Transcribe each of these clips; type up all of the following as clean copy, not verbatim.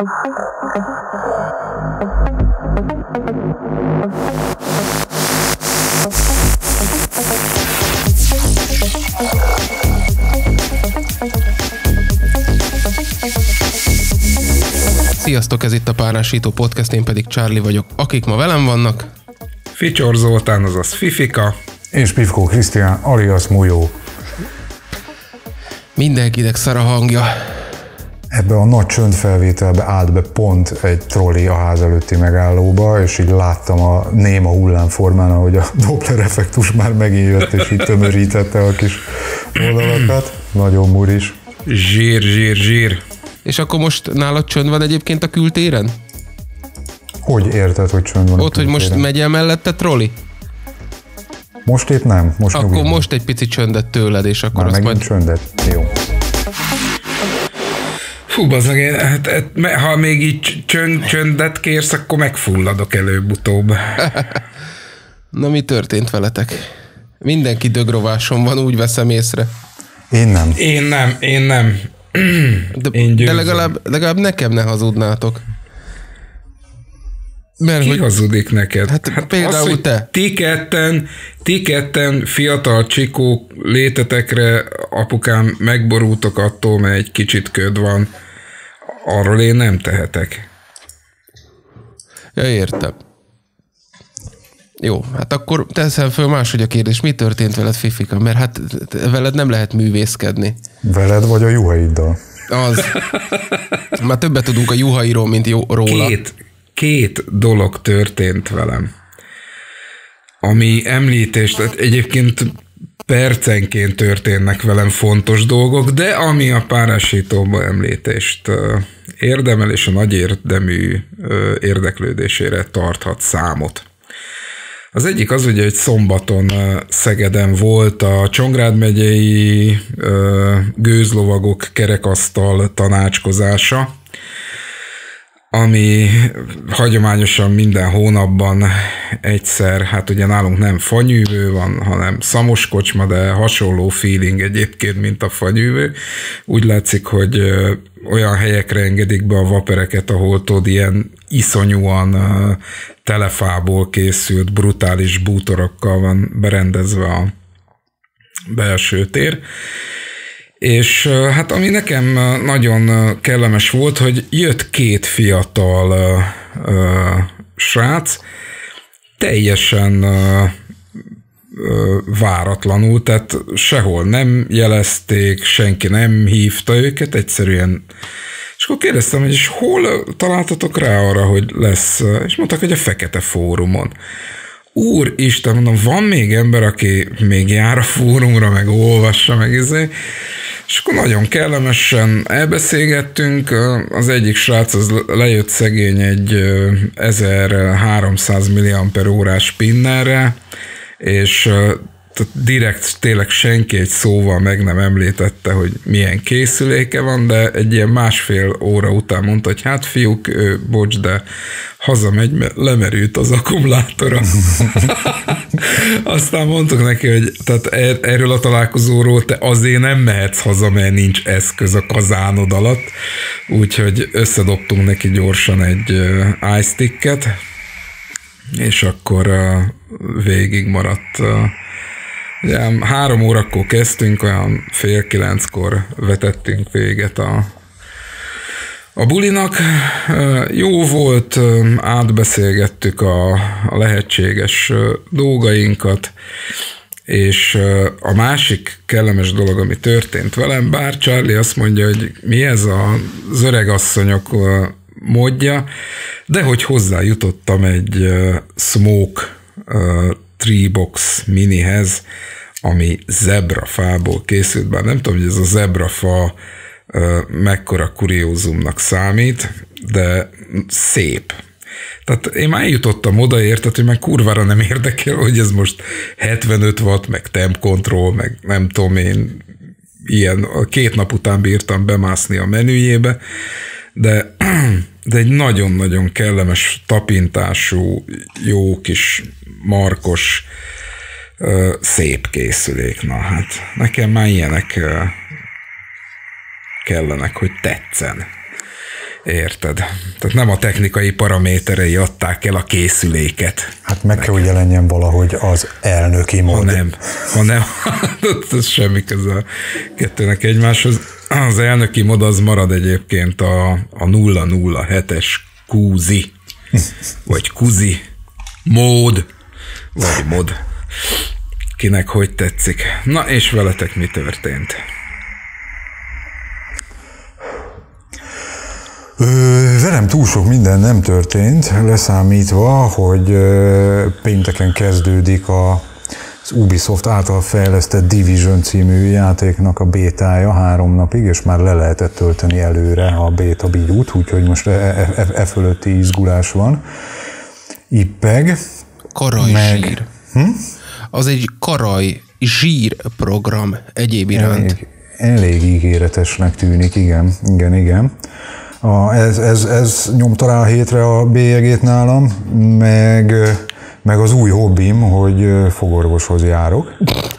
Sziasztok, ez itt a Párásító Podcast, én pedig Charlie vagyok. Akik ma velem vannak? Ficsos Zoltán, azaz Fifika. És Pivkó Krisztián, alias Mújó. Mindenkinek szar a hangja. Ebbe a nagy csöndfelvételbe állt be pont egy trolli a ház előtti megállóba, és így láttam a néma hullámformán, ahogy a Doppler effektus már megint jött, és így tömörítette a kis oldalakat. Nagyon muris. Zsír. És akkor most nálad csönd van egyébként a kültéren? Hogy érted, hogy csönd van? Ott, hogy most megy el mellette trolli? Most épp nem. Akkor most egy pici csöndet tőled, és akkor már azt majd... csöndet? Jó. Fú, bazdmeg, ha még így csöndet kérsz, akkor megfulladok előbb-utóbb. Na, mi történt veletek? Mindenki dögrováson van, úgy veszem észre. Én nem. De legalább nekem ne hazudnátok. Mert ki hazudik neked? Hát például az, te. Ti ketten fiatal csikók létetekre, apukám, megborultok attól, mert egy kicsit köd van. Arról én nem tehetek. Ja, értem. Jó, hát akkor teszem föl máshogy a kérdés. Mi történt veled, Fifika? Mert hát veled nem lehet művészkedni. Veled vagy a juhaiddal? Az. Már többet tudunk a juhairól, mint róla. Két dolog történt velem, ami említést, egyébként percenként történnek velem fontos dolgok, de ami a párásítóban említést érdemel, és a nagy érdemű érdeklődésére tarthat számot. Az egyik az ugye, hogy szombaton Szegeden volt a Csongrád megyei gőzlovagok kerekasztal tanácskozása, ami hagyományosan minden hónapban egyszer, hát ugye nálunk nem fanyűvő van, hanem szamos kocsma, de hasonló feeling egyébként, mint a fanyűvő. Úgy látszik, hogy olyan helyekre engedik be a vapereket, ahol tudod, ilyen iszonyúan telefából készült, brutális bútorokkal van berendezve a belső tér. És hát ami nekem nagyon kellemes volt, hogy jött két fiatal srác, teljesen váratlanul, tehát sehol nem jelezték, senki nem hívta őket, egyszerűen. És akkor kérdeztem, hogy és hol találtatok rá arra, hogy lesz, és mondták, hogy a Fekete Fórumon. Úristen, mondom, van még ember, aki még jár a fórumra, meg olvassa, meg és akkor nagyon kellemesen elbeszélgettünk, az egyik srác az lejött szegény egy 1300 mAh spinnerre, és direkt tényleg senki egy szóval meg nem említette, hogy milyen készüléke van, de egy ilyen másfél óra után mondta, hogy hát fiúk, bocs, de hazamegy, mert lemerült az akkumulátora. Aztán mondtuk neki, hogy tehát erről a találkozóról te azért nem mehetsz haza, mert nincs eszköz a kazánod alatt, úgyhogy összedobtunk neki gyorsan egy iSticket, és akkor végig maradt. Ugye 3 órakor kezdtünk, olyan 8:30 vetettünk véget a bulinak. Jó volt, átbeszélgettük a lehetséges dolgainkat, és a másik kellemes dolog, ami történt velem, bár Charlie azt mondja, hogy mi ez az öregasszonyok módja, de hogy hozzájutottam egy Smoke Treebox minihez, ami zebrafából készült, bár nem tudom, hogy ez a zebrafa mekkora kuriózumnak számít, de szép. Tehát én már eljutottam oda, érted, hogy már kurvára nem érdekel, hogy ez most 75 watt, meg temp control, meg nem tudom én, ilyen 2 nap után bírtam bemászni a menüjébe, de egy nagyon-nagyon kellemes tapintású, jó kis markos, szép készülék. Na hát, nekem már ilyenek kellenek, hogy tetszen. Érted? Tehát nem a technikai paraméterei adták el a készüléket. Hát meg kell, hogy jelenjen valahogy az elnöki mód. Ha nem, ez semmi köze a kettőnek egymáshoz. Az elnöki mod az marad egyébként a 007-es Kuzi, vagy Kuzi mód, vagy mod. Kinek hogy tetszik. Na és veletek mi történt? Velem túl sok minden nem történt, leszámítva, hogy pénteken kezdődik az Ubisoft által fejlesztett Division című játéknak a bétája 3 napig, és már le lehetett tölteni előre a béta bigyút, úgyhogy most fölötti izgulás van. Ippeg. Karaj-zsír. Az egy karaj-zsír program egyéb iránt. Elég ígéretesnek tűnik, igen. Ez nyomta rá a hétre a bélyegét nálam, meg az új hobbim, hogy fogorvoshoz járok.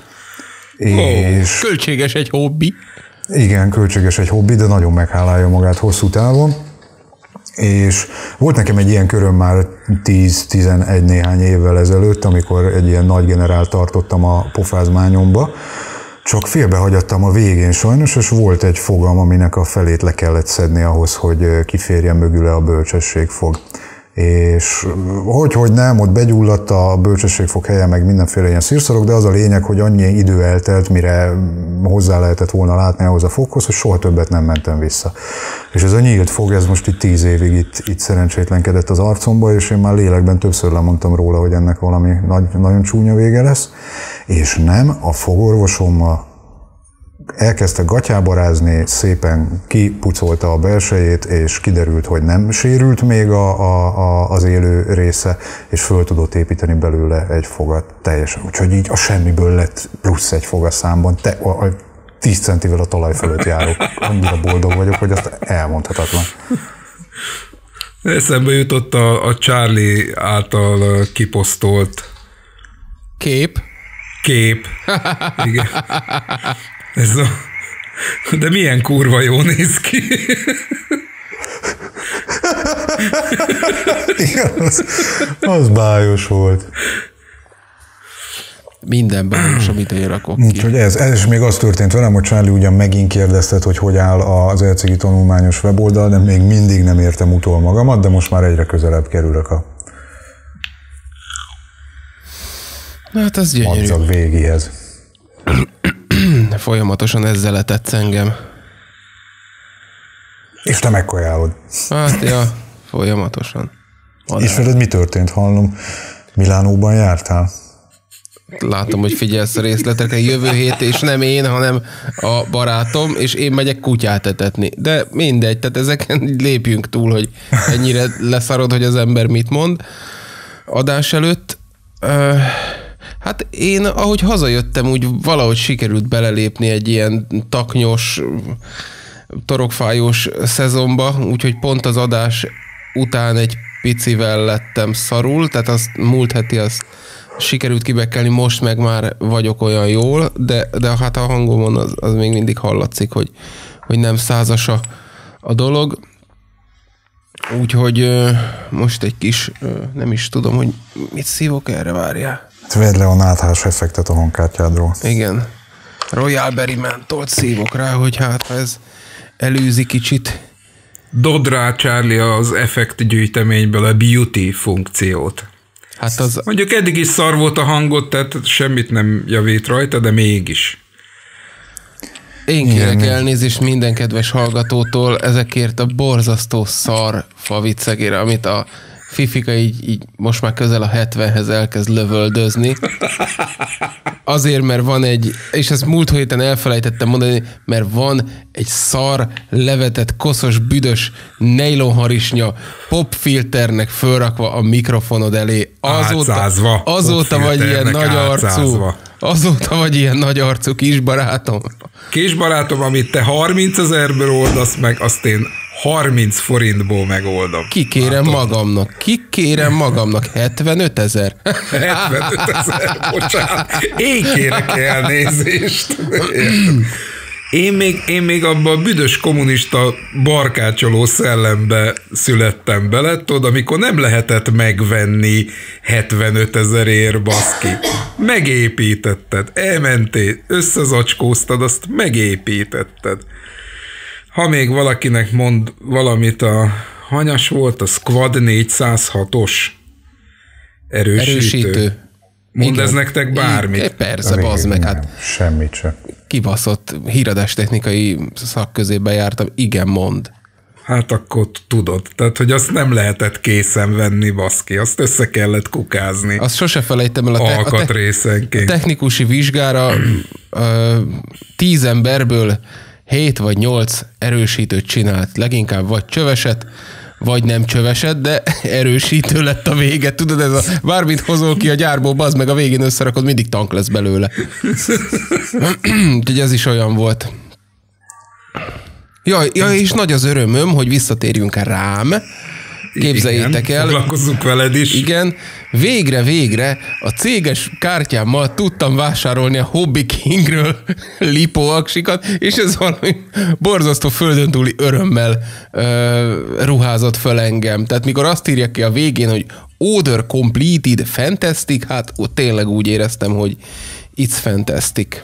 És költséges egy hobbi. Igen, költséges egy hobbi, de nagyon meghálálja magát hosszú távon. És volt nekem egy ilyen köröm már 10-11 néhány évvel ezelőtt, amikor egy ilyen nagy generált tartottam a pofázmányomba, csak félbehagyattam a végén sajnos, és volt egy fogam, aminek a felét le kellett szedni ahhoz, hogy kiférjen mögüle a bölcsességfog. És hogy nem, ott begyulladt a bölcsességfog helye, meg mindenféle ilyen szírszarok, de az a lényeg, hogy annyi idő eltelt, mire hozzá lehetett volna látni ahhoz a foghoz, hogy soha többet nem mentem vissza. És ez a nyílt fog, ez most itt 10 évig itt szerencsétlenkedett az arcomba, és én már lélekben többször lemondtam róla, hogy ennek valami nagyon csúnya vége lesz. És nem, a fogorvosommal elkezdte gatyába rázni, szépen kipucolta a belsejét, és kiderült, hogy nem sérült még az élő része, és föl tudott építeni belőle egy fogat teljesen. Úgyhogy így a semmiből lett plusz egy fog a számban. 10 centivel a talaj fölött járok. Annyira boldog vagyok, hogy azt elmondhatatlan. Eszembe jutott a Charlie által kiposztolt kép. Igen. De milyen kurva jó néz ki. Igen, az bájos volt. Minden bájos, amit én rakok ki. Úgyhogy ez is még az történt velem, hogy Charlie ugyan megint kérdezted, hogy áll az ECG tanulmányos weboldal, de még mindig nem értem utol magamat, de most már egyre közelebb kerülök a hát ez gyönyörű. madzag végéhez. Folyamatosan ezzel letetsz engem. És te megkajálod. Hát ja, folyamatosan. És veled mi történt? Hallom, Milánóban jártál? Látom, hogy figyelsz a részletekre. Jövő hét, és nem én, hanem a barátom, és én megyek kutyát etetni. De mindegy, tehát ezeken lépjünk túl, hogy ennyire leszarod, hogy az ember mit mond. Adás előtt... Hát én, ahogy hazajöttem, úgy valahogy sikerült belelépni egy ilyen taknyos, torokfájós szezonba, úgyhogy pont az adás után egy picivel lettem szarul, tehát az múlt heti azt sikerült kibekkelni, most meg már vagyok olyan jól, de hát a hangomon az még mindig hallatszik, hogy nem százas a dolog. Úgyhogy most egy kis, nem is tudom, hogy mit szívok erre, várjál. Vedd le a náthás effektet a hangkártyádról. Igen. Royal Berry mentolt szívok rá, hogy hát ha ez elűzi kicsit. Dodd rá, Charlie, az effektgyűjteményből a beauty funkciót. Hát az... Mondjuk eddig is szar volt a hangot, tehát semmit nem javít rajta, de mégis. Én kérek elnézést minden kedves hallgatótól ezekért a borzasztó szar faviccegére, amit a Fifika így most már közel a 70-hez elkezd lövöldözni. Azért, mert van egy, és ezt múlt héten elfelejtettem mondani, mert van egy szar, levetett, koszos, büdös nejlonharisnya popfilternek fölrakva a mikrofonod elé. Azóta vagy ilyen nagy arcú. Azóta vagy ilyen nagy arcú kisbarátom. Kisbarátom, amit te 30 000-ből oldasz meg, azt én 30 forintból megoldom. Kikérem magamnak 75 000. 75 000, bocsánat. Én kérek elnézést. Én még abban a büdös kommunista barkácsoló szellembe születtem bele, tudod, amikor nem lehetett megvenni 75 000 baszki. Megépítetted, elmentél, összezacskóztad, azt megépítetted. Ha még valakinek mond valamit, hanyas volt, a Squad 406-os erősítő. Mond ez nektek bármit? Persze, bazd meg, hát semmit sem. kibaszott híradástechnikai szakközébe jártam, igen, mond. Hát akkor tudod, tehát, hogy azt nem lehetett készen venni, baszki, azt össze kellett kukázni. Azt sose felejtem el a technikusi vizsgára 10 emberből 7 vagy 8 erősítőt csinált, leginkább vagy csöveset, vagy nem csöveset, de erősítő lett a vége. Tudod, ez a bármit hozol ki a gyárból, bazd meg, a végén összerakod, mindig tank lesz belőle. Úgyhogy ez is olyan volt. Ja, és nagy az örömöm, hogy visszatérjünk rám. Képzeljétek el. Foglalkozzunk veled is. Igen. Végre a céges kártyámmal tudtam vásárolni a Hobby Kingről lipóaksikat, és ez valami borzasztó földön túli örömmel ruházott föl engem. Tehát mikor azt írja ki a végén, hogy Order Completed Fantastic, hát ott tényleg úgy éreztem, hogy it's fantastic.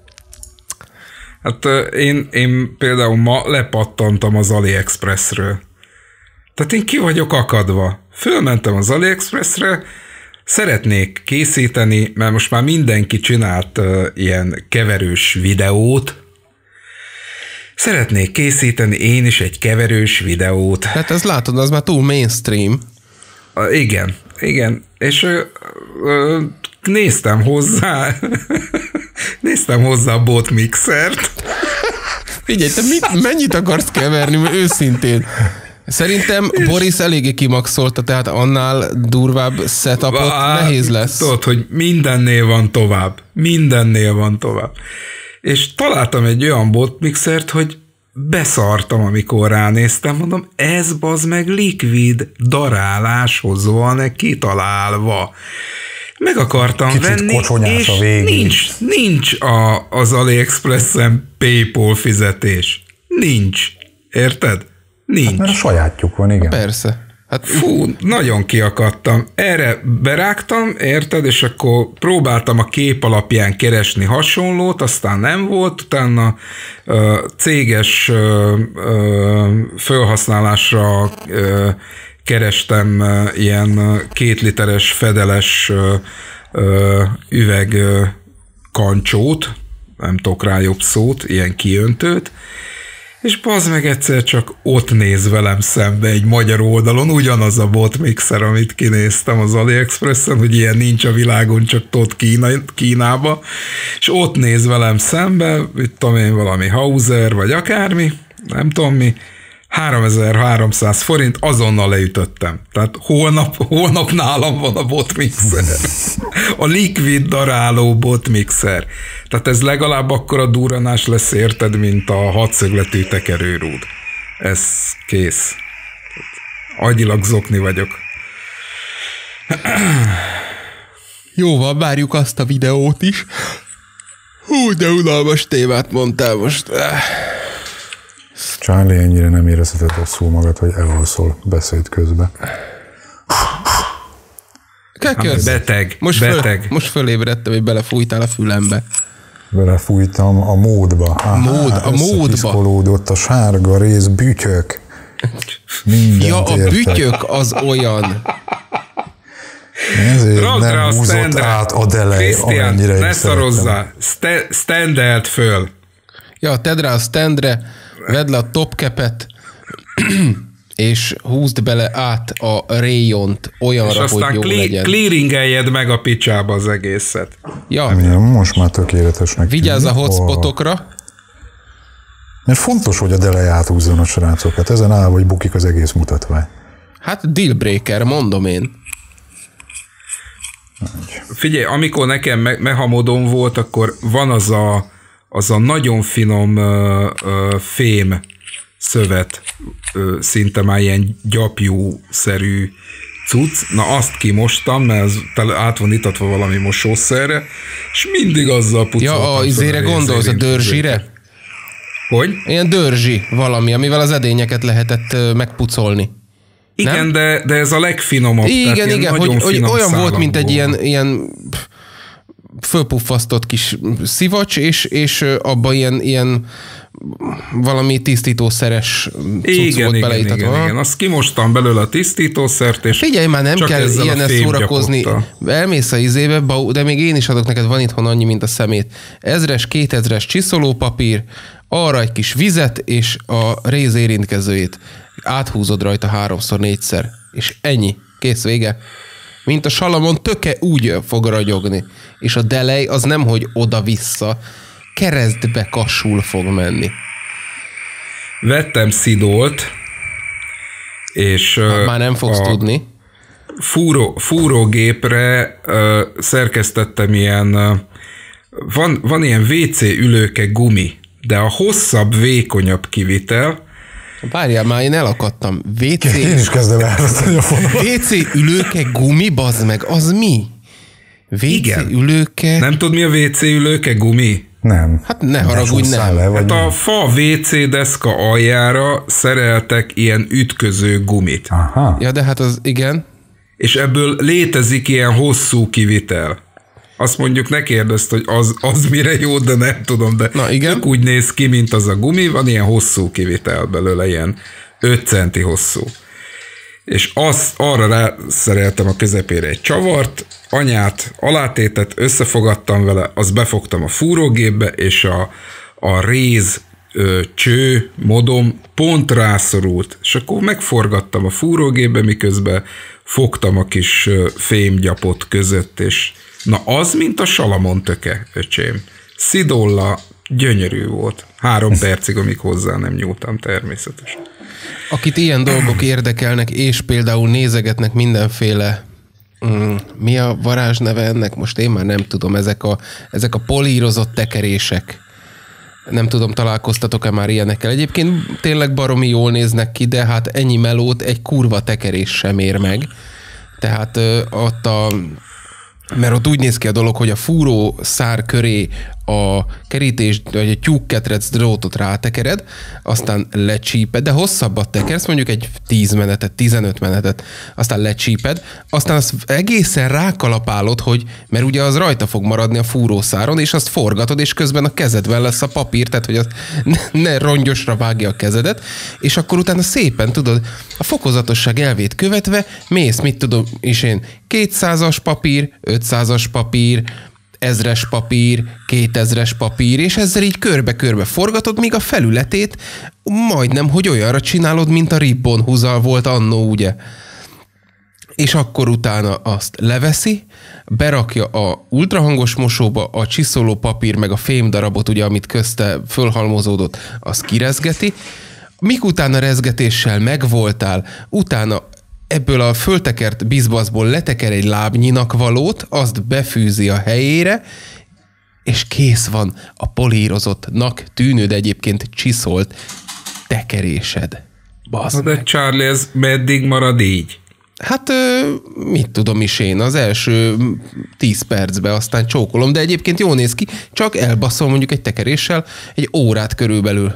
Hát én például ma lepattantam az AliExpressről. Tehát én ki vagyok akadva. Fölmentem az AliExpressre, szeretnék készíteni, mert most már mindenki csinált ilyen keverős videót. Szeretnék készíteni én is egy keverős videót. Hát ez látod, az már túl mainstream. Igen. És néztem hozzá a botmixert. Figyelj, te mennyit akarsz keverni, őszintén? Szerintem Boris eléggé kimaxolta, tehát annál durvább setupot nehéz lesz. Tudod, hogy mindennél van tovább. És találtam egy olyan botmixert, hogy beszartam, amikor ránéztem, mondom, ez bazd meg likvid daráláshoz van kitalálva. Meg akartam kicsit venni, és a végén. nincs az AliExpressen PayPal fizetés. Nincs. Érted? Nincs. Hát mert a sajátjuk van, igen. Persze. Hát, fú, nagyon kiakadtam. Erre berágtam, érted, és akkor próbáltam a kép alapján keresni hasonlót, aztán nem volt, utána céges felhasználásra kerestem ilyen 2 literes fedeles üveg kancsót, nem tudok rá jobb szót, ilyen kiöntőt, és bazd meg egyszer csak ott néz velem szembe egy magyar oldalon ugyanaz a botmixer, amit kinéztem az AliExpressen, hogy ilyen nincs a világon, csak ott Kínába, és ott néz velem szembe, mit tudom én, valami Hauser, vagy akármi, nem tudom mi, 3300 forint, azonnal leütöttem. Tehát holnap nálam van a botmixer. A likvid daráló botmixer. Tehát ez legalább akkora durranás lesz, érted, mint a 6-szögletű tekerőrúd. Ez kész. Agyilag zokni vagyok. Jóval várjuk azt a videót is. Hú, de unalmas témát mondtál most. Charlie, ennyire nem érezheted rosszul magad, hogy elalszol beszéd közben. Beteg. Most fölébredtem, hogy belefújtál a fülembe. Belefújtam a módba. A módba. Piszkolódott a sárga rész, bütyök. Mindent ja, a bütyök az olyan. Ezért nem húzott át a delej, amennyire ne szarozzál. Standelt föl. Ja, tedd rá a standre, vedd le a topcapet, és húzd bele át a rayont olyanra, hogy jó legyen. És aztán clearingeljed meg a picsába az egészet. Ja. Most már tökéletesnek. Vigyázz a hotspotokra. Mert fontos, hogy a delej áthúzzon a srácokat. Ezen áll, hogy bukik az egész mutatvány. Hát dealbreaker, mondom én. Figyelj, amikor nekem mehamodom volt, akkor van az a nagyon finom fém szövet, szinte már ilyen gyapjú-szerű cucc. Na azt kimostam, mert ez át van itatva valami mosószerre, és mindig azzal pucoltam. Ja, izére gondolsz, a dörzsire? Hogy? Ilyen dörzsi valami, amivel az edényeket lehetett megpucolni. Igen, de ez a legfinomabb. Igen, hogy olyan volt, mint egy ilyen fölpuffasztott kis szivacs, és abban ilyen valami tisztítószeres cucc volt beleítatva. Igen. Azt kimostam belőle a tisztítószert, és figyelj, már nem kell ilyen szórakozni. Elmész a izébe, de még én is adok neked, van itthon annyi, mint a szemét. 1000-es, 2000-es csiszolópapír, arra egy kis vizet, és a réz érintkezőjét. Áthúzod rajta 3-4-szer. És ennyi. Kész, vége. Mint a Salamon töke úgy fog ragyogni. És a delej az nem, hogy oda-vissza, keresztbe kassul fog menni. Vettem szidolt, és már nem fogsz tudni. Fúrógépre szerkesztettem ilyen, van ilyen WC ülőke gumi, de a hosszabb, vékonyabb kivitel. Várjál, már én elakadtam. Én is kezdem elvetni a fonalat. WC ülőke gumi, bazd meg, az mi? WC ülőke... Nem tudod, mi a WC ülőke gumi? Nem. Hát ne haragudj, nem. Hát a fa WC deszka aljára szereltek ilyen ütköző gumit. Aha. Ja, de hát az igen. És ebből létezik ilyen hosszú kivitel. Azt mondjuk ne kérdezd, hogy az mire jó, de nem tudom, de tök úgy néz ki, mint az a gumi, van ilyen hosszú kivitel belőle, ilyen 5 centi hosszú. És arra rászereltem a közepére egy csavart, anyát alátétet, összefogadtam vele, azt befogtam a fúrógépbe, és a réz cső, modom pont rászorult, és akkor megforgattam a fúrógépbe, miközben fogtam a kis fémgyapot között, és na az, mint a Salamon töke, öcsém. Szidolla gyönyörű volt. 3 percig, amíg hozzá nem nyúltam természetesen. Akit ilyen dolgok érdekelnek, és például nézegetnek mindenféle, mi a varázsneve ennek? Most én már nem tudom, ezek a polírozott tekerések. Nem tudom, találkoztatok-e már ilyenekkel. Egyébként tényleg baromi jól néznek ki, de hát ennyi melót egy kurva tekerés sem ér meg. Tehát mert ott úgy néz ki a dolog, hogy a fúró szár köré a kerítés, vagy a tyúkketrec drótot rátekered, aztán lecsíped, de hosszabbat tekersz, mondjuk egy 10 menetet, 15 menetet, aztán lecsíped, aztán azt egészen rákalapálod, mert ugye az rajta fog maradni a fúrószáron, és azt forgatod, és közben a kezedben lesz a papír, tehát hogy az ne rongyosra vágja a kezedet, és akkor utána szépen, tudod, a fokozatosság elvét követve mész, mit tudom, és én 200-as papír, 500-as papír, 1000-es papír, 2000-es papír, és ezzel így körbe-körbe forgatod, míg a felületét majdnem, hogy olyanra csinálod, mint a ribbon húzal volt annó, ugye. És akkor utána azt leveszi, berakja a ultrahangos mosóba, a csiszoló papír, meg a fémdarabot, ugye, amit közte fölhalmozódott, azt kirezgeti, míg utána rezgetéssel megvoltál, utána ebből a föltekert bizbaszból leteker egy lábnyinak valót, azt befűzi a helyére, és kész van a polírozottnak tűnő, de egyébként csiszolt tekerésed. Bazd meg. De Charlie, ez meddig marad így? Hát mit tudom is én, az első 10 percben aztán csókolom, de egyébként jól néz ki, csak elbaszol mondjuk egy tekeréssel egy órát körülbelül.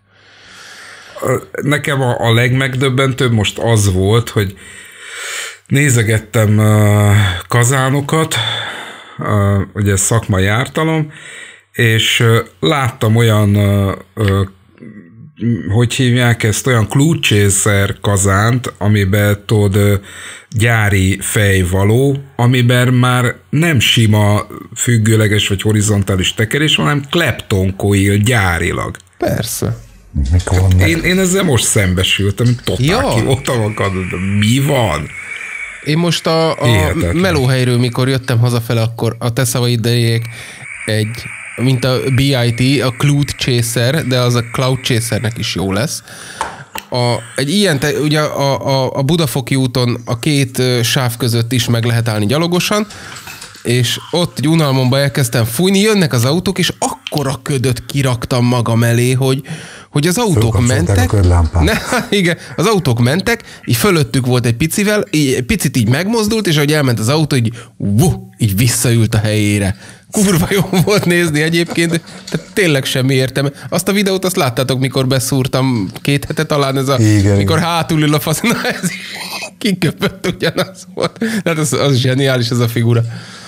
Nekem a legmegdöbbentőbb most az volt, hogy nézegettem kazánokat, ugye szakmai ártalom, és láttam olyan, hogy hívják ezt, olyan klúcsészer kazánt, amiben tudod gyári fejvaló, amiben már nem sima függőleges vagy horizontális tekerés, hanem kleptonkoil gyárilag. Persze. Én ezzel most szembesültem, totál kivoltam magad, mi van? Én most a melóhelyről, mikor jöttem hazafele, akkor a te szavaidejék mint a BIT, a Cloud Chaser, de az a Cloud Chasernek is jó lesz. Egy ilyen, ugye a Budafoki úton a 2 sáv között is meg lehet állni gyalogosan, és ott egy unalmomba elkezdtem fújni, jönnek az autók, és akkora ködöt kiraktam magam elé, hogy hogy az autók mentek, igen, az autók mentek, így fölöttük volt egy picivel, így, picit így megmozdult, és ahogy elment az autó, így visszaült a helyére. Kurva jó volt nézni egyébként, tehát tényleg semmi értelme. Azt a videót azt láttátok, mikor beszúrtam 2 hete talán, ez a, igen, mikor hátul ül a fasz, na ez kiköpött ugyanaz volt. Tehát az zseniális ez a figura.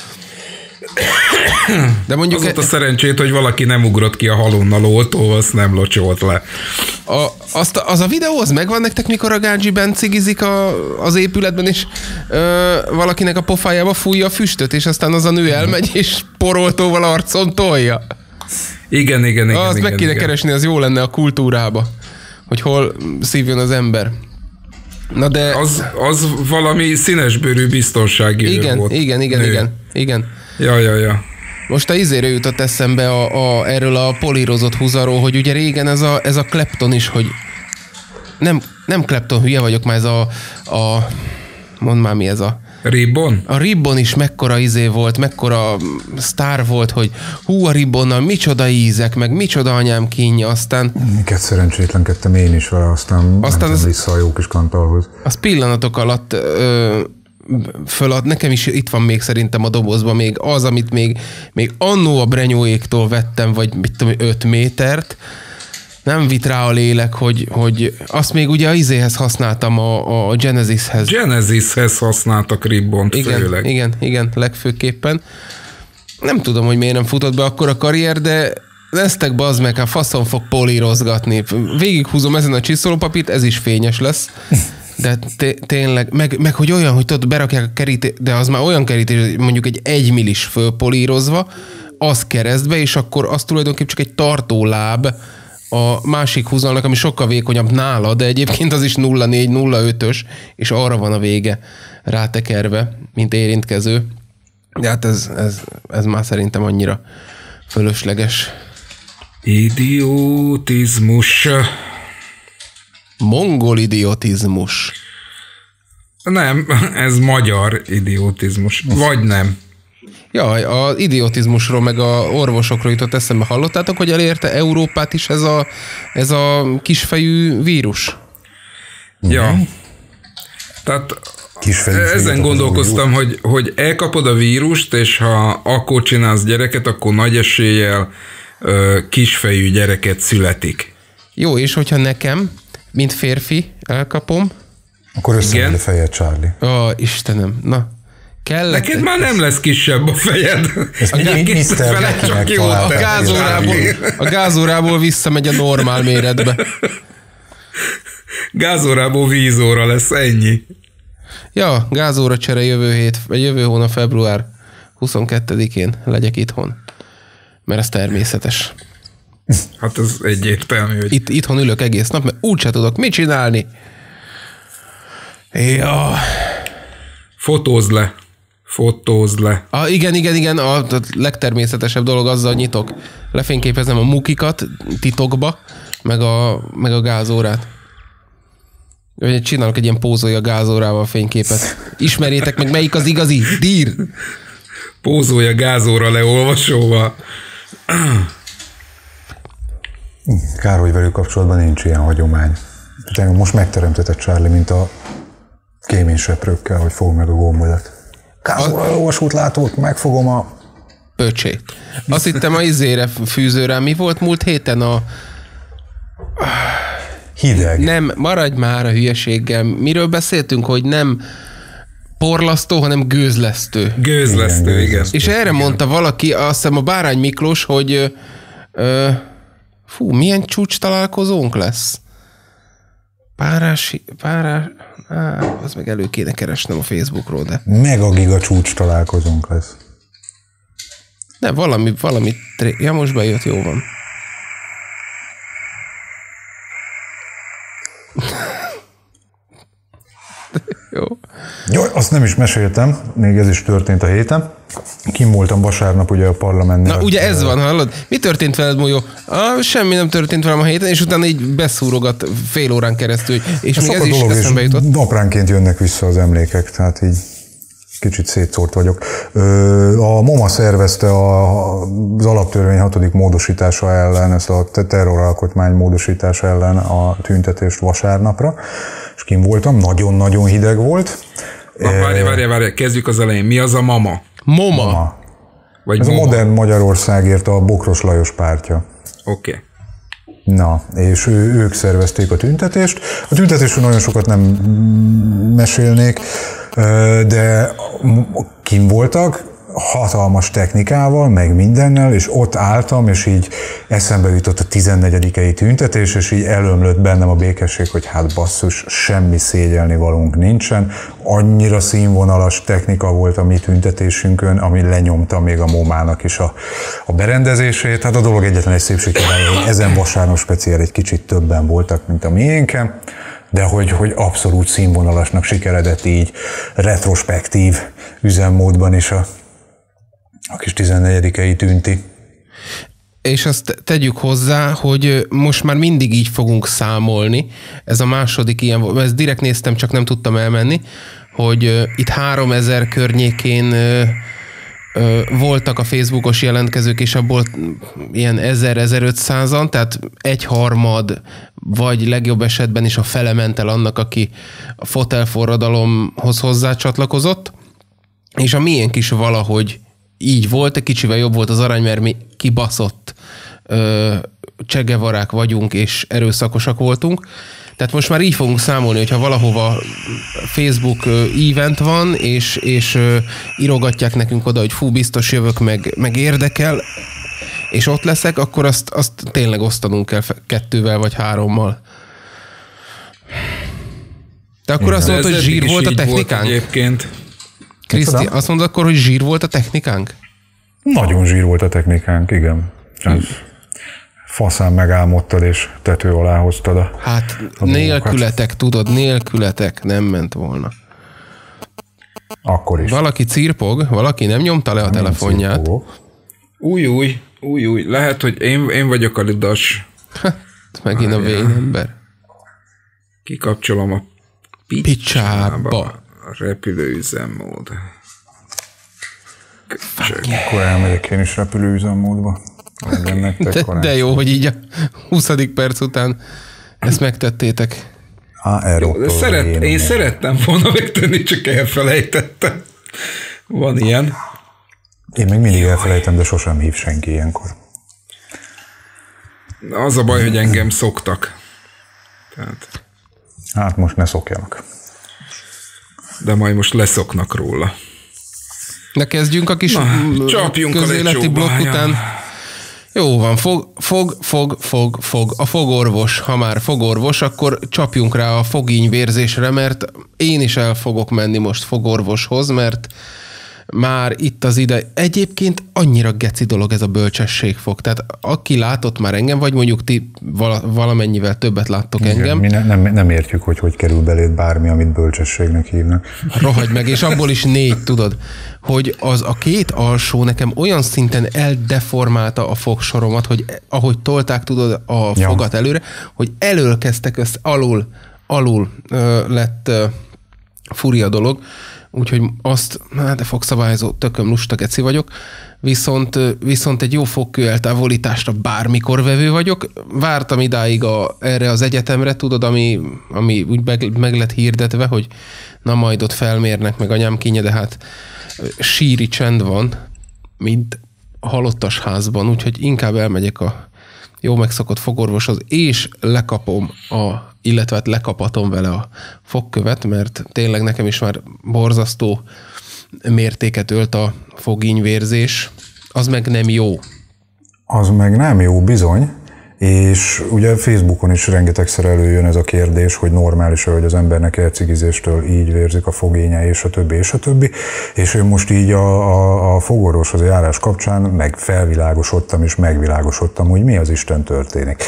De mondjuk az volt a szerencsét, hogy valaki nem ugrott ki a halonnal oltóval, azt nem locsolt le. Az a videó, az megvan nektek, mikor a Gáncsiben cigizik az épületben, és valakinek a pofájába fújja a füstöt, és aztán az a nő elmegy, és poroltóval arcon tolja. Igen. Azt meg kéne keresni, az jó lenne a kultúrába, hogy hol szívjon az ember. Na de... Az valami színesbőrű biztonsági őr volt. Igen. Ja. Most a izére jutott eszembe erről a polírozott húzarról, hogy ugye régen ez a Clapton is, hogy nem Clapton, hülye vagyok, már ez mondd már mi ez a... Ribbon? A Ribbon is mekkora izé volt, mekkora sztár volt, hogy a Ribbonnal micsoda ízek, meg micsoda anyám kínja, aztán... Miket szerencsétlenkedtem én is vele, aztán mentem vissza a jó kis kantalhoz. Az pillanatok alatt fölad, nekem is itt van még szerintem a dobozban még az, amit még annó a Brenyóéktól vettem, vagy mit tudom, 5 métert, nem vitt rá a lélek, hogy azt még ugye a izéhez használtam, a Genesishez. Genesishez használtak Ribbont főleg. Igen, legfőképpen. Nem tudom, hogy miért nem futott be akkor a karrier, de lesztek bazd meg, hát faszon fog polírozgatni. Végighúzom ezen a csiszolópapírt, ez is fényes lesz. De tényleg, meg hogy olyan, hogy tudod, berakják a kerítés, de az már olyan kerítés, mondjuk egy 1 millis fölpolírozva, az keresztbe, és akkor az tulajdonképpen csak egy tartóláb a másik húzalnak, ami sokkal vékonyabb nála, de egyébként az is 0,4-0,5-ös, és arra van a vége rátekerve, mint érintkező. De hát ez már szerintem annyira fölösleges. Idiotizmus. Mongol idiotizmus. Nem, ez magyar idiotizmus. Vagy nem. Jaj, az idiotizmusról meg a orvosokról jutott eszembe. Hallottátok, hogy elérte Európát is ez a kisfejű vírus? Ja. Tehát ezen gondolkoztam, hogy elkapod a vírust, és ha akkor csinálsz gyereket, akkor nagy eséllyel kisfejű gyereket születik. Jó, és hogyha nekem, mint férfi elkapom, akkor összemegy a fejed, Charlie. Istenem, na. Neked már nem lesz kisebb a fejed. A gázórából visszamegy a normál méretbe. Gázórából vízóra lesz, ennyi. Ja, gázóra csere jövő hónap február 22-én legyek itthon. Mert ez természetes. Hát ez egyértelmű. Hogy... Itthon ülök egész nap, mert úgyse tudok mit csinálni. Ja. Fotózd le. Igen. A legtermészetesebb dolog azzal nyitok. Lefényképezem a mukikat titokba, meg a gázórát. Csinálok egy ilyen pózolja gázórával fényképet. Ismerjétek meg, melyik az igazi? Dír! Pózolja gázóra leolvasóval. Kár, hogy velük kapcsolatban nincs ilyen hagyomány. De most megteremtetett, Charlie, mint a kéményseprőkkel, hogy fogd meg a gombodat. Gázóra olvasót látok, megfogom a... Pöcsét. Azt hittem a izére fűző rám. Mi volt múlt héten a... Hideg. Nem, maradj már a hülyeséggel. Miről beszéltünk, hogy nem porlasztó, hanem gőzlesztő. Gőzlesztő, igen. És erre mondta valaki, azt hiszem a Bárány Miklós, hogy milyen csúcs találkozónk lesz? Az meg elő kéne keresnem a Facebookról, de... Megagiga csúcs találkozónk lesz. Nem, valami ja, most bejött, jó van. Jó, azt nem is meséltem, még ez is történt a héten. Kim voltam vasárnap ugye a parlamentnél. Na ugye ez van, hallod? Mi történt veled, Molyó? Semmi nem történt velem a héten, és utána így beszúrogat fél órán keresztül, és még ez is eszembe jutott. Napránként jönnek vissza az emlékek, tehát így kicsit szétszórt vagyok. A MOMA szervezte az alaptörvény 6. módosítása ellen, ezt a terroralkotmány módosítása ellen a tüntetést vasárnapra, és kim voltam, nagyon-nagyon hideg volt. Várj, kezdjük az elején. Mi az a MAMA? MOMA. Vagy ez MOMA. a Modern Magyarországért a Bokros Lajos pártja. Oké. Na, és ők szervezték a tüntetést. A tüntetésről nagyon sokat nem mesélnék, de kim voltak, hatalmas technikával, meg mindennel, és ott álltam, és így eszembe jutott a 14. tüntetés, és így elömlött bennem a békesség, hogy hát basszus, semmi szégyelni valónk nincsen. Annyira színvonalas technika volt a mi tüntetésünkön, ami lenyomta még a MOMA-nak is a berendezését. Hát a dolog egyetlen egy szépségkirály, hogy ezen vasárnap speciál egy kicsit többen voltak, mint a miénken, de hogy abszolút színvonalasnak sikeredett így retrospektív üzemmódban is a kis 14. tünti. És azt tegyük hozzá, hogy most már mindig így fogunk számolni. Ez a második ilyen, ezt direkt néztem, csak nem tudtam elmenni, hogy itt 3000 környékén voltak a Facebookos jelentkezők, és abból ilyen 1000-1500-an, tehát 1/3, vagy legjobb esetben is a fele ment el annak, aki a fotelforradalomhoz hozzácsatlakozott, és a miénk is valahogy így volt, egy kicsivel jobb volt az arány, mert mi kibaszott csegevarák vagyunk, és erőszakosak voltunk. Tehát most már így fogunk számolni, hogyha valahova Facebook event van, és írogatják nekünk oda, hogy fú, biztos jövök, meg érdekel, és ott leszek, akkor azt tényleg osztanunk kell 2 vagy 3-mal. De akkor azt mondod, hogy zsír volt a technikánk? Egyébként. Kriszti, azt mondod akkor, hogy zsír volt a technikánk? Nagyon zsír volt a technikánk, igen. Faszán megálmodtad, és tető alá hoztad a nélkületek, tudod, nélkületek nem ment volna. Akkor is. Valaki cirpog, valaki nem nyomta le a telefonját. Új. Lehet, hogy én vagyok a lidas. Megint a vénember. Kikapcsolom a picsába. A repülőüzemmód. Akkor elmegyek én is repülőüzemmódba. De jó, hogy így a 20. perc után ezt megtettétek. Én szerettem volna megtenni, csak elfelejtettem. Van ilyen. Én még mindig elfelejtem, de sosem hív senki ilyenkor. Az a baj, hogy engem szoktak. Tehát. Hát most ne szokjanak. De majd most leszoknak róla. De kezdjünk a kis közéleti blokk után. Jó van, fog. A fogorvos, ha már fogorvos, akkor csapjunk rá a fogínyvérzésre, mert én is el fogok menni most fogorvoshoz, mert már itt az ide. Egyébként annyira geci dolog ez a bölcsességfog. Tehát aki látott már engem, vagy mondjuk ti valamennyivel többet láttok engem. Mi nem értjük, hogy kerül beléd bármi, amit bölcsességnek hívnak. Rohagy meg, és abból is 4, tudod, hogy az a 2 alsó nekem olyan szinten eldeformálta a fogsoromat, hogy ahogy tolták, tudod, a fogat előre, hogy elől kezdtek össze, alul lett furi dolog. Úgyhogy azt, de fogszabályozó, tököm lusta geci vagyok, viszont egy jó fogkő eltávolításra bármikor vevő vagyok. Vártam idáig erre az egyetemre, tudod, ami úgy meg lett hirdetve, hogy na majd ott felmérnek, meg anyám kínja, de hát síri csend van, mint a halottas házban, úgyhogy inkább elmegyek a jó megszokott fogorvoshoz, és lekapom illetve hát lekapatom vele a fogkövet, mert tényleg nekem is már borzasztó mértéket ölt a fogínyvérzés. Az meg nem jó. Az meg nem jó, bizony. És ugye Facebookon is rengetegszer előjön ez a kérdés, hogy normális, hogy az embernek elcigizéstől így vérzik a fogénye, és a többi, és a többi. És én most így a fogorvoshoz járás kapcsán meg felvilágosodtam, és megvilágosodtam, hogy mi az Isten történik.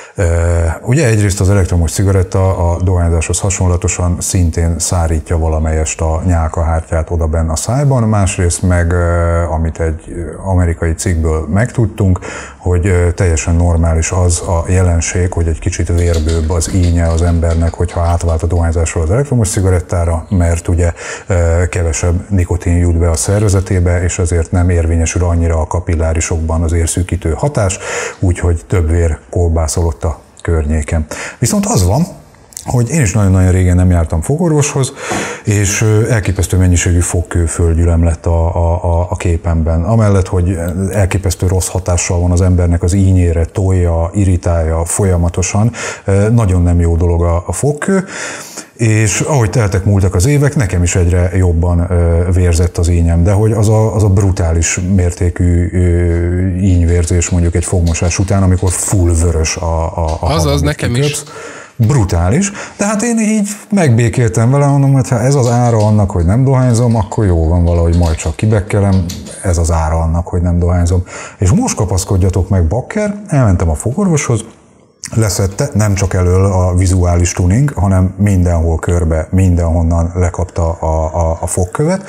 Ugye egyrészt az elektromos cigaretta a dohányzáshoz hasonlatosan szintén szárítja valamelyest a nyálkahártyát oda benne a szájban, másrészt meg, amit egy amerikai cikkből megtudtunk, hogy teljesen normális az a jelenség, hogy egy kicsit vérbőbb az ínye az embernek, hogyha átvált a dohányzásról az elektromos cigarettára, mert ugye kevesebb nikotin jut be a szervezetébe, és ezért nem érvényesül annyira a kapillárisokban az érszűkítő hatás, úgyhogy több vér kolbászolott a környéken. Viszont az van, hogy én is nagyon-nagyon régen nem jártam fogorvoshoz, és elképesztő mennyiségű fogkőföldgyülem lett a képemben. Amellett, hogy elképesztő rossz hatással van az embernek az ínyére, tolja, irritálja folyamatosan, nagyon nem jó dolog a fogkő, és ahogy múltak az évek, nekem is egyre jobban vérzett az ínyem, de hogy az a brutális mértékű ínyvérzés mondjuk egy fogmosás után, amikor full vörös a az nekem is. Brutális, de hát én így megbékéltem vele, mondom, hogy ha ez az ára annak, hogy nem dohányzom, akkor jó van valahogy, majd csak kibekkelem, ez az ára annak, hogy nem dohányzom. És most kapaszkodjatok meg, bakker, elmentem a fogorvoshoz, leszette, nem csak elől a vizuális tuning, hanem mindenhol körbe, mindenhonnan lekapta a fogkövet,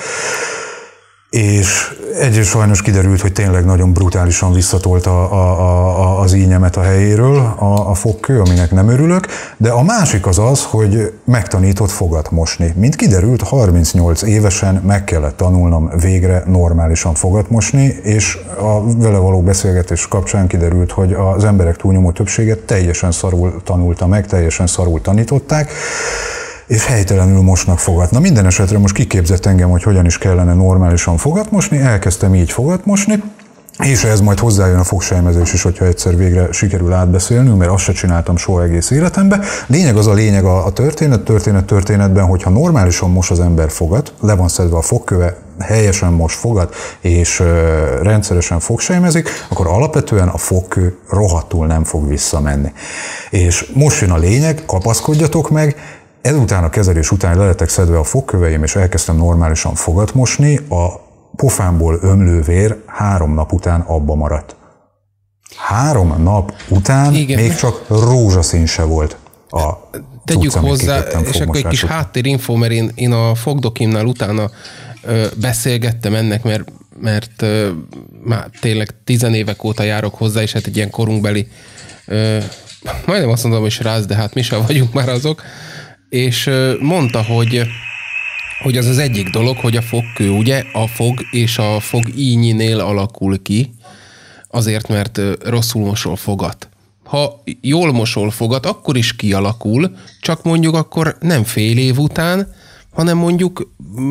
és egyrészt sajnos kiderült, hogy tényleg nagyon brutálisan visszatolta az ínyemet a helyéről a fogkő, aminek nem örülök, de a másik az, hogy megtanított fogat mosni. Mint kiderült, 38 évesen meg kellett tanulnom végre normálisan fogat mosni, és a vele való beszélgetés kapcsán kiderült, hogy az emberek túlnyomó többsége teljesen szarul tanulta meg, teljesen szarul tanították, és helytelenül mosnak fogat. Na minden esetre most kiképzett engem, hogy hogyan is kellene normálisan fogat mosni, elkezdtem így fogat mosni, és ez majd hozzájön a fogsejmezés is, hogyha egyszer végre sikerül átbeszélnünk, mert azt se csináltam soha egész életemben. Lényeg az a lényeg a történetben, hogyha normálisan mos az ember fogat, le van szedve a fogköve, helyesen mos fogat, és rendszeresen fogsejmezik, akkor alapvetően a fogkő rohadtul nem fog visszamenni. És most jön a lényeg, kapaszkodjatok meg, ezután a kezelés után le lettek szedve a fogköveim, és elkezdtem normálisan fogat mosni, a pofámból ömlő vér 3 nap után abba maradt. 3 nap után még csak rózsaszín se volt a tegyük hozzá, és akkor egy kis háttérinfó, mert én a fogdokimnál utána beszélgettem ennek, mert már tényleg 10 évek óta járok hozzá, és hát egy ilyen korunkbeli, majdnem azt mondom, hogy srác, de hát mi sem vagyunk már azok, és mondta, hogy az egyik dolog, hogy a fogkő, ugye, a fog és a fog ínyénél alakul ki, azért, mert rosszul mosol fogat. Ha jól mosol fogat, akkor is kialakul, csak mondjuk akkor nem fél év után, hanem mondjuk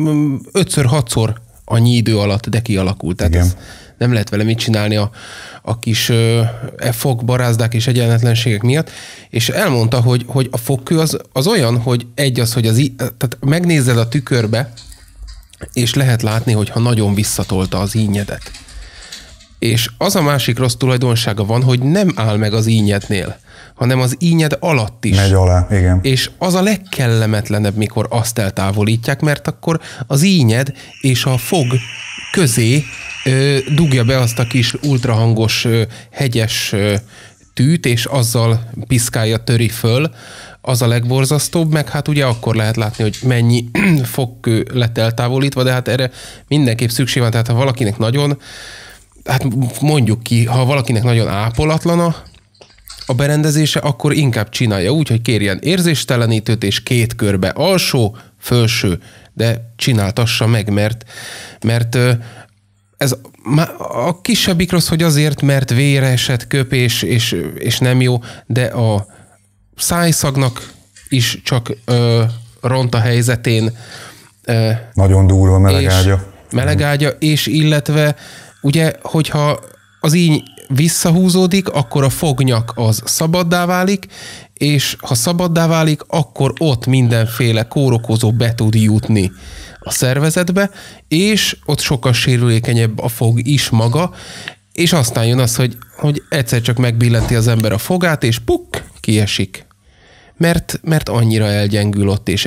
5-6-szor annyi idő alatt, de kialakult. Tehát ez nem lehet vele mit csinálni a kis fogbarázdák és egyenletlenségek miatt, és elmondta, hogy a fogkő az olyan, hogy hogy tehát megnézed a tükörbe, és lehet látni, hogyha nagyon visszatolta az ínyedet. És az a másik rossz tulajdonsága van, hogy nem áll meg az ínyednél, hanem az ínyed alatt is. Megy alá, igen. És az a legkellemetlenebb, mikor azt eltávolítják, mert akkor az ínyed és a fog közé dugja be azt a kis ultrahangos hegyes tűt, és azzal piszkálja, töri föl, az a legborzasztóbb, meg hát ugye akkor lehet látni, hogy mennyi fogkő lett eltávolítva, de hát erre mindenképp szükség van, tehát ha valakinek nagyon, hát mondjuk ki, ha valakinek nagyon ápolatlan a berendezése, akkor inkább csinálja úgy, hogy kérjen érzéstelenítőt, és 2 körbe alsó, felső, de csináltassa meg, mert ez a kisebbik rossz, hogy azért, mert véresett, köpés, és nem jó, de a szájszagnak is csak ront a helyzetén. Nagyon durva melegágya. Melegágya, és illetve ugye, hogyha az íny visszahúzódik, akkor a fognyak az szabaddá válik, és ha szabaddá válik, akkor ott mindenféle kórokozó be tud jutni a szervezetbe, és ott sokkal sérülékenyebb a fog is maga, és aztán jön az, hogy egyszer csak megbillenti az ember a fogát, és puk, kiesik. Mert annyira elgyengül ott, és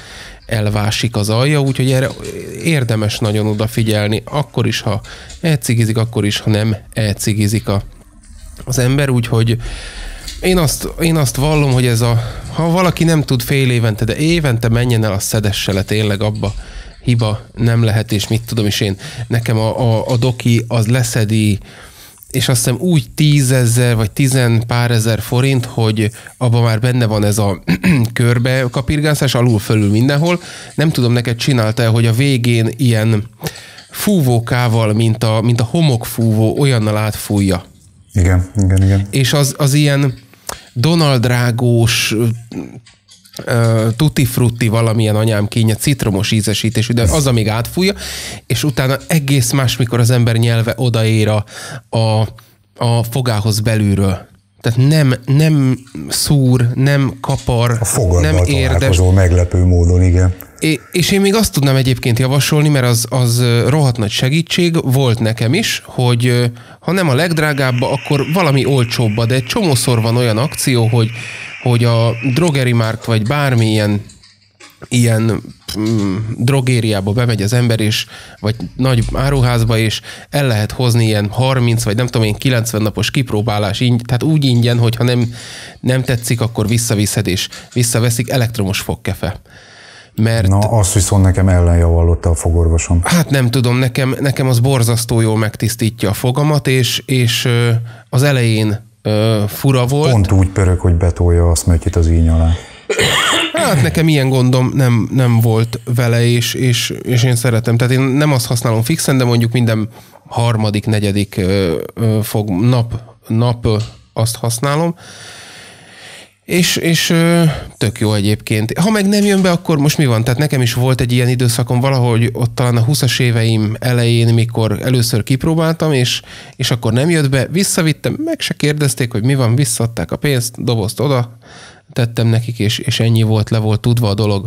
elvásik az alja, úgyhogy erre érdemes nagyon odafigyelni, akkor is, ha elcigizik, akkor is, ha nem elcigizik az ember, úgyhogy Én azt vallom, hogy ha valaki nem tud fél évente, de évente menjen el a szedessele, tényleg abba hiba nem lehet, és mit tudom is én. Nekem a doki az leszedi, és azt hiszem úgy 10 000 vagy 10 pár ezer forint, hogy abban már benne van ez a körbe kapirgázás, alul fölül mindenhol. Nem tudom, neked csinálta, hogy a végén ilyen fúvókával, mint a homokfúvó, olyannal átfújja. Igen. És az ilyen Donald Drágós, tutti frutti valamilyen anyám kínja, citromos ízesítésű, de az, amíg átfújja, és utána egész más, mikor az ember nyelve odaér a fogához belülről. Tehát nem szúr, nem kapar, nem érdes. Meglepő módon, igen. És én még azt tudnám egyébként javasolni, mert az rohadt nagy segítség volt nekem is, hogy ha nem a legdrágábba, akkor valami olcsóbba, de egy csomószor van olyan akció, hogy a Drogerimárkt vagy bármilyen ilyen drogériába bemegy az ember, vagy nagy áruházba, és el lehet hozni ilyen 30, vagy nem tudom én, 90 napos kipróbálás, tehát úgy ingyen, hogyha nem tetszik, akkor visszaviszed, és visszaveszik elektromos fogkefe. Mert... Na, azt viszont nekem ellenjavallotta a fogorvosom. Hát nem tudom, nekem az borzasztó jól megtisztítja a fogamat, és az elején fura volt. Pont úgy pörög, hogy betolja a szmötyit az íny alá. Hát nekem ilyen gondom nem volt vele, és én szeretem. Tehát én nem azt használom fixen, de mondjuk minden harmadik, negyedik nap azt használom. És tök jó egyébként. Ha meg nem jön be, akkor most mi van? Tehát nekem is volt egy ilyen időszakom valahogy ott talán a 20-as éveim elején, mikor először kipróbáltam, és akkor nem jött be, visszavittem, meg se kérdezték, hogy mi van, visszaadták a pénzt, dobozt oda, tettem nekik, és ennyi volt, le volt tudva a dolog.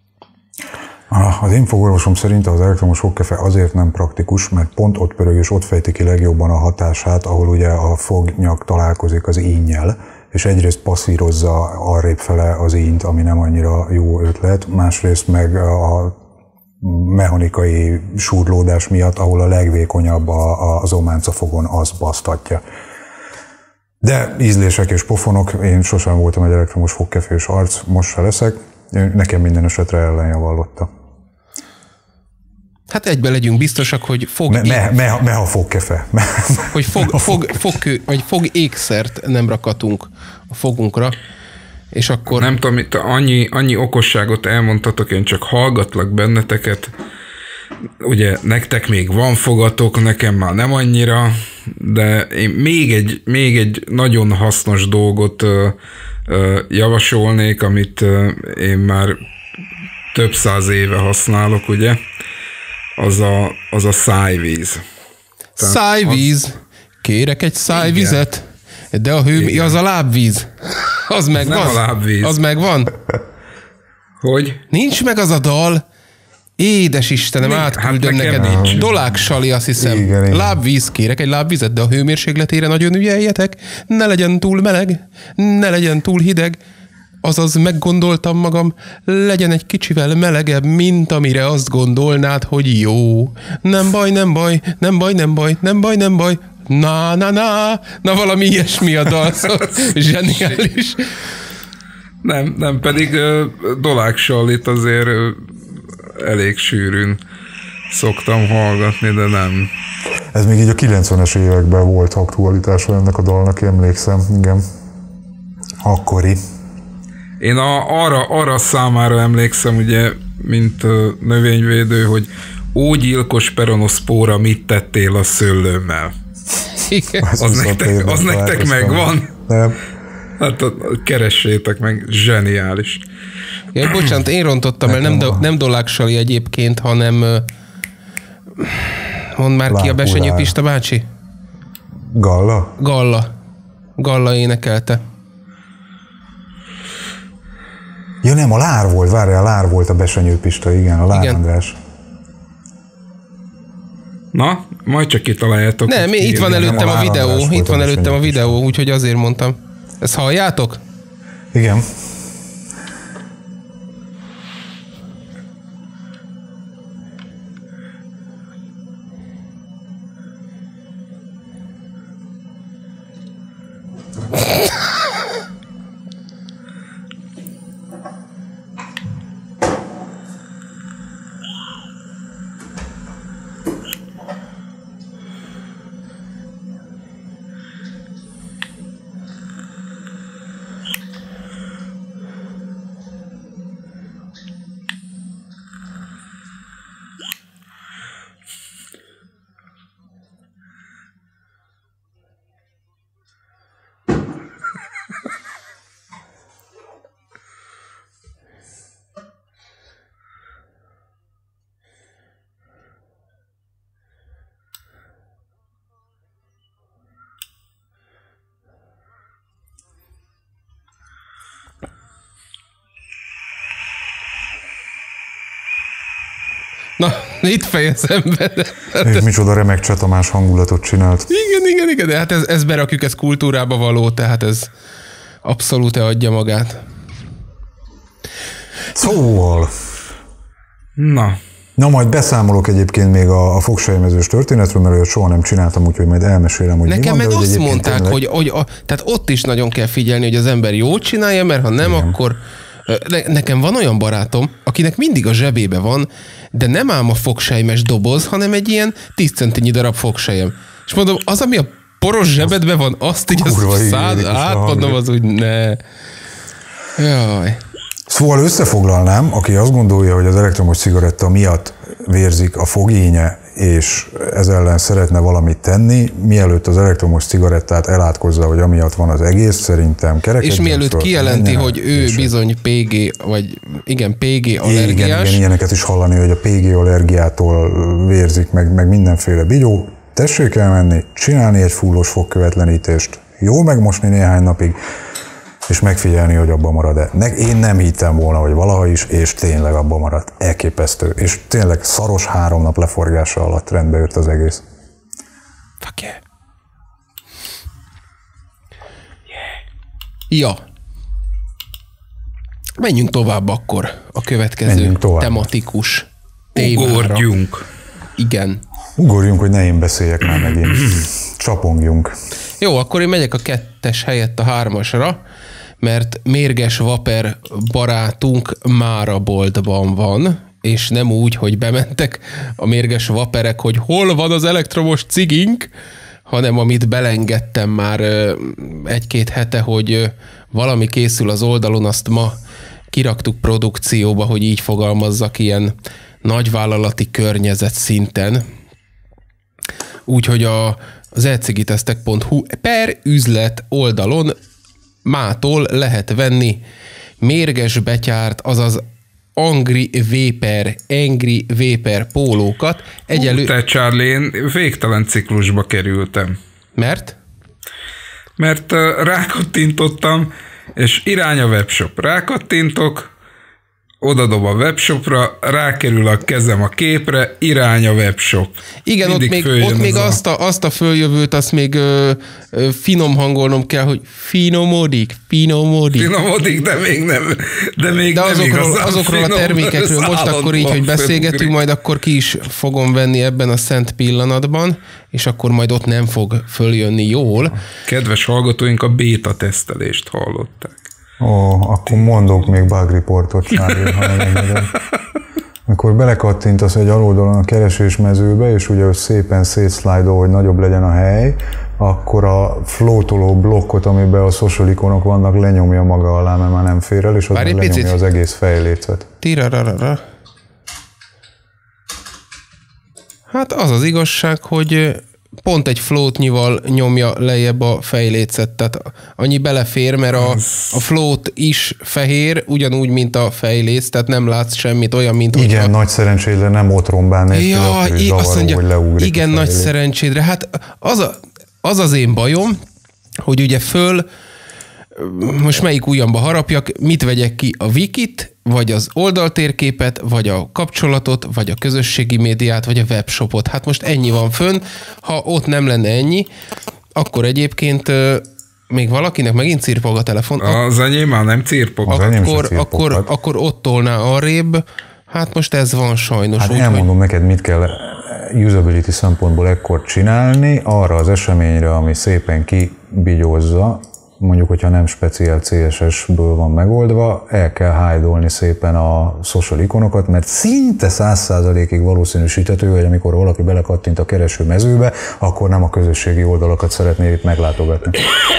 Az én fogorvosom szerint az elektromos fogkefe azért nem praktikus, mert pont ott pörög és ott fejti ki legjobban a hatását, ahol ugye a fognyak találkozik az ínnyel, és egyrészt passzírozza arrébb fele az ínyt, ami nem annyira jó ötlet, másrészt meg a mechanikai súrlódás miatt, ahol a legvékonyabb az ománcafogon, az basztatja. De ízlések és pofonok, én sosem voltam egy elektromos fogkefés arc, most se leszek, nekem minden esetre ellenjavallotta. Hát egyben legyünk biztosak, hogy meha fogkefe. Hogy fog ékszert nem rakatunk a fogunkra, és akkor... Nem tudom, itt annyi okosságot elmondtatok, én csak hallgatlak benneteket. Ugye nektek még van fogatok, nekem már nem annyira, de én még egy nagyon hasznos dolgot javasolnék, amit én már több száz éve használok, ugye? Az a szájvíz. Szájvíz? Kérek egy szájvizet? De a hő, az a lábvíz. Az megvan? Nem a lábvíz. Az megvan? Hogy? Nincs meg az a dal? Édes Istenem, átküldöm neked. Dolák Sali, azt hiszem. Igen. Lábvíz, kérek egy lábvizet, de a hőmérsékletére nagyon ügyeljetek. Ne legyen túl meleg, ne legyen túl hideg. Azaz meggondoltam magam, legyen egy kicsivel melegebb, mint amire azt gondolnád, hogy jó. Nem baj, nem baj, nem baj, nem baj, nem baj, nem baj. Na, valami ilyesmi a dal, szóval zseniális. Nem, pedig Dolák Salit azért elég sűrűn szoktam hallgatni, de nem. Ez még így a 90-es években volt aktualitása ennek a dalnak, emlékszem, igen. Akkori. Én arra számára emlékszem, ugye, mint növényvédő, hogy ó gyilkos peronoszpóra, mit tettél a szőlőmmel? Igen. Az nektek megvan? Nem. Hát keressétek meg, zseniális. Ja, bocsánat, én rontottam el, nem Dolák Sali egyébként, hanem mondd már ki a Besenyő Pista bácsi? Galla énekelte. Ja nem, a Lár volt, várjál, a Lár volt a Besenyő Pista, igen, a Lár András. Na, majd csak kitaláljátok. Nem, itt van előttem a videó, úgyhogy azért mondtam. Ezt halljátok? Igen. Na, itt fejezem be. És micsoda remek Csetamás hangulatot csinált. Igen, de hát ez berakjuk, ez kultúrába való, tehát ez abszolút adja magát. Szóval. Na, majd beszámolok egyébként még a fogsejmezős történetről, mert olyat soha nem csináltam, úgyhogy majd elmesélem, hogy nekem mi van. meg azt mondták, tényleg... hogy tehát ott is nagyon kell figyelni, hogy az ember jól csinálja, mert ha nem, igen, akkor... Nekem van olyan barátom, akinek mindig a zsebébe van, de nem ám a fogsejmes doboz, hanem egy ilyen 10 centinyi darab fogsejem. És mondom, az, ami a poros zsebedben van, azt így átmondom, az úgy ne. Jaj. Szóval összefoglalnám, aki azt gondolja, hogy az elektromos cigaretta miatt vérzik a fogínye, és ez ellen szeretne valamit tenni, mielőtt az elektromos cigarettát elátkozza, hogy amiatt van az egész, szerintem kerekedjen. És mielőtt kijelenti, hogy ő bizony PG, vagy igen, PG allergiás. Igen, ilyeneket is hallani, hogy a PG allergiától vérzik, meg mindenféle bigyó. Tessék elmenni, csinálni egy fullos fogkövetlenítést, jól megmosni néhány napig, és megfigyelni, hogy abban marad-e. Én nem hittem volna, hogy valaha is, és tényleg abban maradt. Elképesztő. És tényleg szaros 3 nap leforgása alatt rendbe jött az egész. Fuck yeah. Ja. Menjünk tovább akkor a következő tematikus témára. Ugorjunk. Igen. Ugorjunk, hogy ne én beszéljek már megint. Csapongjunk. Jó, akkor én megyek a 2-es helyett a 3-asra, mert mérges vaper barátunk már a boltban van, és nem úgy, hogy bementek a mérges vaperek, hogy hol van az elektromos cigink, hanem amit belengedtem már 1-2 hete, hogy valami készül az oldalon, azt ma kiraktuk produkcióba, hogy így fogalmazzak, ilyen nagyvállalati környezet szinten. Úgyhogy az ecigitesztek.hu per üzlet oldalon mától lehet venni mérges betyárt, azaz Angry Vapor pólókat. Te Charlie, én végtelen ciklusba kerültem. Mert? Mert rákattintottam, és irány a webshop. Rákattintok, odadob a webshopra, rákerül a kezem a képre, irány a webshop. Igen, ott még azt a följövőt, azt még finom hangolnom kell, hogy finomodik. Finomodik, de még nem. De azokról a termékekről most akkor így, hogy beszélgetünk, majd akkor ki is fogom venni ebben a szent pillanatban, és akkor majd ott nem fog följönni jól. Kedves hallgatóink, a béta tesztelést hallották. Akkor mondok még bug reportot, Charlie, ha megengedem. Amikor belekattintasz egy aloldalon a keresésmezőbe, és ugye szépen szétszlájdol, hogy nagyobb legyen a hely, akkor a floatoló blokkot, amiben a social ikonok vannak, lenyomja maga alá, mert már nem fér el, és az lenyomja az egész fejlécet. Hát az az igazság, hogy pont egy floatnyival nyomja lejjebb a fejlécet, tehát annyi belefér, mert a float is fehér, ugyanúgy, mint a fejléc, tehát nem látsz semmit, olyan, mint igen, hogyha... nagy szerencsédre nem otrombán nélkül, akkor is zavaró, hogy leugrik. Igen, nagy szerencsédre. Hát az én bajom, hogy ugye most melyik ujjamba harapjak, mit vegyek ki, a wikit, vagy az oldaltérképet, vagy a kapcsolatot, vagy a közösségi médiát, vagy a webshopot. Hát most ennyi van fönn, ha ott nem lenne ennyi, akkor egyébként még valakinek megint cirpog a telefon. Az enyém már nem cirpog. Akkor ott tolná arrébb, hát most ez van sajnos. Hát elmondom neked, mit kell usability szempontból ekkor csinálni, arra az eseményre, ami szépen kibigyózza, mondjuk, hogyha nem speciál CSS-ből van megoldva, el kell hide-olni szépen a social ikonokat, mert szinte 100%-ig valószínűsíthető, hogy amikor valaki belekattint a kereső mezőbe, akkor nem a közösségi oldalakat szeretné itt meglátogatni.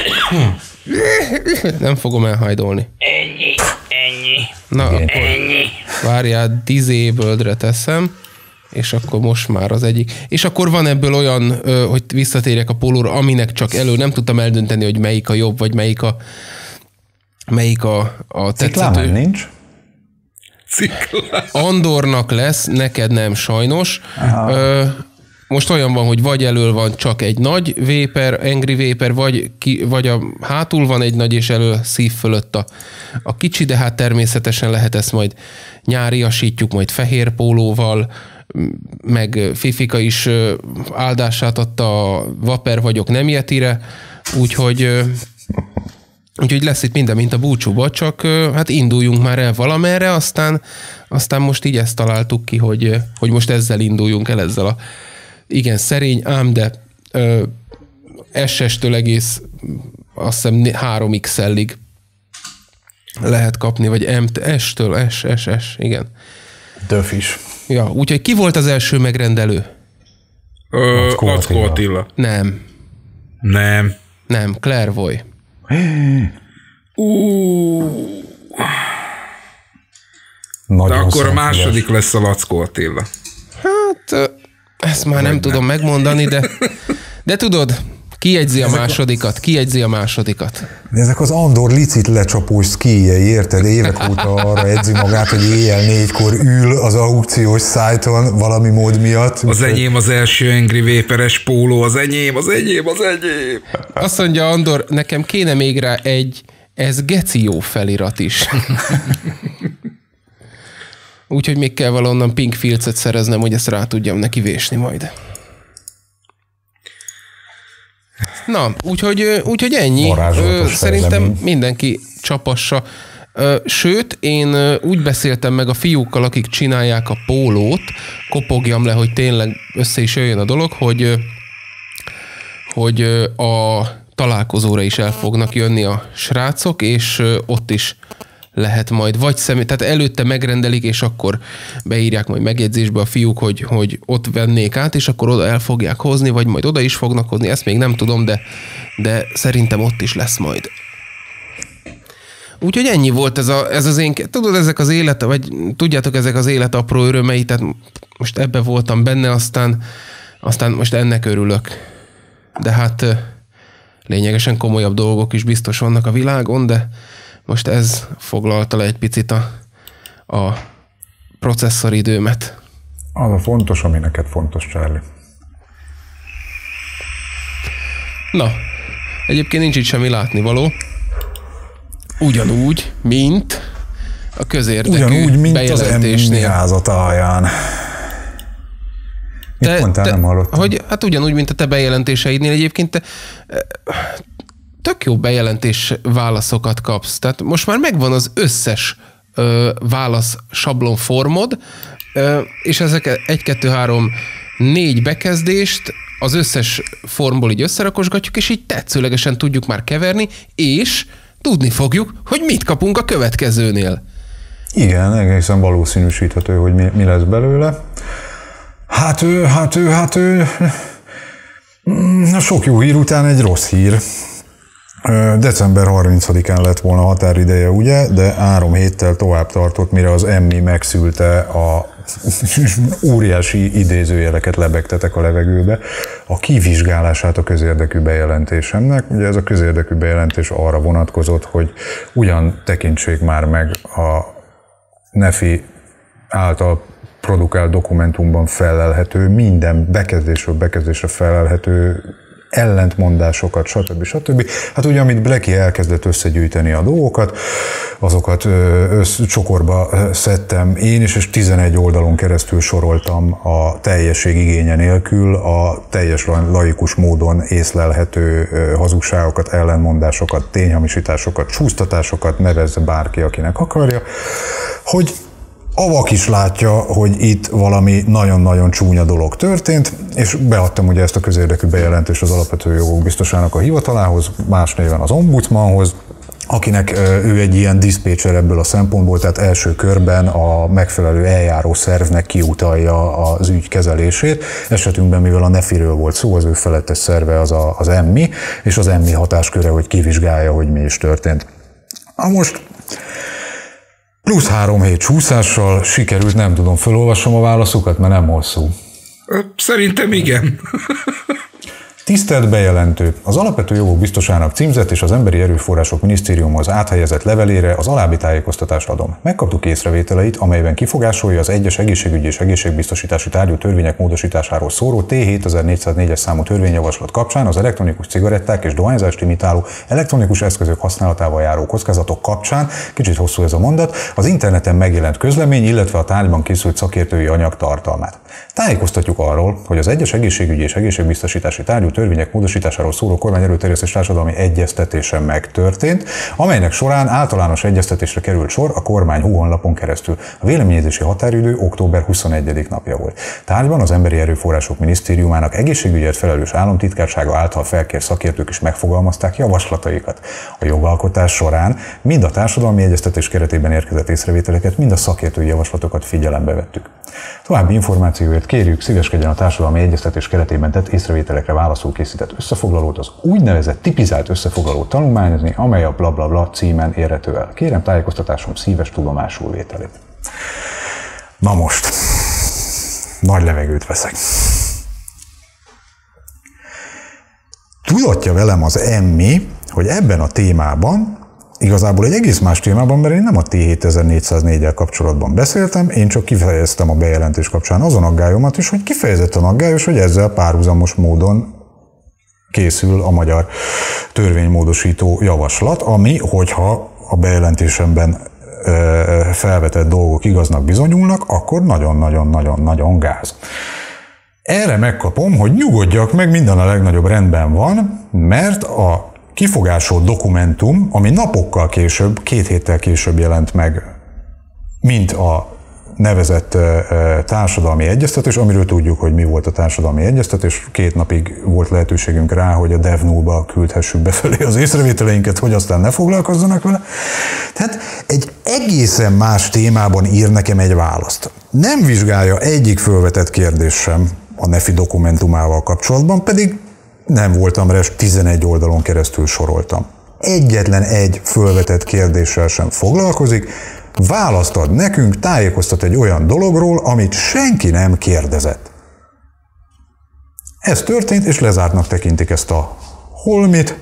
Nem fogom elhide-olni. Ennyi. Na, ennyi. Várjál, disabled-re teszem, és akkor most már az egyik. És akkor van ebből olyan, hogy visszatérjek a pólóra, aminek csak nem tudtam eldönteni, hogy melyik a jobb, vagy melyik a tetszhető. Ciklámen nincs? Andornak lesz, neked nem sajnos. Most olyan van, hogy vagy elől van csak egy nagy vapor, Angry Vapor, vagy a hátul van egy nagy, és elől szív fölött a kicsi, de hát természetesen lehet ezt majd nyáriasítjuk, majd fehér pólóval, meg Fifika is áldását adta a Vaper vagyok nem Yetire, úgyhogy lesz itt minden, mint a búcsúba, csak hát induljunk már el valamerre, aztán most így ezt találtuk ki, hogy most ezzel induljunk el, ezzel a igen szerény, ám de SS-től egész azt hiszem 3XL-ig lehet kapni, vagy S-től S, igen. Döf is. Ja, úgyhogy ki volt az első megrendelő? Lackó Attila. Nem, Clairvoy. De akkor a második lesz a Lackó Attila. Hát, ezt már nem tudom megmondani, de tudod, kijegyzi a másodikat. De ezek az Andor licit lecsapós szkíjei, érted? Évek óta arra edzi magát, hogy éjjel 4-kor ül az aukciós szájton valami mód miatt. Az enyém az első Angry Vaperes póló, az enyém. Azt mondja Andor, nekem kéne még rá ez geci jó felirat is. Úgyhogy még kell valahonnan Pink Fields-et szereznem, hogy ezt rá tudjam neki vésni majd. Na, úgyhogy ennyi. Szerintem mindenki csapassa. Sőt, én úgy beszéltem meg a fiúkkal, akik csinálják a pólót, kopogjam le, hogy tényleg össze is jöjjön a dolog, hogy a találkozóra is el fognak jönni a srácok, és ott is lehet majd tehát előtte megrendelik, és akkor beírják majd megjegyzésbe a fiúk, hogy ott vennék át, és akkor oda el fogják hozni, vagy majd oda is fognak hozni, ezt még nem tudom, de szerintem ott is lesz majd. Úgyhogy ennyi volt ez az én, tudod, ezek az élet, vagy tudjátok, ezek az élet apró örömei, tehát most ebbe voltam benne, aztán most ennek örülök. De hát lényegesen komolyabb dolgok is biztos vannak a világon, de most ez foglalta le egy picit a processzoridőmet. Az a fontos, ami neked fontos, Charlie. Na, egyébként nincs itt semmi látnivaló. Ugyanúgy, mint a közérdekű bejelentésnél. Az háza táján. Mit mondtál, nem hallottam? Hát ugyanúgy, mint a te bejelentéseidnél egyébként te tök jó bejelentés válaszokat kapsz. Tehát most már megvan az összes válasz sablonformod, és ezek 1, 2, 3, 4 bekezdést az összes formból így összerakosgatjuk, és így tetszőlegesen tudjuk már keverni, és tudni fogjuk, hogy mit kapunk a következőnél. Igen, egészen valószínűsíthető, hogy mi lesz belőle. Hát sok jó hír után egy rossz hír. December 30-án lett volna határideje, ugye, de 3 héttel tovább tartott, mire az Emmy megszülte a óriási idézőjeleket lebegtetek a levegőbe, a kivizsgálását a közérdekű bejelentésemnek. Ugye ez a közérdekű bejelentés arra vonatkozott, hogy ugyan tekintsék már meg a NEFI által produkált dokumentumban felelhető, minden bekezdésről bekezdésre felelhető ellentmondásokat, stb. Hát ugye, amit Blackie elkezdett összegyűjteni a dolgokat, azokat csokorba szedtem én is, és 11 oldalon keresztül soroltam a teljesség igénye nélkül a teljes laikus módon észlelhető hazugságokat, ellentmondásokat, tényhamisításokat, csúsztatásokat, nevezze bárki, akinek akarja, hogy a vak is látja, hogy itt valami nagyon-nagyon csúnya dolog történt, és beadtam ugye ezt a közérdekű bejelentést az Alapvető Jogok Biztosának a hivatalához, más néven az ombudsmanhoz, akinek ő egy ilyen diszpécser ebből a szempontból, tehát első körben a megfelelő eljáró szervnek kiutalja az ügy kezelését. Esetünkben, mivel a NEFI-ről volt szó, az ő felettes szerve az Emmy, és az Emmy hatásköre, hogy kivizsgálja, hogy mi is történt. Most plusz 3 hét csúszással sikerült, nem tudom, felolvasom a válaszokat, mert nem hosszú. Szerintem igen. Tisztelt bejelentő! Az Alapvető Jogok Biztosának címzett és az Emberi Erőforrások Minisztériumhoz áthelyezett levelére az alábbi tájékoztatást adom. Megkaptuk észrevételeit, amelyben kifogásolja az egyes egészségügyi és egészségbiztosítási tárgyú törvények módosításáról szóló T7404-es számú törvényjavaslat kapcsán az elektronikus cigaretták és dohányzást imitáló elektronikus eszközök használatával járó kockázatok kapcsán, kicsit hosszú ez a mondat, az interneten megjelent közlemény, illetve a tárgyban készült szakértői anyag tartalmát. Tájékoztatjuk arról, hogy az egyes egészségügyi és egészségbiztosítási tárgyú törvények módosításáról szóló kormányerőterjesztés társadalmi egyeztetése megtörtént, amelynek során általános egyeztetésre került sor a kormány honlapon keresztül. A véleményezési határidő október 21. napja volt. Tárgyban az Emberi Erőforrások Minisztériumának egészségügyért felelős államtitkársága által felkért szakértők is megfogalmazták javaslataikat. A jogalkotás során mind a társadalmi egyeztetés keretében érkezett észrevételeket, mind a szakértői javaslatokat figyelembe vettük. További információért kérjük, szíveskedjen a társadalmi egyeztetés keretében tett észrevételekre válaszul készített összefoglalót, az úgynevezett tipizált összefoglalót tanulmányozni, amely a blablabla címen érhető el. Kérem tájékoztatásom szíves tudomásul vételét. Na most, nagy levegőt veszek. Tudatja velem az Emmi, hogy ebben a témában, igazából egy egész más témában, mert én nem a T7404-el kapcsolatban beszéltem, én csak kifejeztem a bejelentés kapcsán azon aggályomat is, hogy kifejezetten aggályos, hogy ezzel párhuzamos módon készül a magyar törvénymódosító javaslat, ami, hogyha a bejelentésemben felvetett dolgok igaznak bizonyulnak, akkor nagyon-nagyon-nagyon-nagyon gáz. Erre megkapom, hogy nyugodjak meg, minden a legnagyobb rendben van, mert a kifogásolt dokumentum, ami napokkal később, 2 héttel később jelent meg, mint a nevezett társadalmi egyeztetés, amiről tudjuk, hogy mi volt a társadalmi egyeztetés. 2 napig volt lehetőségünk rá, hogy a DevNow-ba küldhessük befelé az észrevételeinket, hogy aztán ne foglalkozzanak vele. Tehát egy egészen más témában ír nekem egy választ. Nem vizsgálja egyik fölvetett kérdés sem a NEFI dokumentumával kapcsolatban, pedig nem voltam rá, 11 oldalon keresztül soroltam. Egyetlen egy fölvetett kérdéssel sem foglalkozik, választ ad nekünk, tájékoztat egy olyan dologról, amit senki nem kérdezett. Ez történt, és lezártnak tekintik ezt a holmit.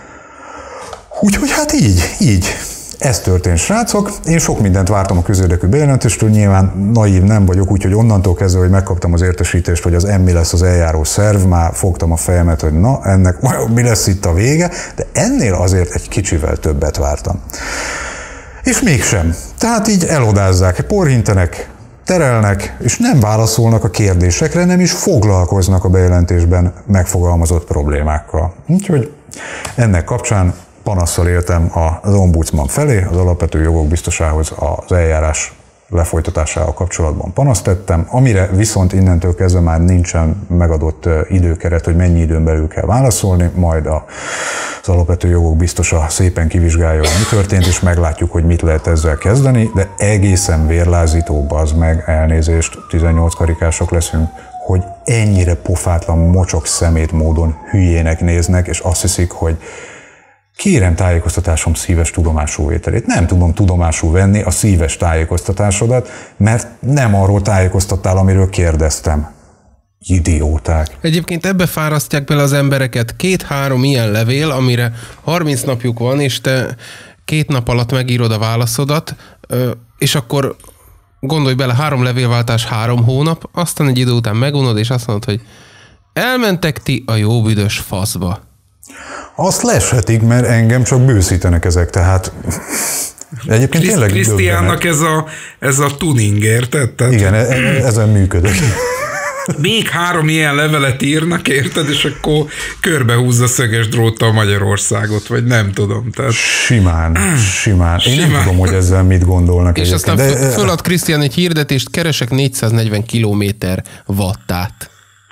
Úgyhogy hát így. Ez történt, srácok. Én sok mindent vártam a közérdekű bejelentéstől, nyilván naív nem vagyok, úgyhogy onnantól kezdve, hogy megkaptam az értesítést, hogy az Emmi lesz az eljáró szerv, már fogtam a fejemet, hogy na, ennek mi lesz itt a vége, de ennél azért egy kicsivel többet vártam. És mégsem. Tehát így elodázzák, porhintenek, terelnek, és nem válaszolnak a kérdésekre, nem is foglalkoznak a bejelentésben megfogalmazott problémákkal. Úgyhogy ennek kapcsán panasszal éltem az ombudsman felé, az Alapvető Jogok Biztosához az eljárás lefolytatásával kapcsolatban panaszt tettem, amire viszont innentől kezdve már nincsen megadott időkeret, hogy mennyi időn belül kell válaszolni, majd az Alapvető Jogok Biztosa szépen kivizsgálja, hogy mi történt, és meglátjuk, hogy mit lehet ezzel kezdeni, de egészen vérlázító, bazd meg, elnézést, 18 karikások leszünk, hogy ennyire pofátlan, mocsok szemét módon hülyének néznek, és azt hiszik, hogy kérem tájékoztatásom szíves tudomásul vételét. Nem tudom tudomásul venni a szíves tájékoztatásodat, mert nem arról tájékoztattál, amiről kérdeztem. Idióták. Egyébként ebbe fárasztják bele az embereket 2-3 ilyen levél, amire 30 napjuk van, és te 2 nap alatt megírod a válaszodat, és akkor gondolj bele, 3 levélváltás 3 hónap, aztán egy idő után megunod, és azt mondod, hogy elmentek ti a jó büdös faszba. Azt leshetik, mert engem csak bőszítenek ezek, tehát egyébként tényleg Krisztiánnak ez a tuning, érted? Tehát... Igen, ezen működök. Még 3 ilyen levelet írnak, érted, és akkor körbehúzza szöges dróttal Magyarországot, vagy nem tudom. Tehát... Simán. Én nem tudom, hogy ezzel mit gondolnak. És aztán fölad Krisztián egy hirdetést, keresek 440 kilométer wattát.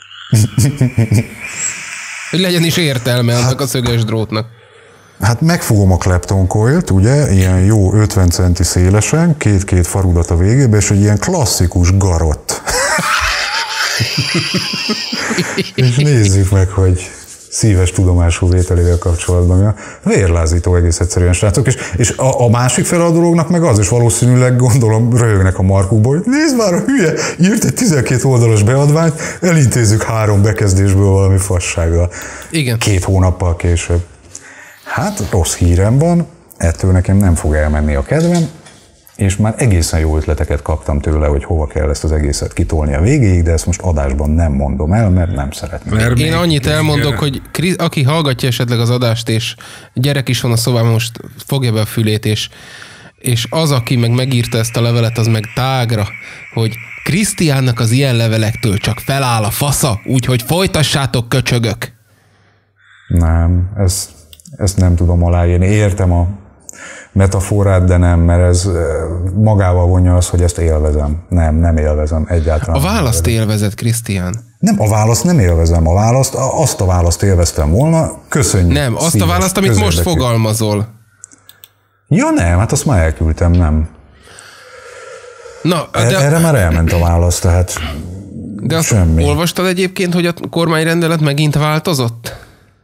Hogy legyen is értelme annak a szöges drótnak. Hát megfogom a Clapton coilt, ugye, ilyen jó 50 centi szélesen, 2 farudat a végébe, és egy ilyen klasszikus garott. És nézzük meg, hogy szíves tudomású vételével kapcsolatban. Vérlázító egész egyszerűen, srácok. És a másik fel a dolognak meg az is valószínűleg, gondolom, röhögnek a markukból, hogy nézd már, a hülye, írt egy 12 oldalas beadványt, elintézzük 3 bekezdésből valami fassággal. Igen. 2 hónappal később. Hát rossz hírem van, ettől nekem nem fog elmenni a kedvem, és már egészen jó ötleteket kaptam tőle, hogy hova kell ezt az egészet kitolni a végéig, de ezt most adásban nem mondom el, mert nem szeretném. Én annyit elmondok, hogy aki hallgatja esetleg az adást, és gyerek is van a szobában, most fogja be a fülét, és az, aki meg megírta ezt a levelet, az meg tágra, hogy Krisztiánnak az ilyen levelektől csak feláll a fasza, úgyhogy folytassátok, köcsögök. Nem, ezt nem tudom aláírni. Értem a metaforát, de nem, mert ez magával vonja az, hogy ezt élvezem. Nem élvezem egyáltalán. A választ élvezed, Krisztián. Nem, a választ nem élvezem. Azt a választ élveztem volna. Köszönjük. Nem, azt a választ, amit most fogalmazol. Ja nem, hát azt már elküldtem, nem. Na, erre már elment a válasz, tehát de azt semmi. Olvastad egyébként, hogy a kormányrendelet megint változott?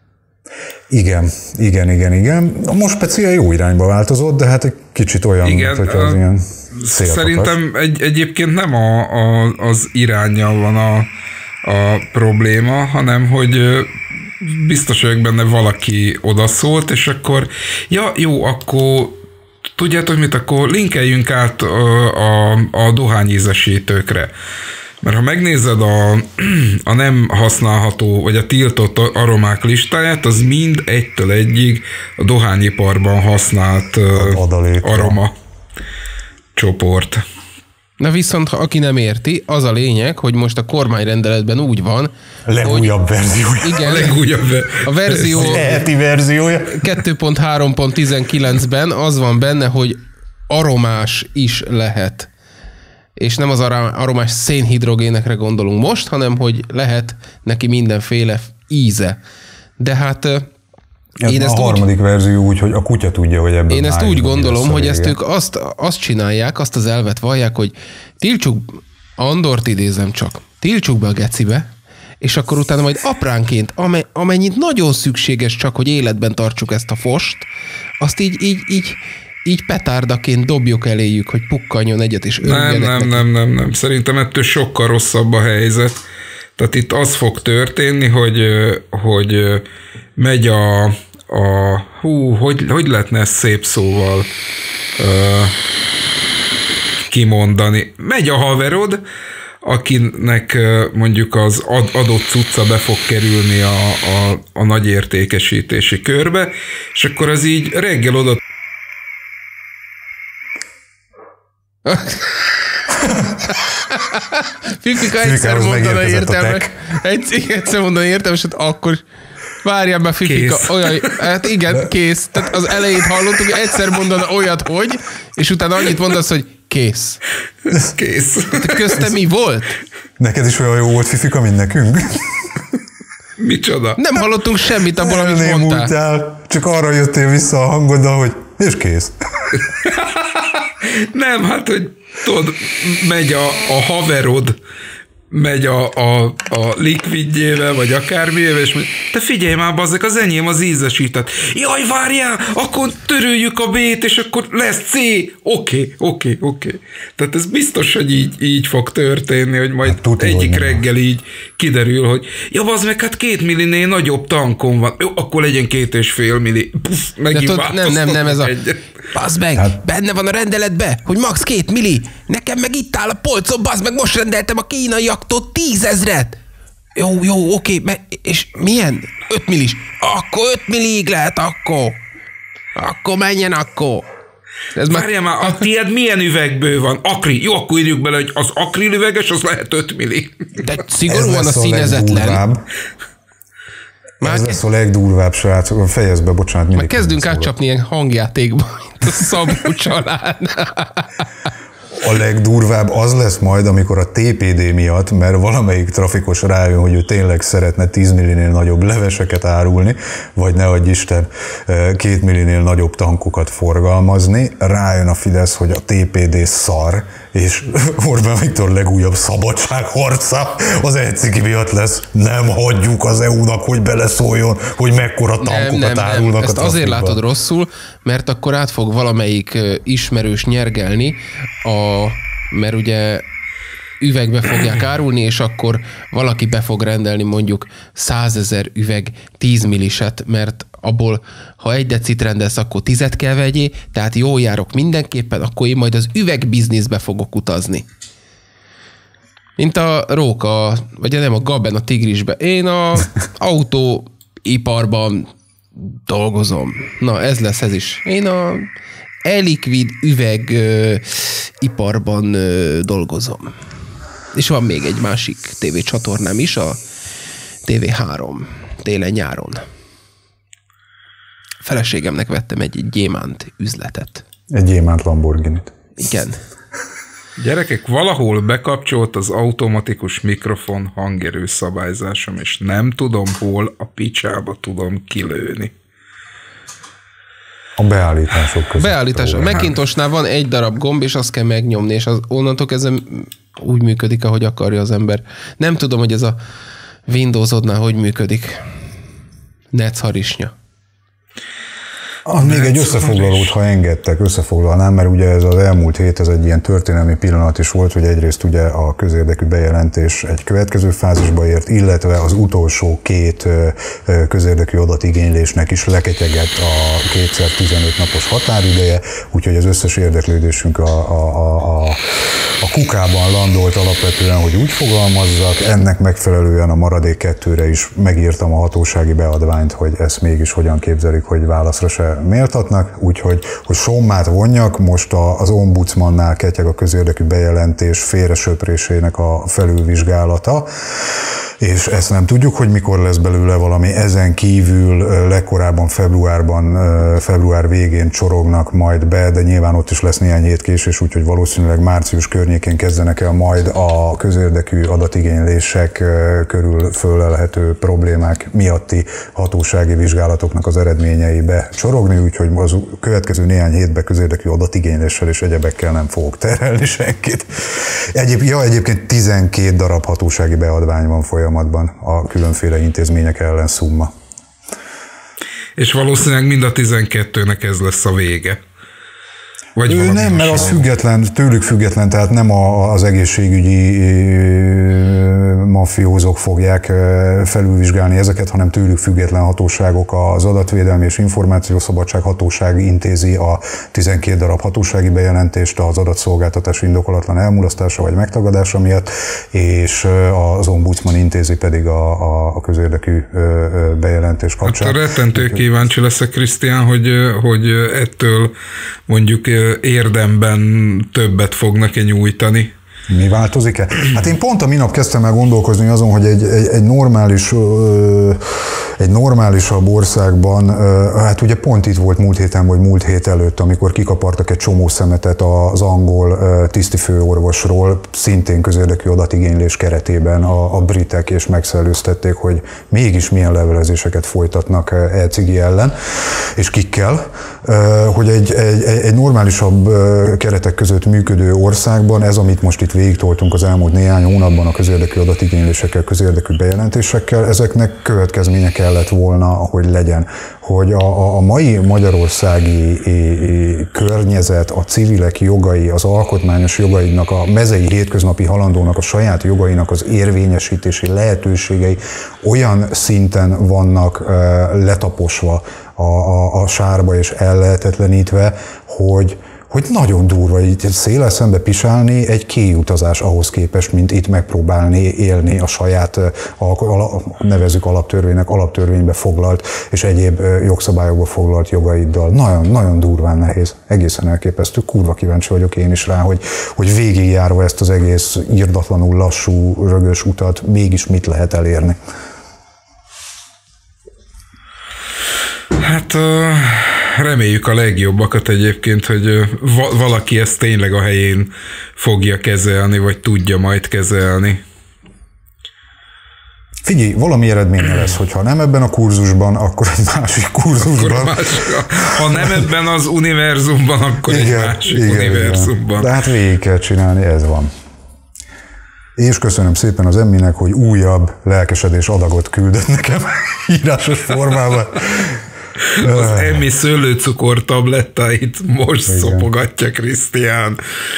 Igen. Most speciál jó irányba változott, de hát egy kicsit olyan, igen, hogy az ilyen szerintem egyébként nem az iránnyal van a probléma, hanem hogy biztos vagyok benne, valaki odaszólt, és akkor jó, akkor tudjátok mit, akkor linkeljünk át a dohányízesítőkre. Mert ha megnézed a nem használható, vagy a tiltott aromák listáját, az mind egytől egyig a dohányiparban használt aroma csoport. Na viszont, ha aki nem érti, az a lényeg, hogy most a kormányrendeletben úgy van, legújabb verziója. Igen, a verzió 2.3.19-ben az van benne, hogy aromás is lehet. És nem az aromás szénhidrogénekre gondolunk most, hanem hogy lehet neki mindenféle íze. De hát én ezt a harmadik verzió úgy, hogy a kutya tudja, hogy ebben. Én ezt úgy gondolom, hogy ezt ők azt csinálják, azt az elvet vallják, hogy tiltsuk, Andort idézem csak, tiltsuk be a gecibe, és akkor utána majd apránként, amennyit nagyon szükséges csak, hogy életben tartsuk ezt a fost, azt így petárdaként dobjuk eléjük, hogy pukkanjon egyet, és örüljenek neki. Nem. Szerintem ettől sokkal rosszabb a helyzet. Tehát itt az fog történni, hogy megy hogy lehetne ezt szép szóval kimondani. Megy a haverod, akinek mondjuk az adott cucca be fog kerülni a nagy értékesítési körbe, és akkor az így reggel oda Fifika egyszer mondana értelmes. Egyszer mondana értelmeset, akkor várjál be, Fifika. Olyan, hát igen, kész. Tehát az elejét hallottuk, hogy egyszer mondana olyat, hogy, és utána annyit mondasz, hogy kész. Kész. Köztem mi volt? Neked is olyan jó volt, Fifika, mint nekünk? Micsoda? Nem hallottunk semmit abból, amit mondtál. Múltál, csak arra jöttél vissza a hangoddal, hogy és kész. Nem, hát, hogy tudod, megy a haverod, megy a likvidjével, vagy akármiével, és mondja, te figyelj már, bazzek, az enyém az ízesített. Jaj, várjál, akkor töröljük a B-t, és akkor lesz C. Oké. Tehát ez biztos, hogy így fog történni, hogy majd hát, egyik reggel így kiderül, hogy ja, bazd meg, hát 2 millinél nagyobb tankon van. Jó, akkor legyen 2,5 milli. Puff, megint nem, ez a... Bazd meg, hát, benne van a rendeletbe, hogy max 2 milli. Nekem meg itt áll a polcon, bazd meg, most rendeltem a kínaiaktól 10 000. Jó, oké, és milyen? 5 millis. Akkor 5 millig lehet, akkor menjen, akkor. Várjál már, a tiéd milyen üvegből van? Akri. Jó, akkor írjuk bele, hogy az akrilüveges, az lehet 5 milli. De szigorúan a színezetlen. Ez lesz a legdurvább, srácok. Fejezd be, bocsánat. Már kezdünk átcsapni ilyen hangjátékba, mint a Szabó család. A legdurvább az lesz majd, amikor a TPD miatt, mert valamelyik trafikos rájön, hogy ő tényleg szeretne 10 millinél nagyobb leveseket árulni, vagy ne adj Isten 2 millinél nagyobb tankokat forgalmazni, rájön a Fidesz, hogy a TPD szar, és Orbán Viktor legújabb szabadságharca az ECG miatt lesz. Nem hagyjuk az EU-nak, hogy beleszóljon, hogy mekkora tankokat árulnak. Ezt azért látod rosszul, mert akkor át fog valamelyik ismerős nyergelni, mert ugye üvegbe fogják árulni, és akkor valaki be fog rendelni mondjuk 100 000 üveg 10 milliset, mert abból, ha 1 decit rendelsz, akkor 10 kell vegyé, tehát jól járok mindenképpen, akkor én majd az üvegbizniszbe fogok utazni. Mint a Róka, vagy nem a Gaben, a Tigrisbe. Én a autóiparban dolgozom. Na, ez lesz ez is. Én a e-likvid üvegiparban dolgozom. És van még egy másik tévécsatornám is, a TV3 télen-nyáron. Feleségemnek vettem egy gyémánt üzletet. Egy gyémánt Lamborghinit. Igen. Gyerekek, valahol bekapcsolt az automatikus mikrofon hangerő szabályzásom, és nem tudom, hol a picsába tudom kilőni. A beállítások között. Beállítás. A Macintosnál van egy darab gomb, és azt kell megnyomni, és az onnantól kezdve úgy működik, ahogy akarja az ember. Nem tudom, hogy ez a Windowsodnál hogy működik. Netsz harisnya. Még egy összefoglalót, ha engedtek, összefoglalnám, mert ugye ez az elmúlt hét, ez egy ilyen történelmi pillanat is volt, hogy egyrészt ugye a közérdekű bejelentés egy következő fázisba ért, illetve az utolsó 2 közérdekű adatigénylésnek is leketyegett a 2x15 napos határideje, úgyhogy az összes érdeklődésünk a kukában landolt alapvetően, hogy úgy fogalmazzak, ennek megfelelően a maradék 2-re is megírtam a hatósági beadványt, hogy ezt mégis hogyan képzelik, hogy válaszra se méltatnak, úgyhogy hogy sommát vonjak, most az ombudsmannál ketyeg a közérdekű bejelentés félresöprésének a felülvizsgálata, és ezt nem tudjuk, hogy mikor lesz belőle valami, ezen kívül legkorábban február végén csorognak majd be, de nyilván ott is lesz néhány hét késés, úgyhogy valószínűleg március környékén kezdenek el majd a közérdekű adatigénylések körül föllelhető problémák miatti hatósági vizsgálatoknak az eredményei becsorogni, úgyhogy az következő néhány hétben közérdekű adatigényléssel és egyebekkel nem fogok terhelni senkit. Egyébként 12 darab hatósági beadvány van folyamatban a különféle intézmények ellen szumma. És valószínűleg mind a 12-nek ez lesz a vége. Vagy nem, mert az független, tőlük független, tehát nem az egészségügyi mafiózók fogják felülvizsgálni ezeket, hanem tőlük független hatóságok, az Adatvédelmi és Információszabadság Hatóság intézi a 12 darab hatósági bejelentést az adatszolgáltatás indokolatlan elmulasztása vagy megtagadása miatt, és az ombudsman intézi pedig a közérdekű bejelentés kapcsán. Hát rettentő kíváncsi leszek, Krisztián, hogy ettől mondjuk érdemben többet fognak-e nyújtani. Mi változik-e? Hát én pont a minap kezdtem el gondolkozni azon, hogy egy normálisabb országban, hát ugye pont itt volt múlt héten, vagy múlt hét előtt, amikor kikapartak egy csomó szemetet az angol tisztifőorvosról, szintén közérdekű adatigénylés keretében a britek, és megszellőztették, hogy mégis milyen levelezéseket folytatnak e-cigi ellen, és kikkel, hogy egy normálisabb keretek között működő országban ez, amit most itt végigtoltunk az elmúlt néhány hónapban a közérdekű adatigénylésekkel, közérdekű bejelentésekkel, ezeknek következménye kellett volna, hogy legyen. Hogy a mai magyarországi környezet, a civilek jogai, az alkotmányos jogainak, a mezei hétköznapi halandónak, a saját jogainak az érvényesítési lehetőségei olyan szinten vannak letaposva a sárba és ellehetetlenítve, hogy nagyon durva így széles szembe pisálni egy kiutazás ahhoz képest, mint itt megpróbálni élni a saját, nevezzük alaptörvénynek, alaptörvénybe foglalt és egyéb jogszabályokba foglalt jogaiddal. Nagyon, nagyon durván nehéz. Egészen elképesztő. Kurva kíváncsi vagyok én is rá, hogy végigjárva ezt az egész irdatlanul lassú, rögös utat mégis mit lehet elérni. Hát reméljük a legjobbakat egyébként, hogy valaki ezt tényleg a helyén fogja kezelni, vagy tudja majd kezelni. Figyelj, valami eredménye lesz, hogyha nem ebben a kurzusban, akkor egy másik kurzusban. Ha nem ebben az univerzumban, akkor igen, egy másik univerzumban. De hát végig kell csinálni, ez van. És köszönöm szépen az Emminek, hogy újabb lelkesedés adagot küldött nekem írásos formában. Az Emmi szőlőcukor tablettáit most igen. Szopogatja Krisztián.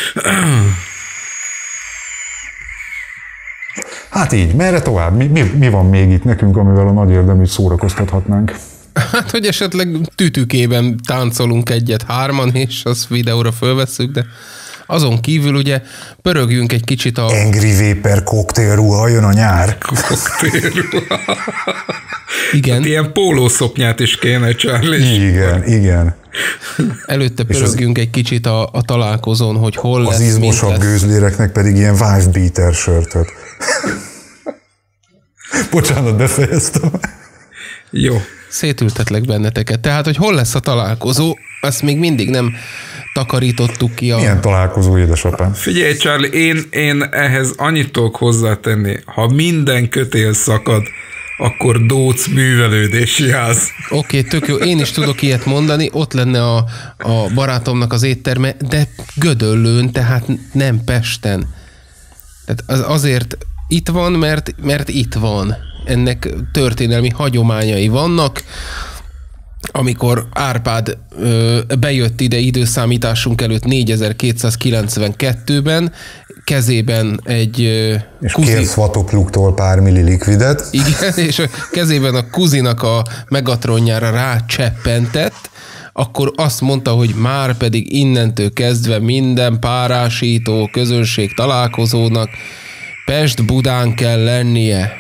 Hát így, merre tovább? Mi van még itt nekünk, amivel a nagy érdeműt szórakoztathatnánk? Hát, hogy esetleg tütükében táncolunk egyet-hárman, és azt videóra fölvesszük, de azon kívül ugye pörögjünk egy kicsit a... Angry Vapor koktélruha, jön a nyár. Koktélruha. Igen. Hát ilyen pólószoknyát is kéne, Charlie. Igen. Előtte pörögjünk egy kicsit a találkozón, hogy hol lesz, az izmosabb gőzléreknek pedig ilyen wife beater sörtöt. Bocsánat, befejeztem. Jó. Szétültetlek benneteket. Tehát, hogy hol lesz a találkozó, azt még mindig nem takarítottuk ki. Milyen találkozó, édesapám? Figyelj, Charlie, én ehhez annyit tudok hozzátenni, ha minden kötél szakad, akkor Dóc művelődési ház. Oké, tök jó, én is tudok ilyet mondani, ott lenne a barátomnak az étterme, de Gödöllőn, tehát nem Pesten. Tehát azért itt van, mert itt van. Ennek történelmi hagyományai vannak. Amikor Árpád bejött ide időszámításunk előtt 4292-ben, kezében egy és kérsz Vatopluktól pár millilikvidet. Igen, és a kezében a kuzinak a Megatronjára rácseppentett, akkor azt mondta, hogy már pedig innentől kezdve minden párásító közönség találkozónak Pest-Budán kell lennie.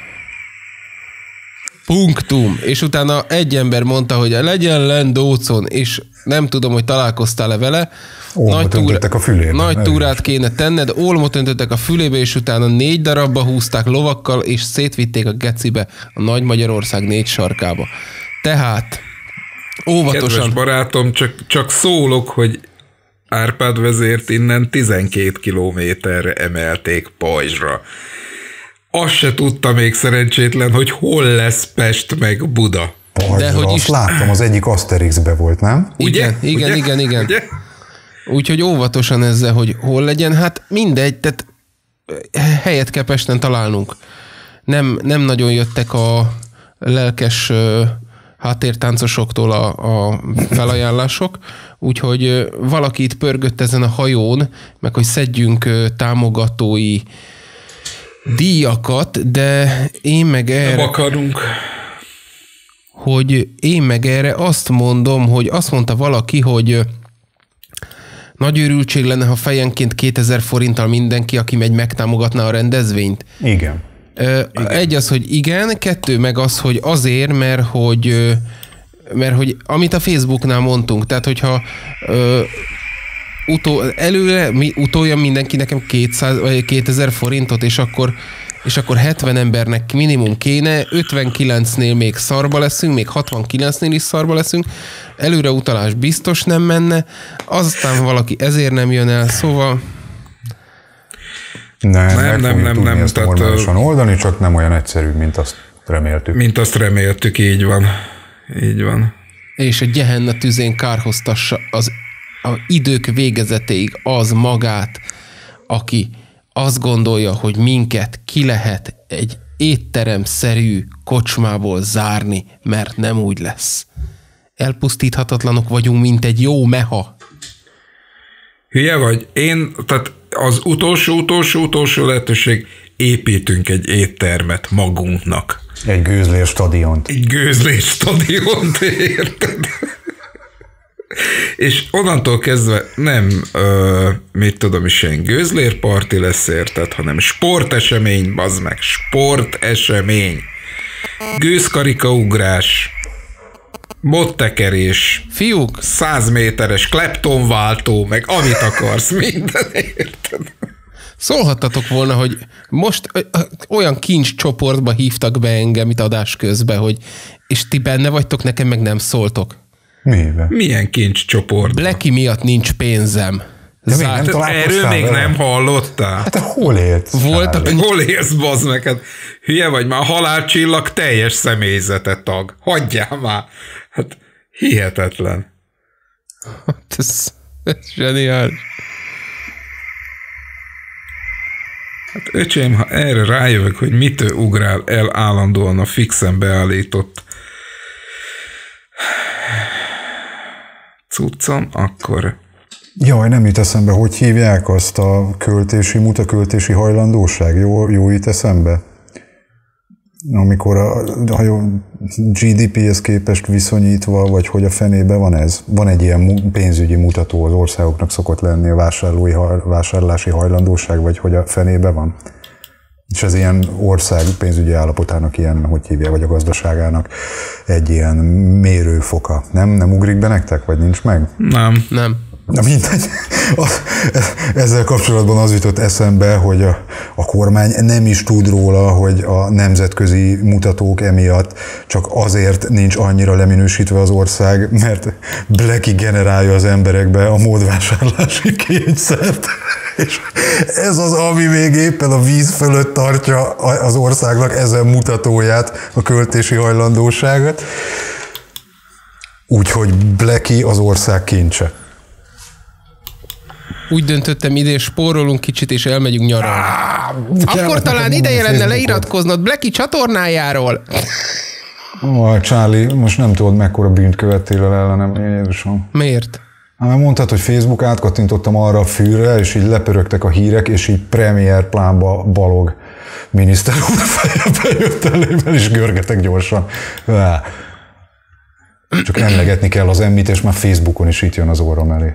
Punktum. És utána egy ember mondta, hogy legyen len Dócon, és nem tudom, hogy találkoztál-e vele. Nagy túrát kéne tenned, olmot öntöttek a fülébe, és utána 4 darabba húzták lovakkal, és szétvitték a gecibe a Nagy Magyarország 4 sarkába. Tehát óvatosan... Kedves barátom, csak szólok, hogy Árpád vezért innen 12 kilométerre emelték Pajzsra. Azt se tudta még szerencsétlen, hogy hol lesz Pest meg Buda. Pajzsra, de hogy is láttam, az egyik Asterixbe volt, nem? Igen. Ugye? Úgyhogy óvatosan ezzel, hogy hol legyen, hát mindegy, tehát helyet kell Pesten találnunk. Nem nagyon jöttek a lelkes háttértáncosoktól a felajánlások, úgyhogy valaki itt pörgött ezen a hajón, meg hogy szedjünk támogatói díjakat, de én meg erre... Nem akarunk. Hogy én meg erre azt mondom, hogy azt mondta valaki, hogy nagy őrültség lenne, ha fejenként 2000 forinttal mindenki, aki megy, megtámogatná a rendezvényt. Igen. Egy az, hogy igen, 2 meg az, hogy azért, mert hogy amit a Facebooknál mondtunk, tehát hogyha utolja mindenki nekem 200 vagy 2000 forintot, és akkor 70 embernek minimum kéne, 59-nél még szarba leszünk, még 69-nél is szarba leszünk, előreutalás biztos nem menne, aztán valaki ezért nem jön el, szóval... Nem. Ezt normálisan oldani, csak nem olyan egyszerű, mint azt reméltük. Így van. És a Gehenna tüzén kárhoztassa az idők végezetéig az magát, aki azt gondolja, hogy minket ki lehet egy étteremszerű kocsmából zárni, mert nem úgy lesz. Elpusztíthatatlanok vagyunk, mint egy jó meha. Hülye vagy? Tehát az utolsó lehetőség, építünk egy éttermet magunknak. Egy gőzlérstadiont. Érted? És onnantól kezdve nem, mit tudom is én, gőzlérparti lesz, érted, hanem sportesemény, bazd meg, sportesemény. Gőzkarikaugrás, modtekerés, fiúk, 100 méteres kleptonváltó, meg amit akarsz, minden, érted? Szólhattatok volna, hogy most olyan kincs csoportba hívtak be engem itt adás közben, hogy és ti benne vagytok, nekem meg nem szóltok. Miben? Milyen kincs csoport? Blackie miatt nincs pénzem. Erről még nem hallottál? Hát hol élsz? Hol élsz, bazd meg? Hát, hülye vagy már, a halálcsillag teljes személyzete tag. Hagyjál már. Hát hihetetlen. Ez zseniális. Hát öcsém, ha erre rájövök, hogy mitől ugrál el állandóan a fixen beállított cuccom, akkor... Jaj, nem jut eszembe, hogy hívják azt a költési hajlandóság? Jó jut eszembe? Amikor a GDP-hez képest viszonyítva, vagy hogy a fenébe van ez? Van egy ilyen pénzügyi mutató az országoknak szokott lenni a vásárlási hajlandóság, vagy hogy a fenébe van? És ez ilyen ország pénzügyi állapotának ilyen, hogy hívják, vagy a gazdaságának egy ilyen mérőfoka. Nem ugrik be nektek, vagy nincs meg? Nem. Na mindegy. Ezzel kapcsolatban az jutott eszembe, hogy a kormány nem is tud róla, hogy a nemzetközi mutatók emiatt csak azért nincs annyira leminősítve az ország, mert Blackie generálja az emberekbe a módvásárlási kényszert. És ez az, ami még éppen a víz fölött tartja az országnak ezen mutatóját, a költési hajlandóságát. Úgyhogy Blackie az ország kincse. Úgy döntöttem, idén spórolunk kicsit, és elmegyünk nyaralni. Akkor talán ideje lenne leiratkoznod Blackie csatornájáról. Charlie, most nem tudod, mekkora bűnt követtél el ellenem, Jézusom. Miért? Mert mondtad, hogy Facebook, átkattintottam arra a fűre, és így lepörögtek a hírek, és így premier plánba Balog miniszter úr fejebe jött elével, és görgetek gyorsan. Csak emlegetni kell az emmit, és már Facebookon is itt jön az orrom elé.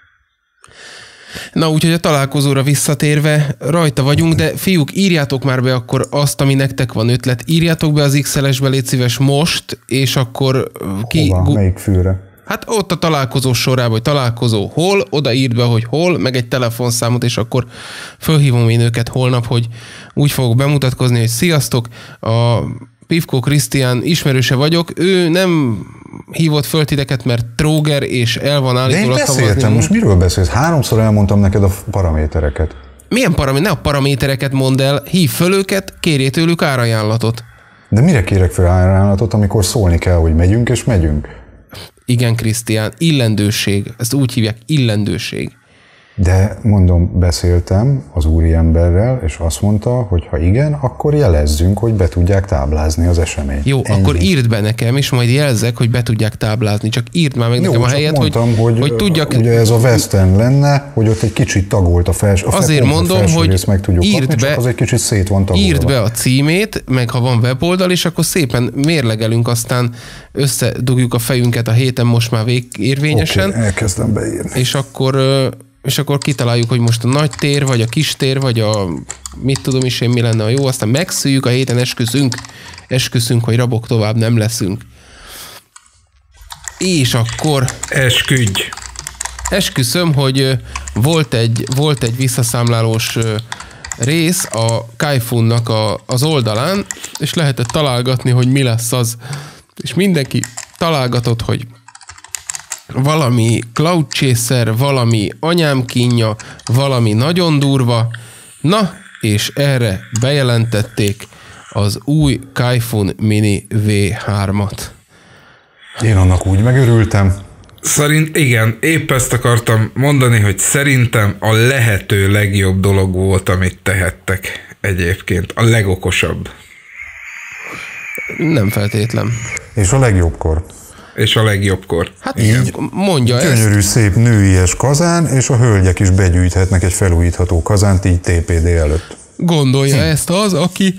Na, úgyhogy a találkozóra visszatérve rajta vagyunk, de fiúk, írjátok már be akkor azt, ami nektek van ötlet. Írjátok be az XLS-be, légy szíves most, és akkor Hova? Melyik fűre? Hát ott a találkozó sorában, hogy találkozó hol, oda írd be, hogy hol, meg egy telefonszámot, és akkor fölhívom én őket holnap, hogy úgy fogok bemutatkozni, hogy sziasztok, a Pivko Krisztián ismerőse vagyok, ő nem hívott föl titeket, mert tróger, és el van állítólag. De én beszéltem, most miről beszélsz? 3-szor elmondtam neked a paramétereket. Milyen paramétereket? Ne a paramétereket mondd el, hív föl őket, kérjél tőlük árajánlatot. De mire kérek fel árajánlatot, amikor szólni kell, hogy megyünk és megyünk? Igen, Krisztián, illendőség. Ezt úgy hívják, illendőség. De mondom, beszéltem az úriemberrel, és azt mondta, hogy ha igen, akkor jelezzünk, hogy be tudják táblázni az eseményt. Jó, ennyi. Akkor írd be nekem, és majd jelzek, hogy be tudják táblázni. Csak írd már meg nekem a helyet, mondtam, hogy tudjak... Ugye ez a West End lenne, hogy ott egy kicsit tagolt a felső. Azért mondom, hogy meg tudjuk írd kapni, be, az egy kicsit szét van tagolva. Írd be a címét, meg ha van weboldal, és akkor szépen mérlegelünk, aztán összedugjuk a fejünket a héten most már érvényesen. Oké, elkezdem beírni. És akkor kitaláljuk, hogy most a nagy tér, vagy a kis tér, vagy a mit tudom is én, mi lenne a jó, aztán megszűjjük, a héten esküszünk, hogy rabok tovább nem leszünk. És akkor... Esküdj! Esküszöm, hogy volt egy visszaszámlálós rész a Kaifunnak az oldalán, és lehetett találgatni, hogy mi lesz az. És mindenki találgatott, hogy valami Cloud Chaser, valami anyám kínja, valami nagyon durva. Na, és erre bejelentették az új Kaifun Mini V3-at. Én annak úgy megörültem. Igen, épp ezt akartam mondani, hogy szerintem a lehető legjobb dolog volt, amit tehettek egyébként. A legokosabb. Nem feltétlen. És a legjobbkor. És a legjobbkor. Hát így mondja ezt. Gyönyörű, szép nőies kazán, és a hölgyek is begyűjthetnek egy felújítható kazánt így TPD előtt. Gondolja ezt az, aki...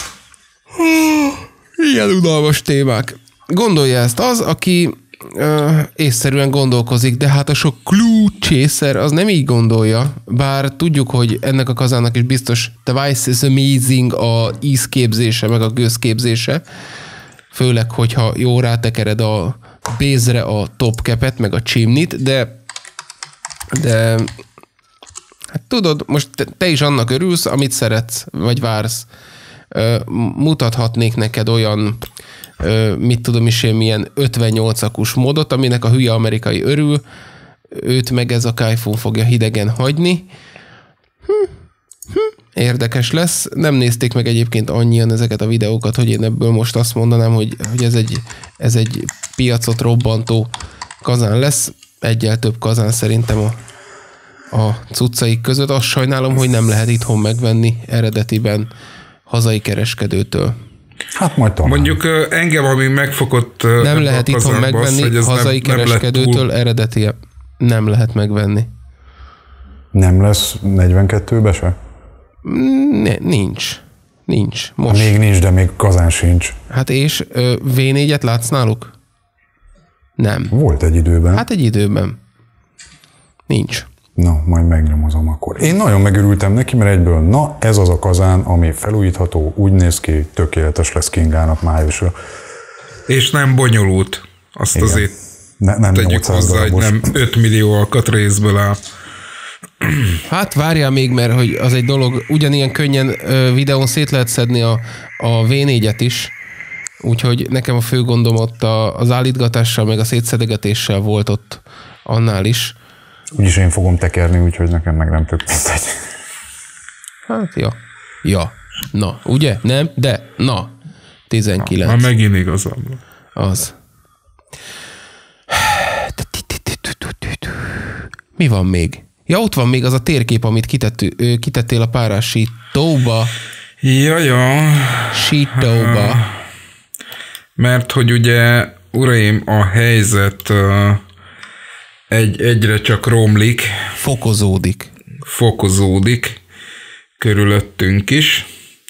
Ilyen unalmas témák. Gondolja ezt az, aki észszerűen gondolkozik, de hát a sok Cloud Chaser az nem így gondolja, bár tudjuk, hogy ennek a kazánnak is biztos Twice is amazing a ízképzése, meg a gőzképzése, főleg, hogyha jó rátekered a bézre a topcapet, meg a chimnit, de hát tudod, most te is annak örülsz, amit szeretsz, vagy vársz. Mutathatnék neked olyan, mit tudom is én, milyen 58 akus módot, aminek a hülye amerikai örül, őt meg ez a kájfó fogja hidegen hagyni. Érdekes lesz. Nem nézték meg egyébként annyian ezeket a videókat, hogy én ebből most azt mondanám, hogy ez egy piacot robbantó kazán lesz. Egyel több kazán szerintem a cuccaik között. Azt sajnálom, hogy nem lehet itthon megvenni eredetiben hazai kereskedőtől. Hát majd talán. Mondjuk engem, ami megfogott... Nem lehet itthon megvenni hazai kereskedőtől eredeti. Nem lehet megvenni. Nem lesz 42-be se? Nincs. Most. Még nincs, de még kazán sincs. Hát és V4-et látsz náluk? Nem. Volt egy időben. Hát egy időben. Nincs. Na, majd megnyomozom akkor. Én nagyon megörültem neki, mert egyből, na, ez az a kazán, ami felújítható, úgy néz ki, tökéletes lesz Kingának májusra. És nem bonyolult. Azt igen. Azért nem tegyük hozzá, hogy nem 5 millió alkatrészből áll. Hát várjál még, mert hogy az egy dolog, ugyanilyen könnyen videón szét lehet szedni a V4-et is, úgyhogy nekem a fő gondom ott az állítgatással, meg a szétszedegetéssel volt ott annál is. Úgyis én fogom tekerni, úgyhogy nekem meg nem tök mindegy. Hát, ja. Na, ugye? Nem? De, na. 19. Már megint igazam. Az. Mi van még? Ja, ott van még az a térkép, amit kitettél a párás sítóba. Ja. Sítóba. Mert hogy ugye, uraim, a helyzet egyre csak romlik. Fokozódik körülöttünk is.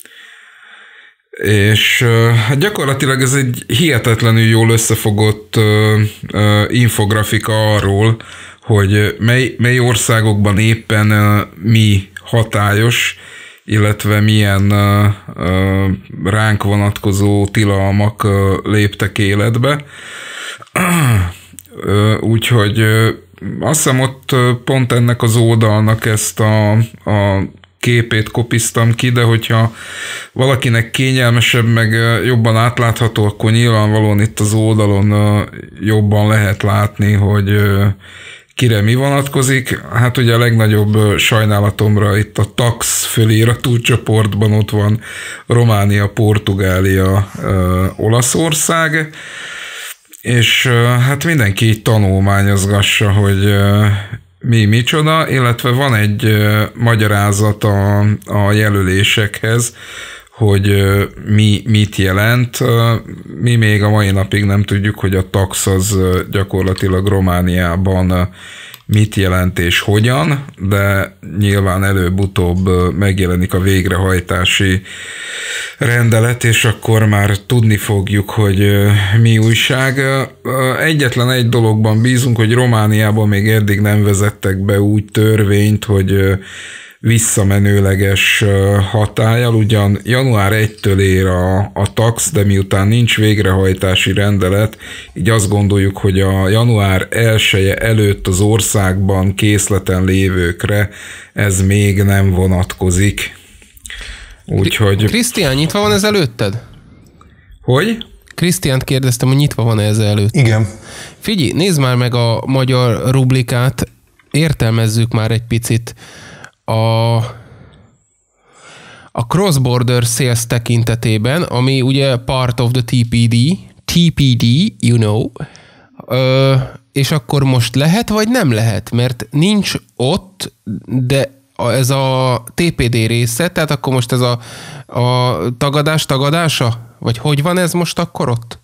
És gyakorlatilag ez egy hihetetlenül jól összefogott infografika arról, hogy mely országokban éppen mi hatályos, illetve milyen ránk vonatkozó tilalmak léptek életbe. Úgyhogy azt hiszem ott pont ennek az oldalnak ezt a képét kopiztam ki, de hogyha valakinek kényelmesebb, meg jobban átlátható, akkor nyilvánvalóan itt az oldalon jobban lehet látni, hogy kire mi vonatkozik. Hát ugye a legnagyobb sajnálatomra itt a TAX föliratú csoportban ott van Románia, Portugália, Olaszország, és hát mindenki így tanulmányozgassa, hogy mi micsoda, illetve van egy magyarázat a jelölésekhez, hogy mi mit jelent. Mi még a mai napig nem tudjuk, hogy a TAX az gyakorlatilag Romániában mit jelent és hogyan, de nyilván előbb-utóbb megjelenik a végrehajtási rendelet, és akkor már tudni fogjuk, hogy mi újság. Egyetlen egy dologban bízunk, hogy Romániában még eddig nem vezettek be úgy törvényt, hogy visszamenőleges hatállyal, ugyan január 1-től ér a TAX, de miután nincs végrehajtási rendelet, így azt gondoljuk, hogy a január 1-e előtt az országban készleten lévőkre ez még nem vonatkozik. Úgyhogy... Krisztián, nyitva van ez előtted? Hogy? Krisztiánt kérdeztem, hogy nyitva van ez előtt. Igen. Figyelj, nézd már meg a magyar rublikát, értelmezzük már egy picit a cross-border sales tekintetében, ami ugye part of the TPD, you know, és akkor most lehet, vagy nem lehet? Mert nincs ott, de ez a TPD része, tehát akkor most ez a tagadása? Vagy hogy van ez most akkor ott?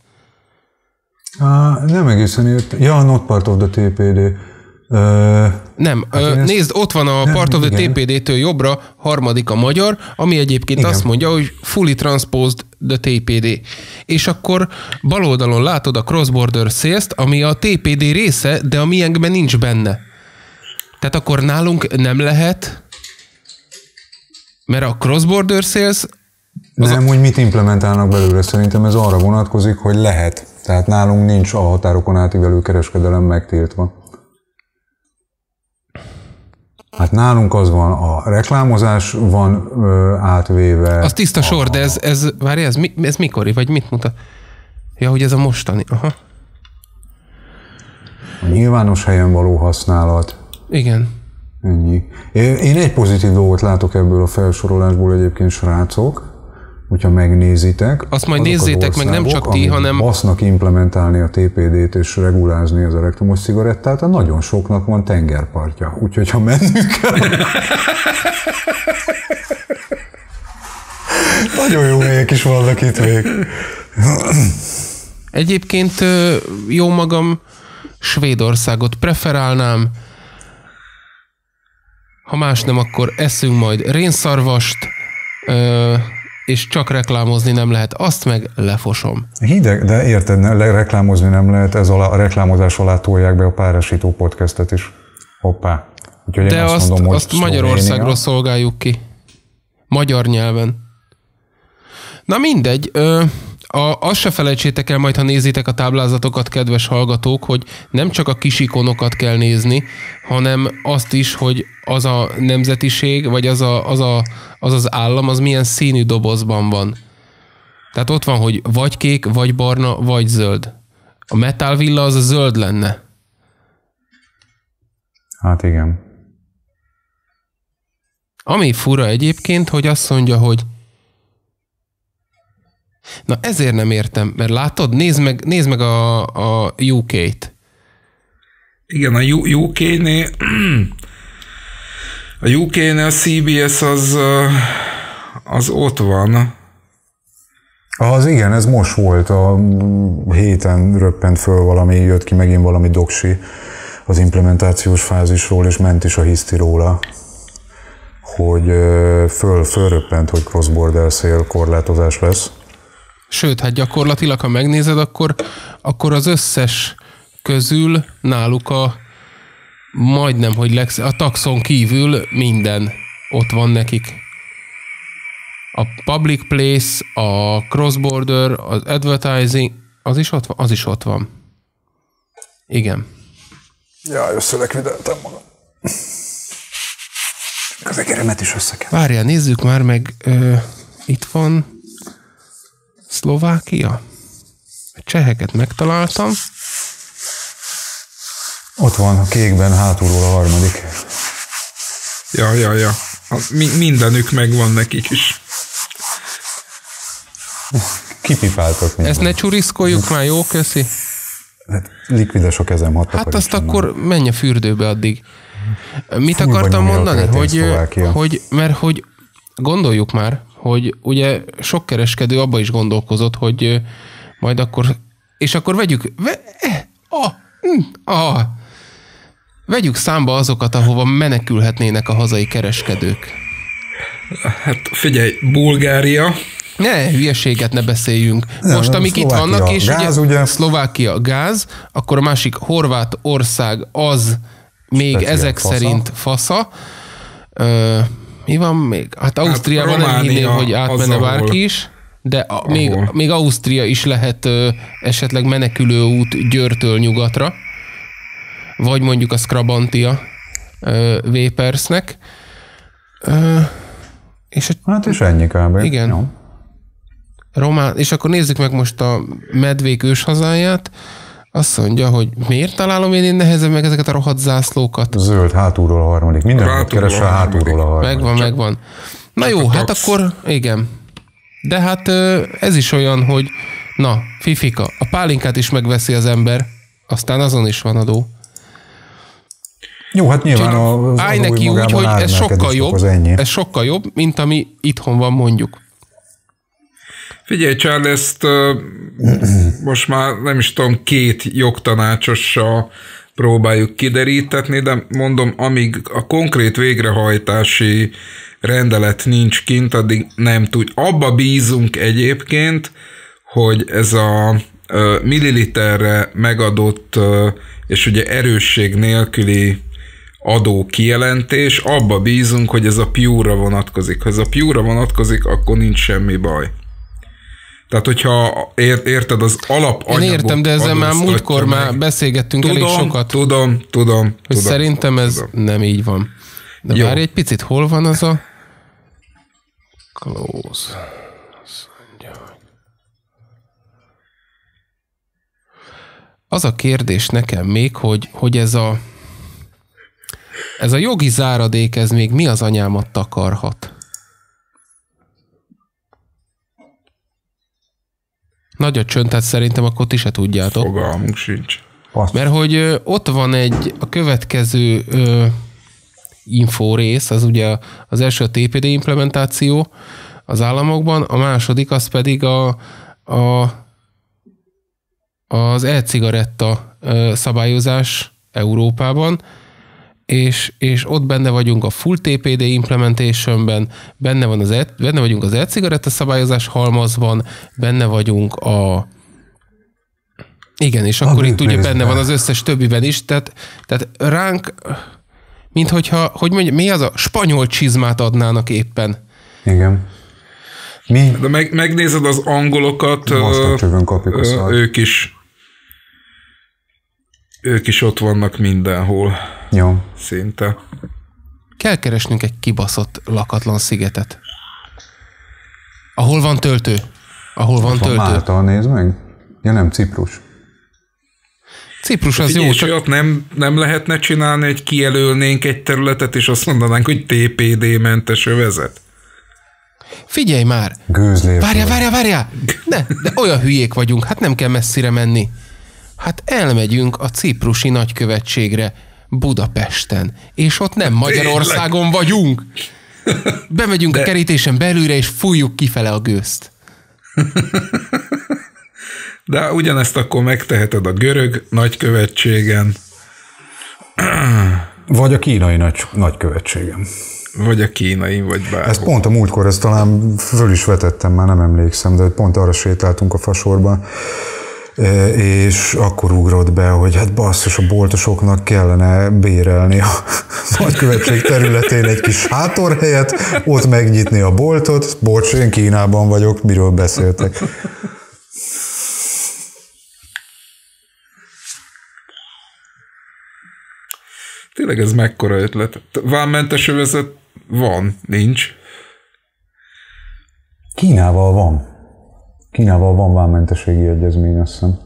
Nem egészen értem. Ja, not part of the TPD. Nem, nézd, ott van a part of the TPD-től jobbra, harmadik a magyar, ami egyébként igen. Azt mondja, hogy fully transposed the TPD. És akkor bal oldalon látod a cross-border sales-t, ami a TPD része, de a miénkben nincs benne. Tehát akkor nálunk nem lehet, mert a cross-border sales... Nem, hogy mit implementálnak belőle, szerintem ez arra vonatkozik, hogy lehet. Tehát nálunk nincs a határokon átívelő kereskedelem megtiltva. Hát nálunk az van, a reklámozás van átvéve. Az tiszta sor, de várj, ez mikori, vagy mit mutat? Ja, hogy ez a mostani, aha. A nyilvános helyen való használat. Igen. Ennyi. Én egy pozitív dolgot látok ebből a felsorolásból egyébként, srácok, hogyha megnézitek. Azt majd nézzétek meg, nem csak ti, hanem... basznak implementálni a TPD-t és regulázni az elektromos cigarettát, nagyon soknak van tengerpartja. Úgyhogy ha mennünk kell... Nagyon jó helyek is vannak itt még. Egyébként jó magam Svédországot preferálnám. Ha más nem, akkor eszünk majd rénszarvast, és csak reklámozni nem lehet. Azt meg lefosom. Hideg, de érted, reklámozni nem lehet, ez a reklámozás alá tolják be a Párásító podcastet is. Hoppá. Úgyhogy de én azt mondom, hogy azt Magyarországról szolgáljuk ki. Magyar nyelven. Na mindegy, azt se felejtsétek el majd, ha nézitek a táblázatokat, kedves hallgatók, hogy nem csak a kis ikonokat kell nézni, hanem azt is, hogy az a nemzetiség, vagy az állam, az milyen színű dobozban van. Tehát ott van, hogy vagy kék, vagy barna, vagy zöld. A Metal Villa az a zöld lenne. Hát igen. Ami fura egyébként, hogy azt mondja, hogy na ezért nem értem, mert látod, nézd meg a UK-t. Igen, a UK-nél a CBS az ott van. Az igen, ez most volt, a héten röppent föl valami, jött ki megint valami doksi az implementációs fázisról, és ment is a hiszti róla, hogy fölröppent, hogy cross-border szél korlátozás lesz. Sőt, hát gyakorlatilag, ha megnézed, akkor az összes közül náluk majdnem, hogy a taxon kívül minden ott van nekik. A public place, a cross-border, az advertising, az is ott van. Igen. Jaj, összelekvideltem magam. Az egeremet is össze kell. Várjál, nézzük már meg, itt van Szlovákia. A cseheket megtaláltam. Ott van a kékben, hátulról a harmadik. Ja. Mindenük megvan nekik is. Kipipáltak minden. Ezt ne csuriszkoljuk már, jó, köszi. Hát, likvides a kezem, hát azt akkor menj a fürdőbe addig. Mit akartam mondani? Hogy gondoljuk már, hogy ugye sok kereskedő abba is gondolkozott, hogy majd akkor, és akkor vegyük számba azokat, ahova menekülhetnének a hazai kereskedők. Hát figyelj, Bulgária. Ne, hülyeséget ne beszéljünk. Most, amik itt vannak, és gáz, ugye? Szlovákia gáz, akkor a másik Horvátország az még speciál ezek fasza. Szerint fasza. Mi van még? Hát Ausztriában nem hinném, hogy átmenne bárki is, de még Ausztria is lehet esetleg menekülő út Győrtől nyugatra, vagy mondjuk a Skrabantia Vépersnek. És ennyi kb. Igen. Jó. És akkor nézzük meg most a medvék őshazáját. Azt mondja, hogy miért találom én nehezebb meg ezeket a rohadt zászlókat? Zöld, hátulról a harmadik. Mindenhol keresve hátulról a harmadik. Megvan. Na jó, hát akkor igen. De hát ez is olyan, hogy na, fifika, a pálinkát is megveszi az ember, aztán azon is van adó. Jó, hát nyilván állj neki úgy, hogy ez sokkal jobb, mint ami itthon van mondjuk. Figyelj, Charles, ezt most már nem is tudom, 2 jogtanácsossal próbáljuk kiderítetni, de mondom, amíg a konkrét végrehajtási rendelet nincs kint, addig nem tud. Abba bízunk egyébként, hogy ez a milliliterre megadott és ugye erősség nélküli adó kijelentés, abba bízunk, hogy ez a Pure-ra vonatkozik. Ha ez a Pure-ra vonatkozik, akkor nincs semmi baj. Tehát, hogyha érted, az alapanyagok... Én értem, de ezzel már múltkor már beszélgettünk elég sokat. Tudom. Szerintem ez nem így van. De várj egy picit, hol van az a... Close. Az a kérdés nekem még, hogy ez a jogi záradék, ez még mi az anyámat takarhat? Nagy a csönd, tehát szerintem akkor ti se tudjátok. Fogalmunk sincs. Mert hogy ott van a következő info rész, az ugye az első a TPD implementáció az államokban, a második az pedig az e-cigaretta szabályozás Európában, és ott benne vagyunk a full TPD implementationben, benne vagyunk az e-cigaretta szabályozás halmazban, benne vagyunk igen, és akkor itt ugye benne van az összes többiben is, tehát ránk, minthogyha, hogy mondjam, mi az a spanyol csizmát adnának éppen. Igen. Mi? De megnézed az angolokat, ők is ott vannak mindenhol. Jó. Szinte. Kell keresnünk egy kibaszott lakatlan szigetet. Ahol van töltő. Málta, nézd meg. Ja nem, Ciprus. Ciprus az jó. jó, csak ott nem lehetne csinálni, hogy kijelölnénk egy területet, és azt mondanánk, hogy TPD-mentes övezet? Figyelj már! Várjál! De olyan hülyék vagyunk, hát nem kell messzire menni. Hát elmegyünk a ciprusi nagykövetségre Budapesten, és ott nem Magyarországon vagyunk. Bemegyünk a kerítésen belülre, és fújjuk kifele a gőzt. De ugyanezt akkor megteheted a görög nagykövetségen. Vagy a kínai nagykövetségen. Vagy a kínai, vagy bárhol. Ezt pont a múltkor, ezt talán föl is vetettem, már nem emlékszem, de pont arra sétáltunk a Fasorban, és akkor ugrott be, hogy hát basszus, a boltosoknak kellene bérelni a nagykövetség területén egy kis sátorhelyet, ott megnyitni a boltot. Bocs, én Kínában vagyok, miről beszéltek. Tényleg ez mekkora ötlet? Vámmentes övezet van, nincs? Kínával van vámmentességi egyezmény, azt hiszem.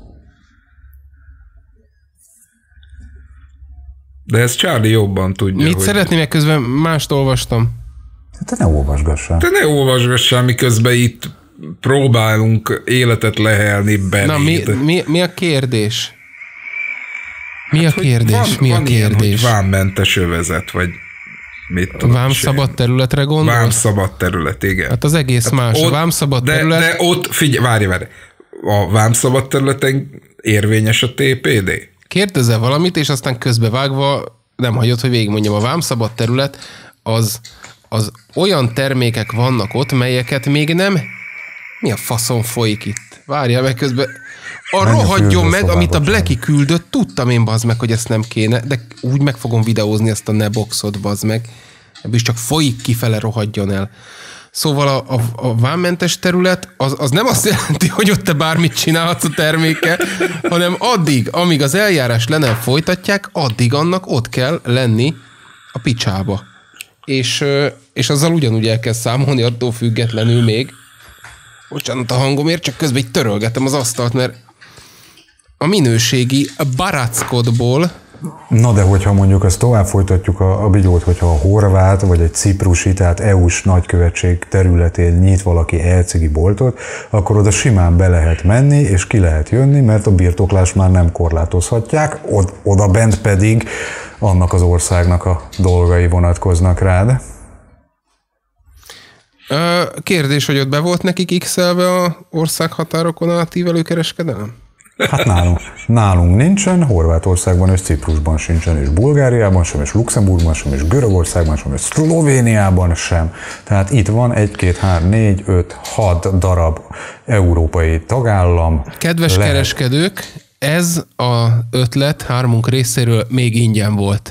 De ezt Charlie jobban tudja. Mit szeretném, mert közben mást olvastam? Te ne olvasgassál. Te ne olvasgassál, miközben itt próbálunk életet lehelni beléd. Na, mi a kérdés? Mi a Van ilyen, hogy vámmentes övezet, vagy mit tudom. Vámszabad területre gondolsz? Vámszabad terület, igen. Hát az egész más. A vámszabad terület... De ott, figyelj, várj. A vámszabad területen érvényes a TPD? Kérdezel valamit, és aztán közbevágva nem hagyod, hogy végigmondjam. A vámszabad terület az olyan termékek vannak ott, melyeket még nem... Mi a faszon folyik itt? Várjál meg közben... rohadjon meg, amit a Blacky küldött, tudtam én, bazd meg, hogy ezt nem kéne, de úgy meg fogom videózni ezt a neboxot, bazd meg. Ebből is csak folyik kifele, rohadjon el. Szóval a vámmentes terület az nem azt jelenti, hogy ott te bármit csinálhatsz a termékkel, hanem addig, amíg az eljárás le nem folytatják, addig annak ott kell lenni a picsába. És azzal ugyanúgy el kell számolni, attól függetlenül még. Bocsánat a hangomért, csak közben így törölgetem az asztalt, mert a minőségi barackodból... Na de hogyha mondjuk ezt tovább folytatjuk a bigyót, hogyha a horvát vagy egy ciprusi, tehát EU-s nagykövetség területén nyit valaki e-cigi boltot, akkor oda simán be lehet menni és ki lehet jönni, mert a birtoklást már nem korlátozhatják, oda bent pedig annak az országnak a dolgai vonatkoznak rád. Kérdés, hogy ott be volt nekik x-elve a országhatárokon átívelő kereskedelem? Hát nálunk nincsen, Horvátországban és Ciprusban sincsen, és Bulgáriában sem, és Luxemburgban sem, és Görögországban sem, és Szlovéniában sem. Tehát itt van 1, 2, 3, 4, 5, 6 darab európai tagállam. Kedves kereskedők, ez az ötlet hármunk részéről még ingyen volt.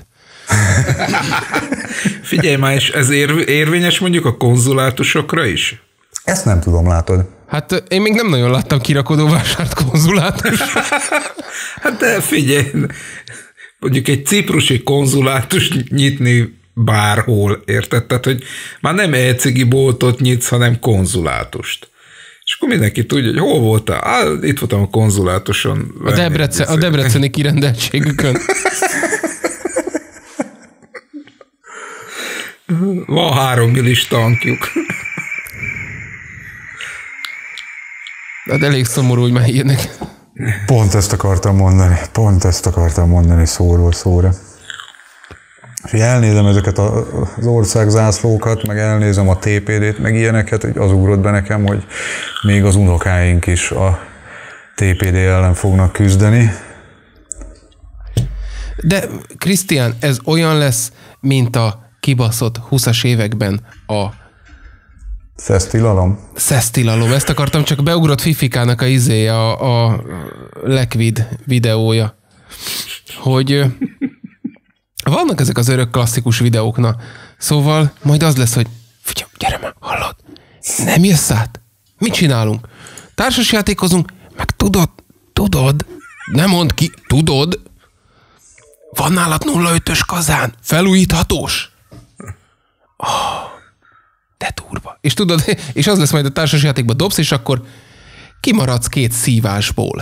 Figyelj már, és ez érvényes mondjuk a konzulátusokra is? Ezt nem tudom, látod. Hát én még nem nagyon láttam kirakodóvásárt konzulátus. Hát de figyelj, mondjuk egy ciprusi konzulátus nyitni bárhol, érted? Tehát, hogy már nem e-cigi boltot nyitsz, hanem konzulátust. És akkor mindenki tudja, hogy hol voltál. Itt voltam a konzulátuson. A debreceni kirendeltségükön. Van 3 millis tankjuk. De elég szomorú, hogy már írnek. Pont ezt akartam mondani szóról szóra. És elnézem ezeket az országzászlókat, meg elnézem a TPD-t, meg ilyeneket, hogy az ugrott be nekem, hogy még az unokáink is a TPD ellen fognak küzdeni. De Krisztián, ez olyan lesz, mint a kibaszott 20-as években a Szesztilalom. Ezt akartam, csak beugrott Fifikának a Liquid videója. Hogy vannak ezek az örök klasszikus videók, na. Szóval majd az lesz, hogy figyelj, gyere már, hallod? Nem jössz át? Mit csinálunk? Társasjátékozunk? Meg tudod, nem mondd ki, tudod? Van nálad 0,5-ös kazán, felújíthatós? De durva. És tudod, és az lesz majd a társasjátékba dobsz, és akkor kimaradsz 2 szívásból.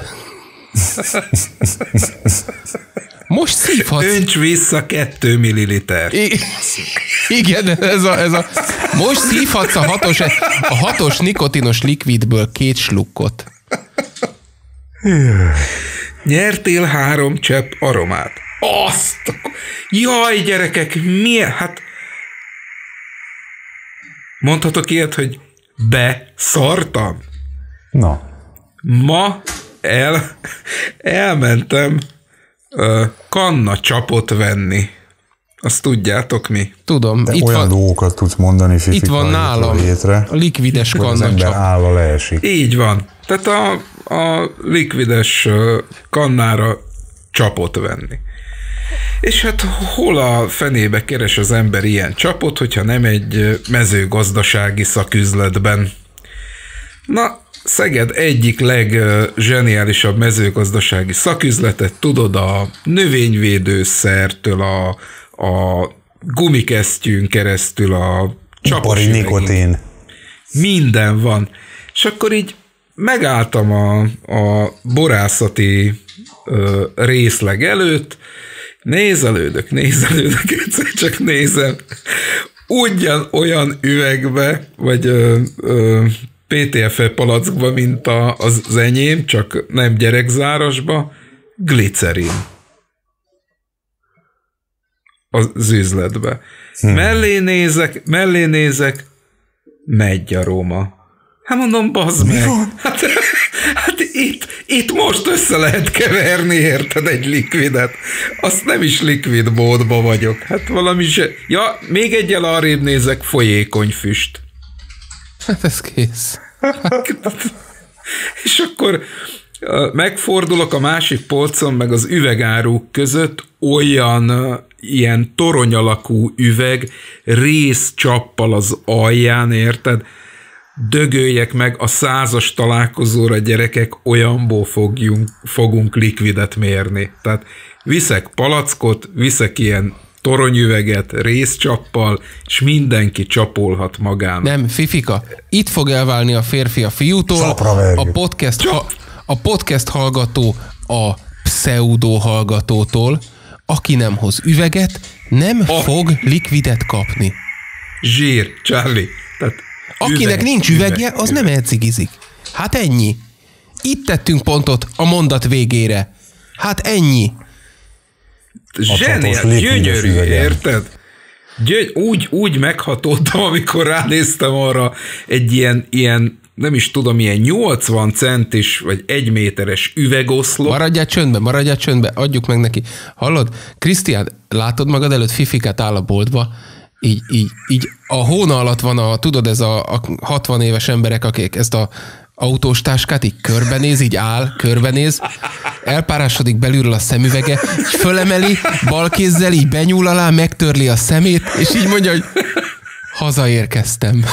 Most szívhatsz. Önts vissza 2 milliliter. Igen, ez a most szívhatsz a 6-os nikotinos likvidből 2 slukkot. Nyertél 3 csepp aromát. Jaj, gyerekek, milyen? Hát mondhatok ilyet, hogy beszartam? Na. Ma elmentem kanna csapot venni. Azt tudjátok mi? Tudom. De itt olyan dolgokat tudsz mondani, Fifika, itt van nálam a likvides kanna az ember állva leesik. Így van. Tehát a likvides kannára csapot venni. És hát hol a fenébe keres az ember ilyen csapot, hogyha nem egy mezőgazdasági szaküzletben? Na, Szeged egyik leggeniálisabb mezőgazdasági szaküzletet, tudod, a növényvédőszertől, a gumikesztyűn keresztül, a csapos ipari nikotin. Minden van. És akkor így megálltam a borászati részleg előtt, nézelődök, egyszer csak nézem, ugyanolyan üvegbe, vagy PTFE palackba, mint az enyém, csak nem gyerekzárasba, glicerin. Az üzletbe. Mellé nézek, meggyaroma. Hát mondom, bazd meg. Hát itt most össze lehet keverni, érted, egy likvidet. Azt nem is likvid módban vagyok. Hát valami se... Ja, még egyel arrébb nézek, folyékony füst. Hát ez kész. És akkor megfordulok a másik polcon, meg az üvegáruk között olyan ilyen torony alakú üveg, részcsappal az alján, érted? Dögöljek meg a 100-as találkozóra, gyerekek, olyanból fogunk likvidet mérni. Tehát viszek palackot, viszek ilyen toronyüveget, részcsappal, és mindenki csapolhat magának. Nem, Fifika, itt fog elválni a férfi a fiútól, a podcast hallgató a pseudo hallgatótól, aki nem hoz üveget, nem fog likvidet kapni. Zsír, Charlie. Tehát akinek nincs üvegje, az nem elcigizik. Hát ennyi. Itt tettünk pontot a mondat végére. Hát ennyi. Zseniál, gyönyörű, érted? Úgy meghatódtam, amikor ránéztem arra egy ilyen, nem is tudom, ilyen 80 centis, vagy 1 méteres üvegoszlop. Maradjál csöndbe, adjuk meg neki. Hallod? Krisztián, látod magad előtt, Fifikát áll a boltba, így a hóna alatt van tudod, ez a 60 éves emberek, akik ezt a autós táskát így körbenéz, elpárásodik belülről a szemüvege, és fölemeli, bal kézzel így benyúl alá, megtörli a szemét, és így mondja, hogy hazaérkeztem.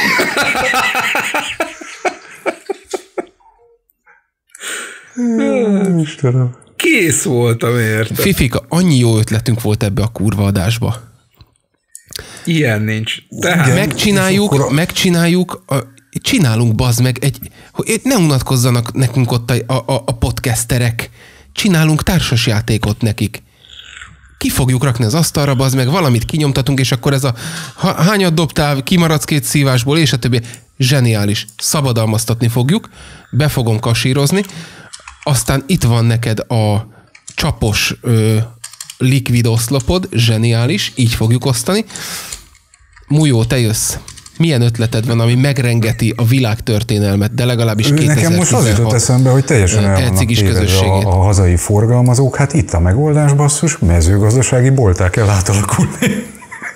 Istenem. Kész voltam, érted? Fifika, annyi jó ötletünk volt ebbe a kurva adásba. Ilyen nincs. Tehát... Megcsináljuk csinálunk, bazd meg, hogy ne unatkozzanak nekünk ott a podcasterek. Csinálunk társasjátékot nekik. Ki fogjuk rakni az asztalra, bazd meg, valamit kinyomtatunk, és akkor ez a hányat dobtál, kimaradsz 2 szívásból, és a többi. Zseniális. Szabadalmaztatni fogjuk, be fogom kasírozni, aztán itt van neked a csapos likvid oszlopod, zseniális, így fogjuk osztani. Mújó, te jössz. Milyen ötleted van, ami megrengeti a világtörténelmet, de legalábbis 2016 Nekem most az jutott eszembe, hogy teljesen el vannak tévedve a hazai forgalmazók. Hát itt a megoldás, basszus, mezőgazdasági boltá kell átalakulni.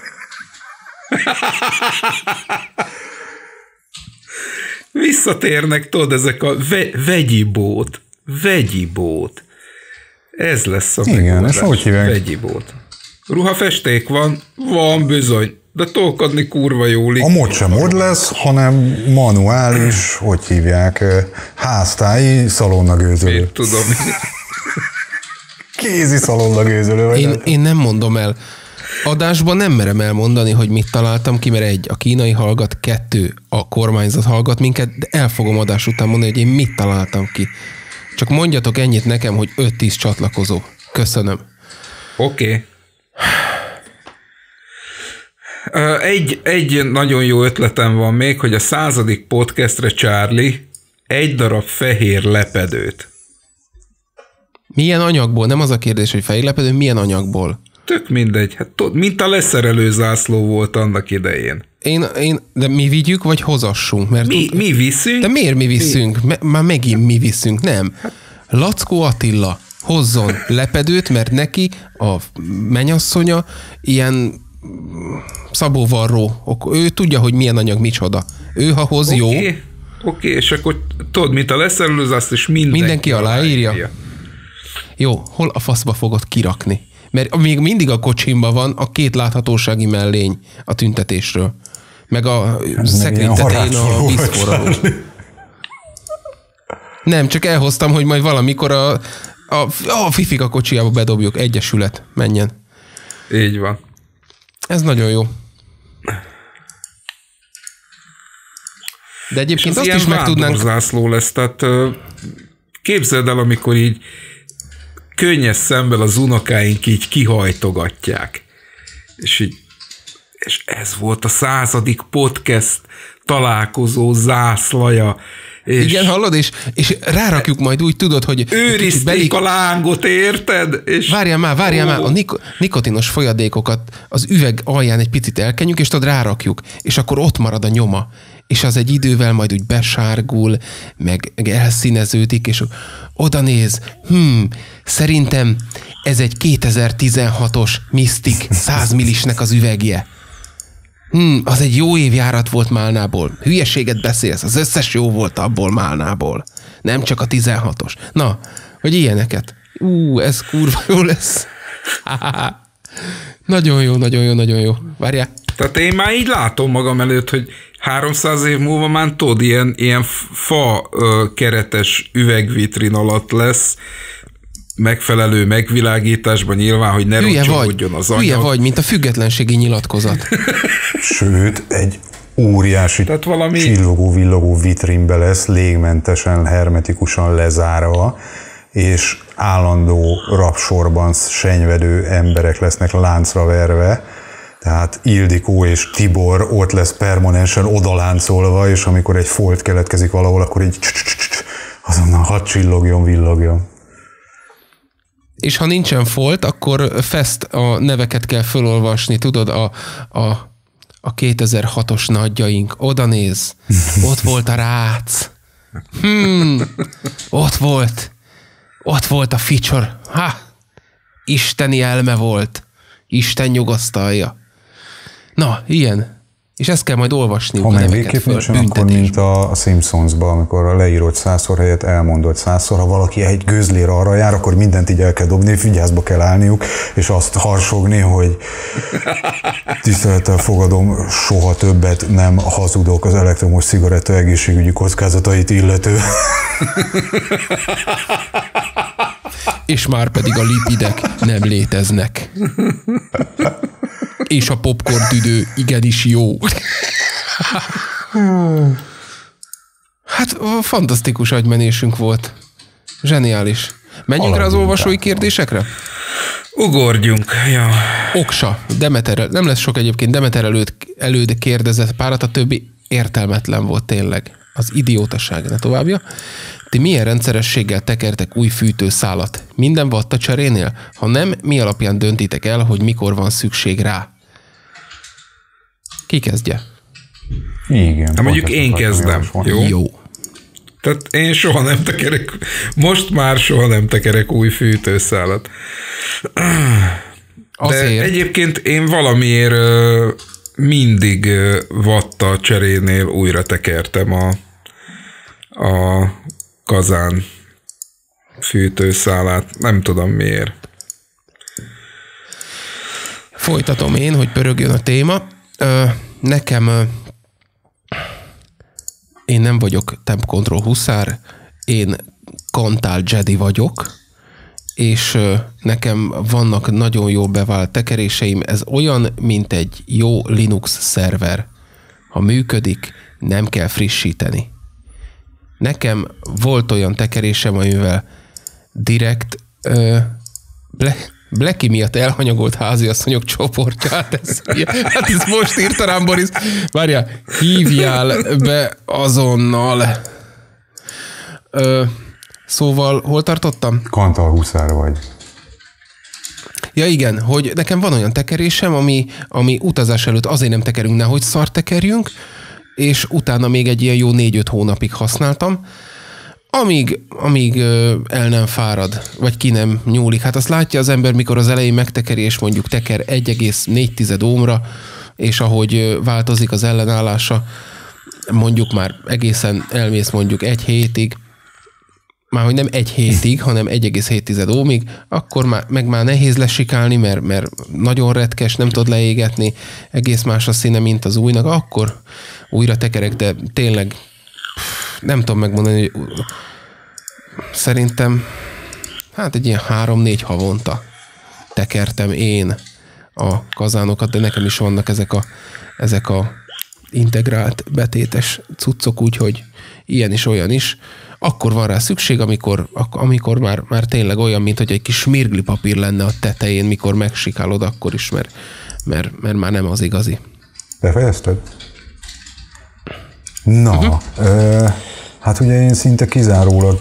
Visszatérnek, tudod, ezek a vegyi bót. Ez lesz a megoldás. És hogy hívják? Vegyi bót. Ruhafesték van bizony, de tolkodni kurva jól. A mod sem mod lesz, hanem manuális, hogy hívják, háztáji szalonnagőzölő. Én tudom. Kézi szalonnagőzölő. Én nem mondom el. Adásban nem merem elmondani, hogy mit találtam ki, mert 1, a kínai hallgat, 2, a kormányzat hallgat minket, de el fogom adás után mondani, hogy én mit találtam ki. Csak mondjatok ennyit nekem, hogy 5-10 csatlakozó. Köszönöm. Oké. Egy nagyon jó ötletem van még, hogy a 100. podcastre, Charlie, 1 darab fehér lepedőt. Milyen anyagból? Nem az a kérdés, hogy fehér lepedő, milyen anyagból? Tök mindegy. Hát, mint a leszerelő zászló volt annak idején. De mi vigyük, vagy hozassunk? Mert mi viszünk? De miért mi viszünk? Már megint mi viszünk, nem. Lackó Attila hozzon lepedőt, mert neki a mennyasszonya ilyen Szabó Varró. Ő tudja, hogy milyen anyag micsoda. Ő, ha hoz, jó. Oké, és akkor tudod, mint a leszerelő zászló, és mindenki aláírja. Jó, hol a faszba fogod kirakni? Mert még mindig a kocsimban van a 2 láthatósági mellény a tüntetésről. Meg a szekrény tetején a vízforraló. Nem, csak elhoztam, hogy majd valamikor a fifika kocsijába bedobjuk. Egyesület, menjen. Így van. Ez nagyon jó. De egyébként azt is meg tudnánk... zászló lesz, tehát képzeld el, amikor így könnyes szemmel az unokáink így kihajtogatják. És ez volt a 100. podcast találkozó zászlaja. Igen, hallod? És rárakjuk majd úgy, tudod, hogy... Őrizték a lángot, érted? És várjál már, a nikotinos folyadékokat az üveg alján egy picit elkenjük, és tudod, rárakjuk, és akkor ott marad a nyoma. És az egy idővel majd úgy besárgul, meg elszíneződik, és oda néz, szerintem ez egy 2016-os Mystic 100 millisnek az üvegje. Az egy jó évjárat volt Málnából. Hülyeséget beszélsz, az összes jó volt abból Málnából. Nem csak a 16-os. Na, hogy ilyeneket. Ez kurva jó lesz. Nagyon jó. Várjál. Tehát én már így látom magam előtt, hogy 300 év múlva már tudod, ilyen fa keretes üvegvitrin alatt lesz, megfelelő megvilágításban nyilván, hogy ne roncsolódjon az anyag. Hülye vagy, mint a függetlenségi nyilatkozat. Sőt, egy óriási csillogó-villogó vitrínbe lesz, légmentesen, hermetikusan lezárva, és állandó rapsorban senyvedő emberek lesznek láncra verve, tehát Ildikó és Tibor ott lesz permanensen odaláncolva, és amikor egy folt keletkezik valahol, akkor így azonnal hadd csillogjon, villogjon. És ha nincsen folt, akkor fest a neveket kell fölolvasni, tudod, a 2006-os nagyjaink. Oda néz, ott volt a Rác. Ott volt a feature. Isteni elme volt. Isten nyugosztalja. Na, ilyen. És ezt kell majd olvasniuk a neveket föl, nincsen, akkor mint a Simpsonsban, amikor a leírott 100-szor helyett elmondott 100-szor, ha valaki egy gőzlér arra jár, akkor mindent így el kell dobni, vigyázba kell állniuk, és azt harsogni, hogy tisztelettel fogadom, soha többet nem hazudok az elektromos cigaretta egészségügyi kockázatait illető. És már pedig a lipidek nem léteznek. És a popcorn tüdő igenis jó. Hát fantasztikus agymenésünk volt. Zseniális. Menjünk rá az olvasói kérdésekre? Ugorjunk. Ja. Oksa, Demeter, nem lesz sok egyébként, Demeter előd kérdezett párat, a többi értelmetlen volt tényleg. Az idiótaság, ne továbbja. Ti milyen rendszerességgel tekertek új fűtőszálat? Minden vatta cserénél? Ha nem, mi alapján döntitek el, hogy mikor van szükség rá? Ki kezdje? Igen. Hát mondjuk én kezdem. Jó? Tehát én soha nem tekerek, most már soha nem tekerek új fűtőszálat. De egyébként én valamiért mindig vatta cserénél újra tekertem a kazán fűtőszálát. Nem tudom miért. Folytatom én, hogy pörögjön a téma. Nekem én nem vagyok Temp Control huszár, én Kantál Jedi vagyok, és nekem vannak nagyon jó bevált tekeréseim. Ez olyan, mint egy jó Linux szerver. Ha működik, nem kell frissíteni. Nekem volt olyan tekerésem, amivel direkt Blacky miatt elhanyagolt háziasszonyok csoportját. Hát ezt most írta rám, Boris. Várjál, hívjál be azonnal. Szóval, hol tartottam? Kantal huszár vagy. Ja igen, hogy nekem van olyan tekerésem, ami utazás előtt azért nem tekerünk, nehogy szar és utána még egy ilyen jó 4-5 hónapig használtam, amíg el nem fárad, vagy ki nem nyúlik. Hát azt látja az ember, mikor az elején megtekeri, és mondjuk teker 1,4 ohmra, és ahogy változik az ellenállása, mondjuk már egészen elmész mondjuk 1 hétig, már hogy nem 1 hétig, hanem 1,7 ohmig, akkor már nehéz lesikálni, mert nagyon retkes, nem tud leégetni, egész más a színe, mint az újnak, akkor újra tekerek, de tényleg nem tudom megmondani, hogy szerintem hát egy ilyen 3-4 havonta tekertem én a kazánokat, de nekem is vannak ezek a integrált betétes cuccok, úgyhogy ilyen is, olyan is. Akkor van rá szükség, amikor már tényleg olyan, mint hogy egy kis smirgli papír lenne a tetején, mikor megsikálod, akkor is, mert már nem az igazi. Befejezted? Na, hát ugye én szinte kizárólag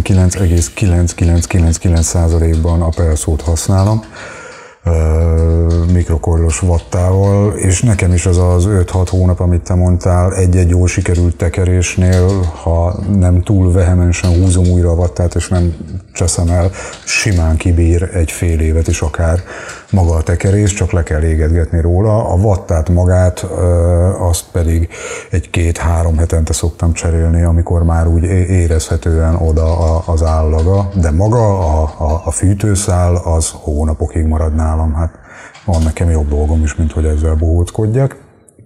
99,9999%-ban a Pelszót használom, mikrokorlos vattával, és nekem is az 5-6 hónap, amit te mondtál, egy-egy jól sikerült tekerésnél, ha nem túl vehemensen húzom újra a vattát, és nem cseszem el, simán kibír egy fél évet is akár maga a tekerés, csak le kell égetgetni róla. A vattát magát, azt pedig 1-2-3 hetente szoktam cserélni, amikor már úgy érezhetően oda az állaga, de maga a fűtőszál az hónapokig marad nálam. Hát van nekem jobb dolgom is, mint hogy ezzel bohóckodjak.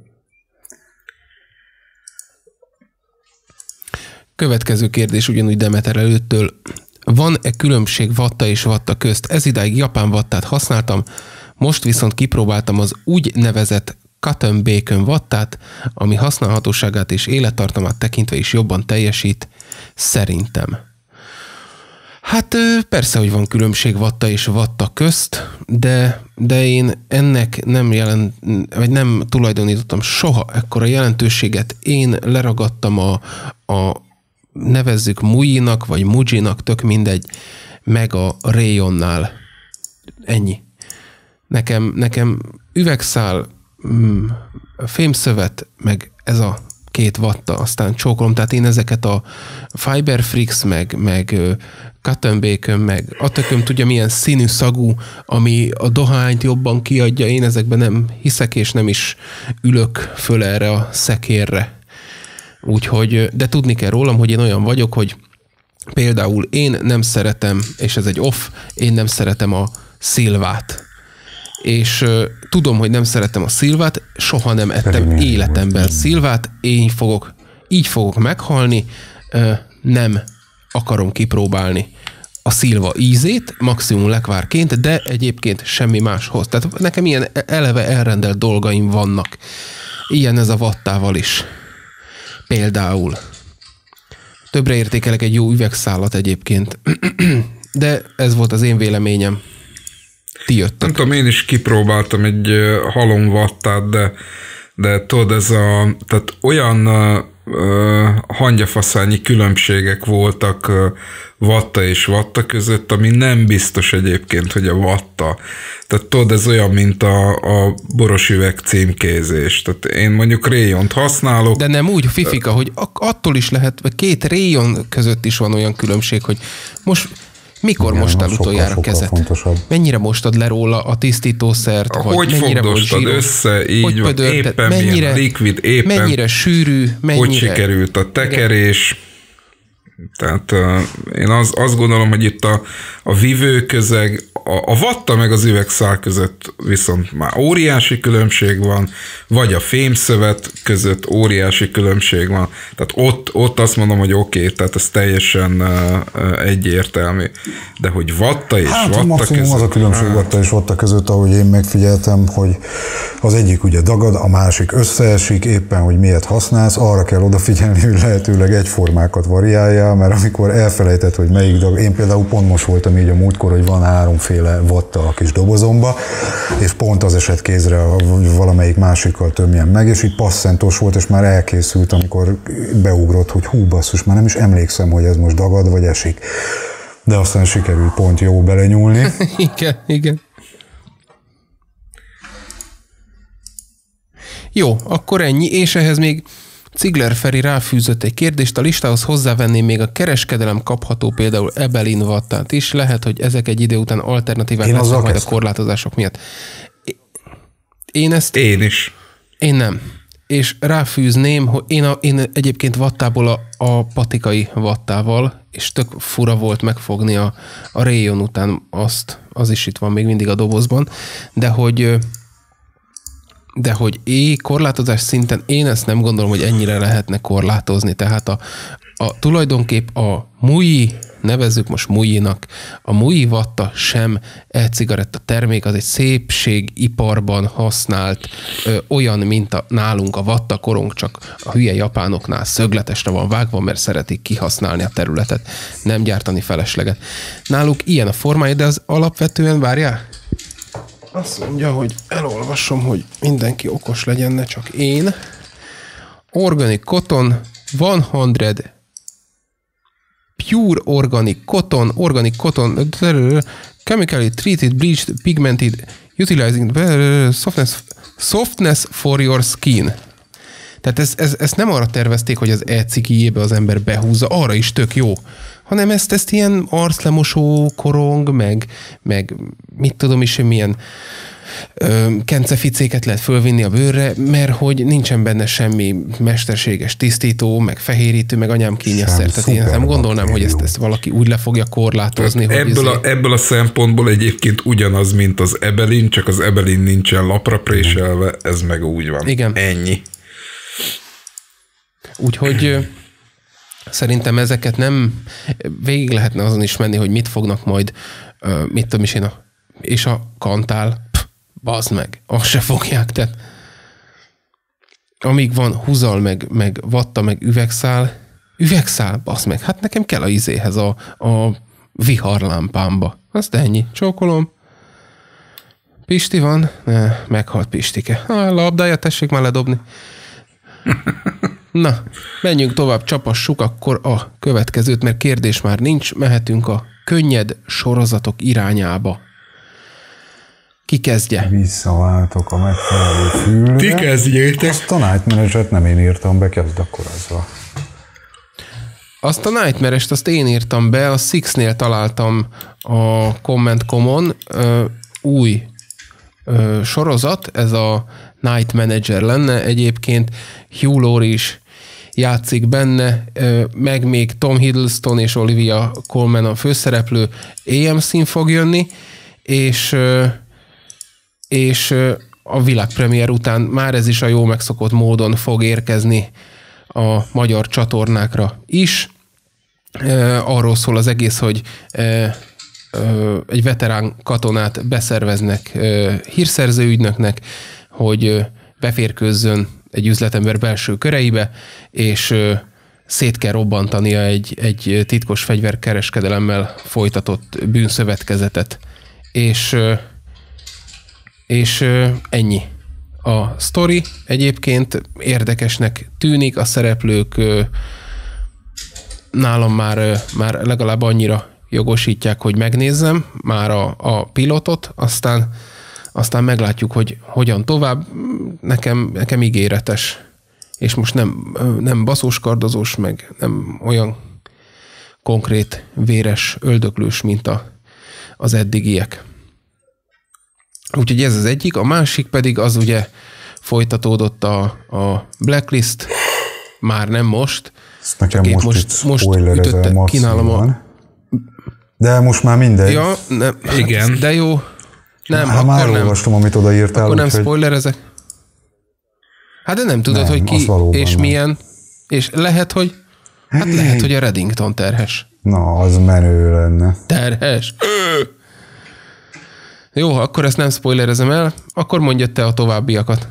Következő kérdés ugyanúgy Demeter előttől. Van-e különbség vatta és vatta közt? Ez idáig japán vattát használtam, most viszont kipróbáltam az úgynevezett cotton bacon vattát, ami használhatóságát és élettartamát tekintve is jobban teljesít, szerintem. Hát persze, hogy van különbség vatta és vatta közt, de én ennek nem tulajdonítottam soha ekkora jelentőséget. Én leragadtam a nevezzük Mujinak, vagy Mujinak, tök mindegy, meg a Rayonnál. Ennyi. Nekem üvegszál, fémszövet, meg ez a 2 watta, aztán csókolom, tehát én ezeket a Fiberfrix, meg cotton bacon, meg a tököm tudja milyen színű szagú, ami a dohányt jobban kiadja, én ezekben nem hiszek, és nem is ülök föl erre a szekérre. Úgyhogy, de tudni kell rólam, hogy én olyan vagyok, hogy például én nem szeretem, és ez egy off, én nem szeretem a szilvát. És tudom, hogy nem szeretem a szilvát, soha nem ettem életemben szilvát, így fogok meghalni, nem akarom kipróbálni a szilva ízét, maximum lekvárként, de egyébként semmi máshoz. Tehát nekem ilyen eleve elrendelt dolgaim vannak. Ilyen ez a vattával is. Például. Többre értékelek egy jó üvegszálat egyébként. De ez volt az én véleményem. Ti jöttök. Nem tudom, én is kipróbáltam egy halomvattát, de tudod, tehát olyan hangyafaszányi különbségek voltak vatta és vatta között, ami nem biztos egyébként, hogy a vatta. Tehát tudod, ez olyan, mint a boros üveg címkézés. Tehát én mondjuk réjont használok. De nem úgy, fifika, hogy attól is lehet, vagy két réjon között is van olyan különbség, hogy most mikor mostál utoljára kezet? Fontosabb. Mennyire mostad le róla a tisztítószert? Hogy fogdostad össze, így van, éppen milyen likvid, éppen mennyire sűrű, mennyire... Hogy sikerült a tekerés. Tehát én azt gondolom, hogy itt a vívőközeg, a vatta meg az üvegszál között viszont már óriási különbség van, vagy a fémszövet között óriási különbség van. Tehát ott azt mondom, hogy oké, tehát ez teljesen egyértelmű. De hogy vatta és vatta maximum között... az a különbség vatta és vatta között, ahogy én megfigyeltem, hogy az egyik ugye dagad, a másik összeesik, éppen, hogy miért használsz, arra kell odafigyelni, hogy lehetőleg egyformákat variáljál, mert amikor elfelejtett, hogy melyik dagad, én például pont most voltam így a múltkor, hogy van 3 vatta a kis dobozomba, és pont az esett kézre, hogy valamelyik másikkal tömjen meg, és így passzentos volt, és már elkészült, amikor beugrott, hogy hú basszus, már nem is emlékszem, hogy ez most dagad vagy esik. De aztán sikerült pont jó belenyúlni. Igen. Jó, akkor ennyi, és ehhez még Cigler Feri ráfűzött egy kérdést, a listához hozzávenném még a kereskedelem kapható például Ebelin vattát is, lehet, hogy ezek egy idő után alternatívák lesznek majd a korlátozások miatt. Én is. Én nem. És ráfűzném, hogy én egyébként vattából a patikai vattával, és tök fura volt megfogni a réjon után az is itt van még mindig a dobozban, de hogy korlátozás szinten én ezt nem gondolom, hogy ennyire lehetne korlátozni. Tehát tulajdonképp a MUI, nevezzük most MUI-nak, a MUI vatta sem e-cigaretta termék, az egy szépségiparban használt olyan, mint nálunk a vatta korong, csak a hülye japánoknál szögletesre van vágva, mert szeretik kihasználni a területet, nem gyártani felesleget. Náluk ilyen a formája, de az alapvetően, várjál? Azt mondja, hogy elolvasom, hogy mindenki okos legyen, ne csak én. Organic cotton, 100 pure organic cotton, chemically treated, bleached, pigmented, utilizing softness for your skin. Tehát ezt nem arra tervezték, hogy az e-cigijébe az ember behúzza, arra is tök jó, hanem ezt ilyen arclemosó korong, meg mit tudom is, milyen kenceficéket lehet fölvinni a bőrre, mert hogy nincsen benne semmi mesterséges tisztító, meg fehérítő, meg anyám kínjaszer. Tehát én nem gondolnám, hogy ezt valaki úgy le fogja korlátozni. Ebből a szempontból egyébként ugyanaz, mint az Ebelin, csak az Ebelin nincsen lapra préselve, ez meg úgy van. Igen. Ennyi. Úgyhogy szerintem ezeket nem végig lehetne azon is menni, hogy mit fognak majd, mit tudom is én, és a kantál, bazd meg, azt se fogják, tehát amíg van húzal, meg vatta, meg üvegszál, bazd meg, hát nekem kell a izéhez a viharlámpámba. Azt ennyi, csókolom. Pisti van? Ne, meghalt Pistike. Labdája, tessék már ledobni. Na, menjünk tovább, csapassuk akkor a következőt, mert kérdés már nincs, mehetünk a könnyed sorozatok irányába. Ki kezdje? Visszaváltok a megfelelő fülre. Ti kezdjétek. Azt a Night Manager-t nem én írtam be, kezd akkor azzal. Azt a Nightmare-est, azt én írtam be, a Six-nél találtam a Comment.com-on új sorozat, ez a Night Manager lenne, egyébként Hugh Laurie is játszik benne, meg még Tom Hiddleston és Olivia Colman a főszereplő, AMC-n fog jönni, és a világpremiér után már ez is a jó megszokott módon fog érkezni a magyar csatornákra is. Arról szól az egész, hogy egy veterán katonát beszerveznek hírszerző ügynöknek, hogy beférkőzzön egy üzletember belső köreibe, és szét kell robbantania egy titkos fegyverkereskedelemmel folytatott bűnszövetkezetet. És ennyi. A sztori egyébként érdekesnek tűnik, a szereplők nálam már legalább annyira jogosítják, hogy megnézzem már a pilotot, aztán meglátjuk, hogy hogyan tovább. Nekem ígéretes. És most nem baszóskardozós, meg nem olyan konkrét, véres, öldöklős, mint az eddigiek. Úgyhogy ez az egyik. A másik pedig az ugye folytatódott a Blacklist, már nem most. Ezt nekem most ütötte, kínálom De most már mindegy. Ja, nem, igen. De jó. Nem, hát már olvastam, amit odaírtál. Akkor nem spoilerezek. Hát de nem tudod, hogy ki és nem. Milyen. És lehet, hogy a Reddington terhes. Na, az menő lenne. Terhes. Jó, akkor ezt nem spoilerezem el, akkor mondjad te a továbbiakat.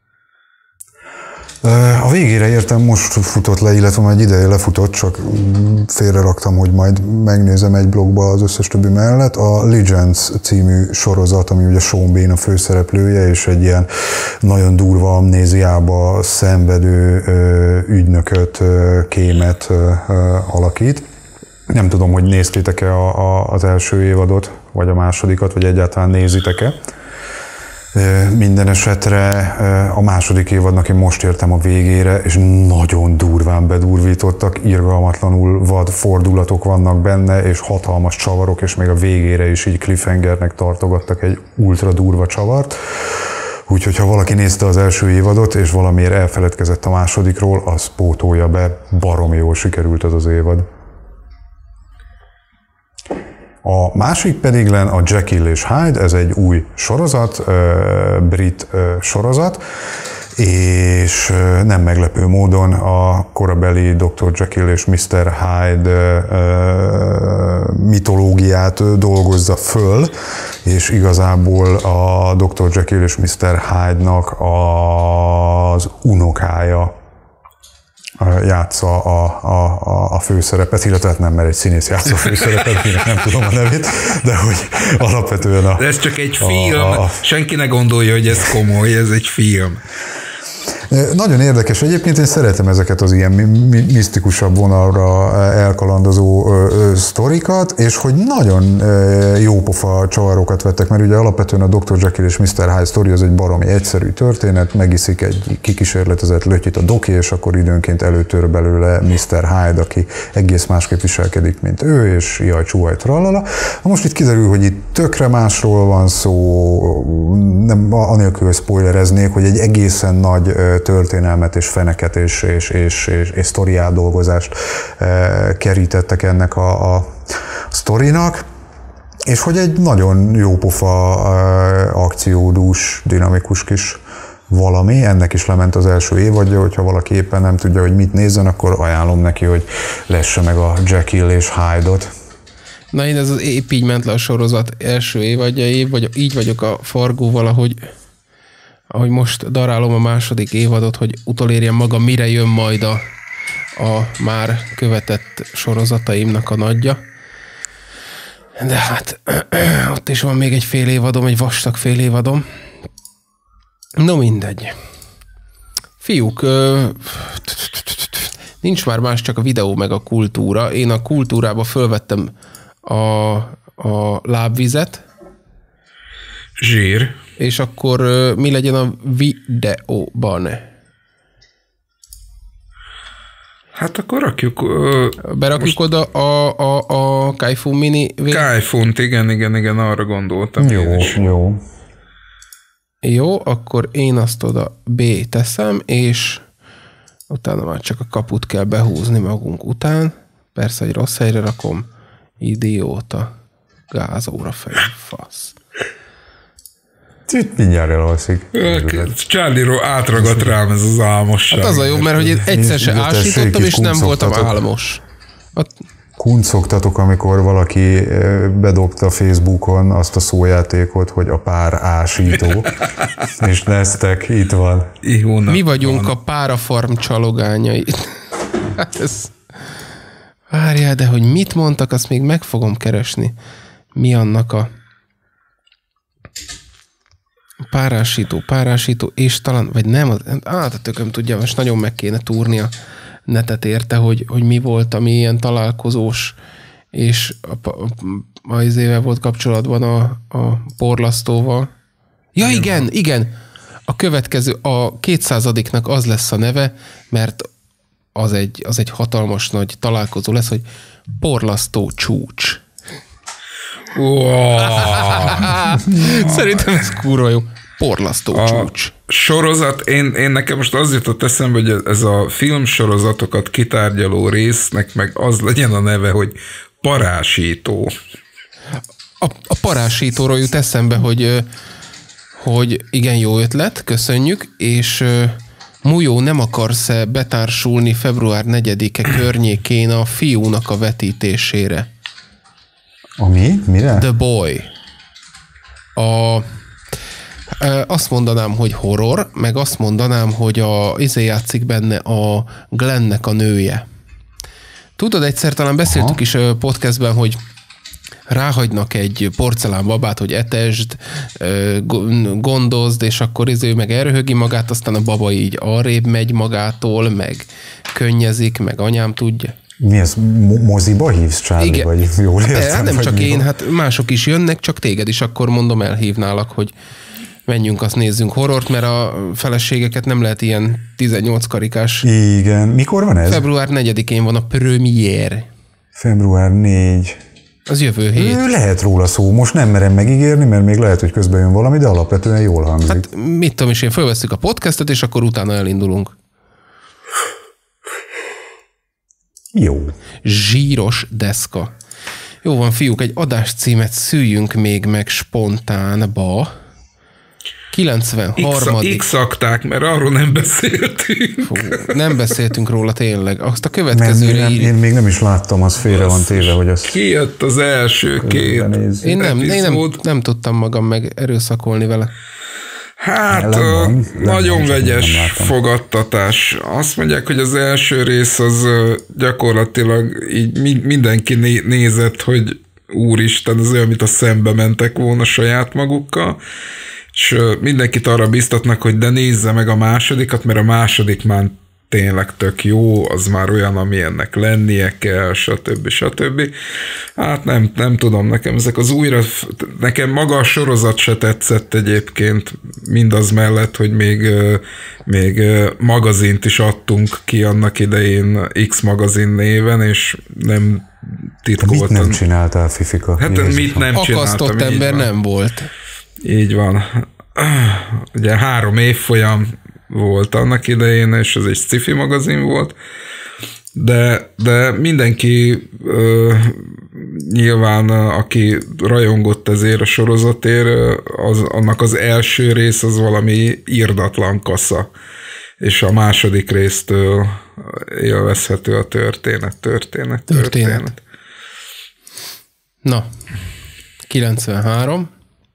A végére értem, most futott le, illetve egy ideje lefutott, csak félre raktam, hogy majd megnézem egy blogba az összes többi mellett. A Legends című sorozat, ami ugye Sean Bean a főszereplője, és egy ilyen nagyon durva amnéziába szenvedő ügynököt, kémet alakít. Nem tudom, hogy néztétek-e az első évadot, vagy a másodikat, vagy egyáltalán nézitek-e. Minden esetre a második évadnak én most értem a végére, és nagyon durván bedurvítottak, irgalmatlanul vad fordulatok vannak benne, és hatalmas csavarok, és még a végére is így cliffhangernek tartogattak egy ultra durva csavart. Úgyhogy ha valaki nézte az első évadot, és valamiért elfeledkezett a másodikról, az pótolja be, baromi jól sikerült az évad. A másik pedig len a Jekyll és Hyde, ez egy új sorozat, brit sorozat, és nem meglepő módon a korabeli Dr. Jekyll és Mr. Hyde mitológiát dolgozza föl, és igazából a Dr. Jekyll és Mr. Hyde-nak az unokája játsza a főszerepet, illetve nem, mert egy színész játsza a főszerepet, minek nem tudom a nevét, de hogy alapvetően de ez csak egy film, senki ne gondolja, hogy ez komoly, ez egy film. Nagyon érdekes. Egyébként én szeretem ezeket az ilyen misztikusabb vonalra elkalandozó sztorikat, és hogy nagyon jópofa csavarokat vettek, mert ugye alapvetően a Dr. Jekyll és Mr. Hyde sztori az egy baromi egyszerű történet, megiszik egy kikísérletezett lötyit a doki, és akkor időnként előtör belőle Mr. Hyde, aki egész másképp viselkedik, mint ő, és jaj, csúhaj, trallala. Most itt kiderül, hogy itt tökre másról van szó, nem anélkül, hogy spoilereznék, hogy egy egészen nagy történelmet és feneket és sztori átdolgozást kerítettek ennek a sztorinak, és hogy egy nagyon jópofa, akciódús, dinamikus kis valami, ennek is lement az első évadja, hogyha valaki éppen nem tudja, hogy mit nézzen, akkor ajánlom neki, hogy lesse meg a Jekyll és Hyde-ot. Na én ez az épp így ment le a sorozat első évadja, így vagyok a Fargóval, ahogy most darálom a második évadot, hogy utolérjem magam, mire jön majd a már követett sorozataimnak a nagyja. De hát ott is van még egy fél évadom, egy vastag fél évadom. No mindegy. Fiúk, nincs már más, csak a videó meg a kultúra. Én a kultúrába fölvettem a lábvizet. Zsír. És akkor mi legyen a videóban? Hát akkor rakjuk... Berakjuk oda a Kaifun mini... Kaifunt, igen, arra gondoltam. Jó. Jó, akkor én azt oda B teszem, és utána már csak a kaput kell behúzni magunk után. Persze, egy rossz helyre rakom. Idióta. Gázóra fejű fasz. Itt mindjárt elalszik. Charlie-ról átragadt rám ez az álmosság. Hát az a jó, mert hogy én egyszer se ásítottam, és nem voltam álmos. Kuncogtatok, amikor valaki bedobta a Facebookon azt a szójátékot, hogy a pár ásító, és neztek, itt van. Mi vagyunk a párafarm csalogányai. Hát ez... Várjál, de hogy mit mondtak, azt még meg fogom keresni. Mi annak a... Párásító, és talán, vagy nem, a tököm tudja, most nagyon meg kéne túrni a netet érte, hogy mi volt, ami ilyen találkozós, és a izével volt kapcsolatban a porlasztóval. Ja, igen. A következő, a 200-nak az lesz a neve, mert az egy hatalmas nagy találkozó lesz, hogy porlasztó csúcs. Wow. Szerintem ez kurva jó. Porlasztó csúcs. Sorozat, én nekem most az jutott eszembe, hogy ez a filmsorozatokat kitárgyaló résznek meg az legyen a neve, hogy parásító. A parásítóról jut eszembe, hogy igen, jó ötlet, köszönjük, és Mujó, nem akarsz-e betársulni február 4-e környékén a Fiúnak a vetítésére? Ami? Mire? The Boy. Azt mondanám, hogy horror, meg azt mondanám, hogy játszik benne a Glennnek a nője. Tudod, egyszer talán beszéltük is podcastben, hogy ráhagynak egy porcelánbabát, hogy etesd, gondozd, és akkor ő meg elröhögi magát, aztán a baba így arrébb megy magától, meg könnyezik, meg anyám tudja. Mi ez? Moziba hívsz, Charlie? Igen. Vagy jól értem? Nem vagy csak mi én, van? hát mások is jönnek, csak téged is akkor mondom, elhívnálak, hogy menjünk, azt nézzünk horrort, mert a feleségeket nem lehet ilyen 18 karikás. Igen. Mikor van ez? Február 4-én van a premier. Február 4. Az jövő hét. Lehet róla szó. Most nem merem megígérni, mert még lehet, hogy közben jön valami, de alapvetően jól hangzik. Hát mit tudom is, én fölvesszük a podcastet, és akkor utána elindulunk. Jó. Zsíros deszka. Jó van, fiúk, egy adáscímet szüljünk még meg spontánba. 93. X-akták, mert arról nem beszéltünk. Fú, nem beszéltünk róla tényleg. Azt a következőre Én még nem is láttam, az félre van téve, hogy az... Kijött az első két Én nem tudtam magam meg erőszakolni vele. Hát, nagyon vegyes fogadtatás. Azt mondják, hogy az első rész az gyakorlatilag így mindenki nézett, hogy úristen, az olyan, mint a szembe mentek volna saját magukkal, és mindenkit arra biztatnak, hogy de nézze meg a másodikat, mert a második már tényleg tök jó, az már olyan, ami ennek lennie kell, stb. Hát nem tudom, nekem ezek az nekem maga a sorozat se tetszett egyébként, mindaz mellett, hogy még magazint is adtunk ki annak idején X magazin néven, és nem titkoltan. Mit nem csináltál, Fifika? Hát mit nem csináltam. Akasztott ember nem volt. Így van. Ugye 3 évfolyam volt annak idején, és ez egy sci-fi magazin volt, de mindenki nyilván, aki rajongott ezért a sorozatért, annak az első rész az valami irdatlan kasza, és a második résztől élvezhető a történet. Na, 93.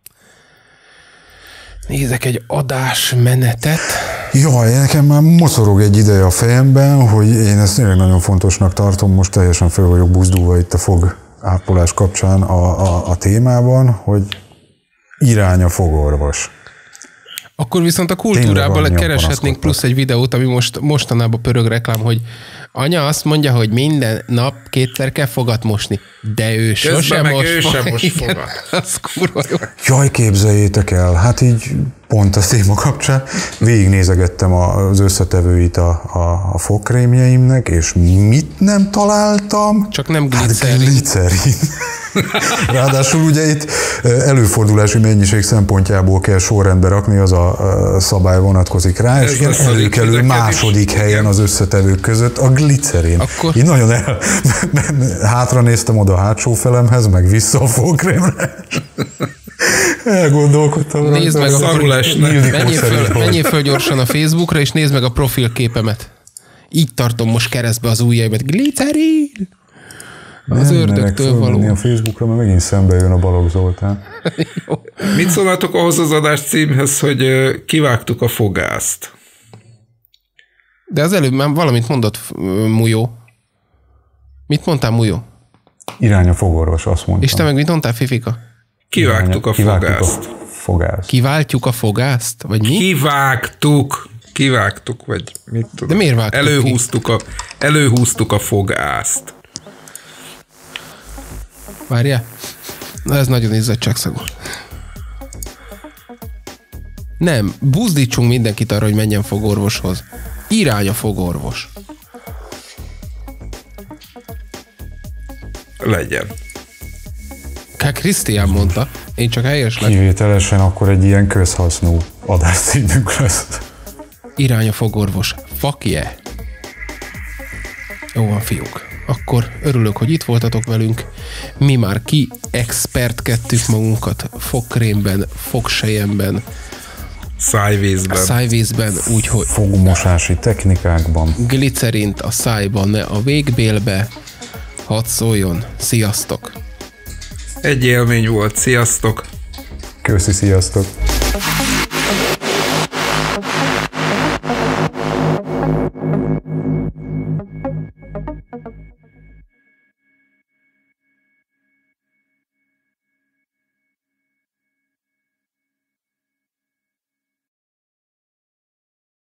Nézek egy adásmenetet. Jaj, nekem már mocorog egy ideje a fejemben, hogy én ezt tényleg nagyon fontosnak tartom, most teljesen fel vagyok buzdulva itt a fogápolás kapcsán a témában, hogy irány a fogorvos. Akkor viszont a kultúrában kereshetnénk plusz egy videót, ami mostanában pörög reklám, hogy anya azt mondja, hogy minden nap 2-szer kell fogat mosni, de ő sosem most fogat. Az kurva jó. Jaj, képzeljétek el, hát így pont a téma kapcsán végignézegettem az összetevőit a fogkrémjeimnek, és mit nem találtam? Csak nem glicerin. Hát glicerin. Ráadásul ugye itt előfordulási mennyiség szempontjából kell sorrendbe rakni, az a szabály vonatkozik rá, és ilyen előkelő második helyen az összetevők között a glicerin. Akkor... Én nagyon hátra néztem oda a hátsó felemhez, meg vissza a fogkrémre. Elgondolkodtam. Nézd meg menjél föl gyorsan a Facebookra, és nézd meg a profilképemet. Így tartom most keresztbe az ujjaimat. Glicerin! Az ördögtől való. A Facebookra, mert megint szembe jön a Balogh Zoltán. Mit szólnátok ahhoz az adás címhez, hogy kivágtuk a fogászt? De az előbb már valamit mondott Mujó. Mit mondtál, Mujó? Irány a fogorvos, azt mondtam. És te meg mit mondtál, Fifika? Kivágtuk a fogást. Kiváltjuk a fogászt? Vagy mi? Kivágtuk, vagy mit tudom. De miért vágtuk Előhúztuk a fogászt. Várjál? Na ez nagyon izzadságszagú. Nem, buzdítsunk mindenkit arra, hogy menjen fogorvoshoz. Irány a fogorvos. Legyen. Krisztián mondta, én csak helyeslek. Kivételesen akkor egy ilyen közhasznú adásszínünk lesz. Irány a fogorvos. Fuck yeah. Jó van, fiúk. Akkor örülök, hogy itt voltatok velünk. Mi már expertkedtük magunkat fogkrémben, fogsejemben, szájvízben, úgyhogy fogmosási technikákban. Glicerint a szájban, ne a végbélbe. Hadd szóljon. Sziasztok! Egy élmény volt. Sziasztok! Köszi, sziasztok!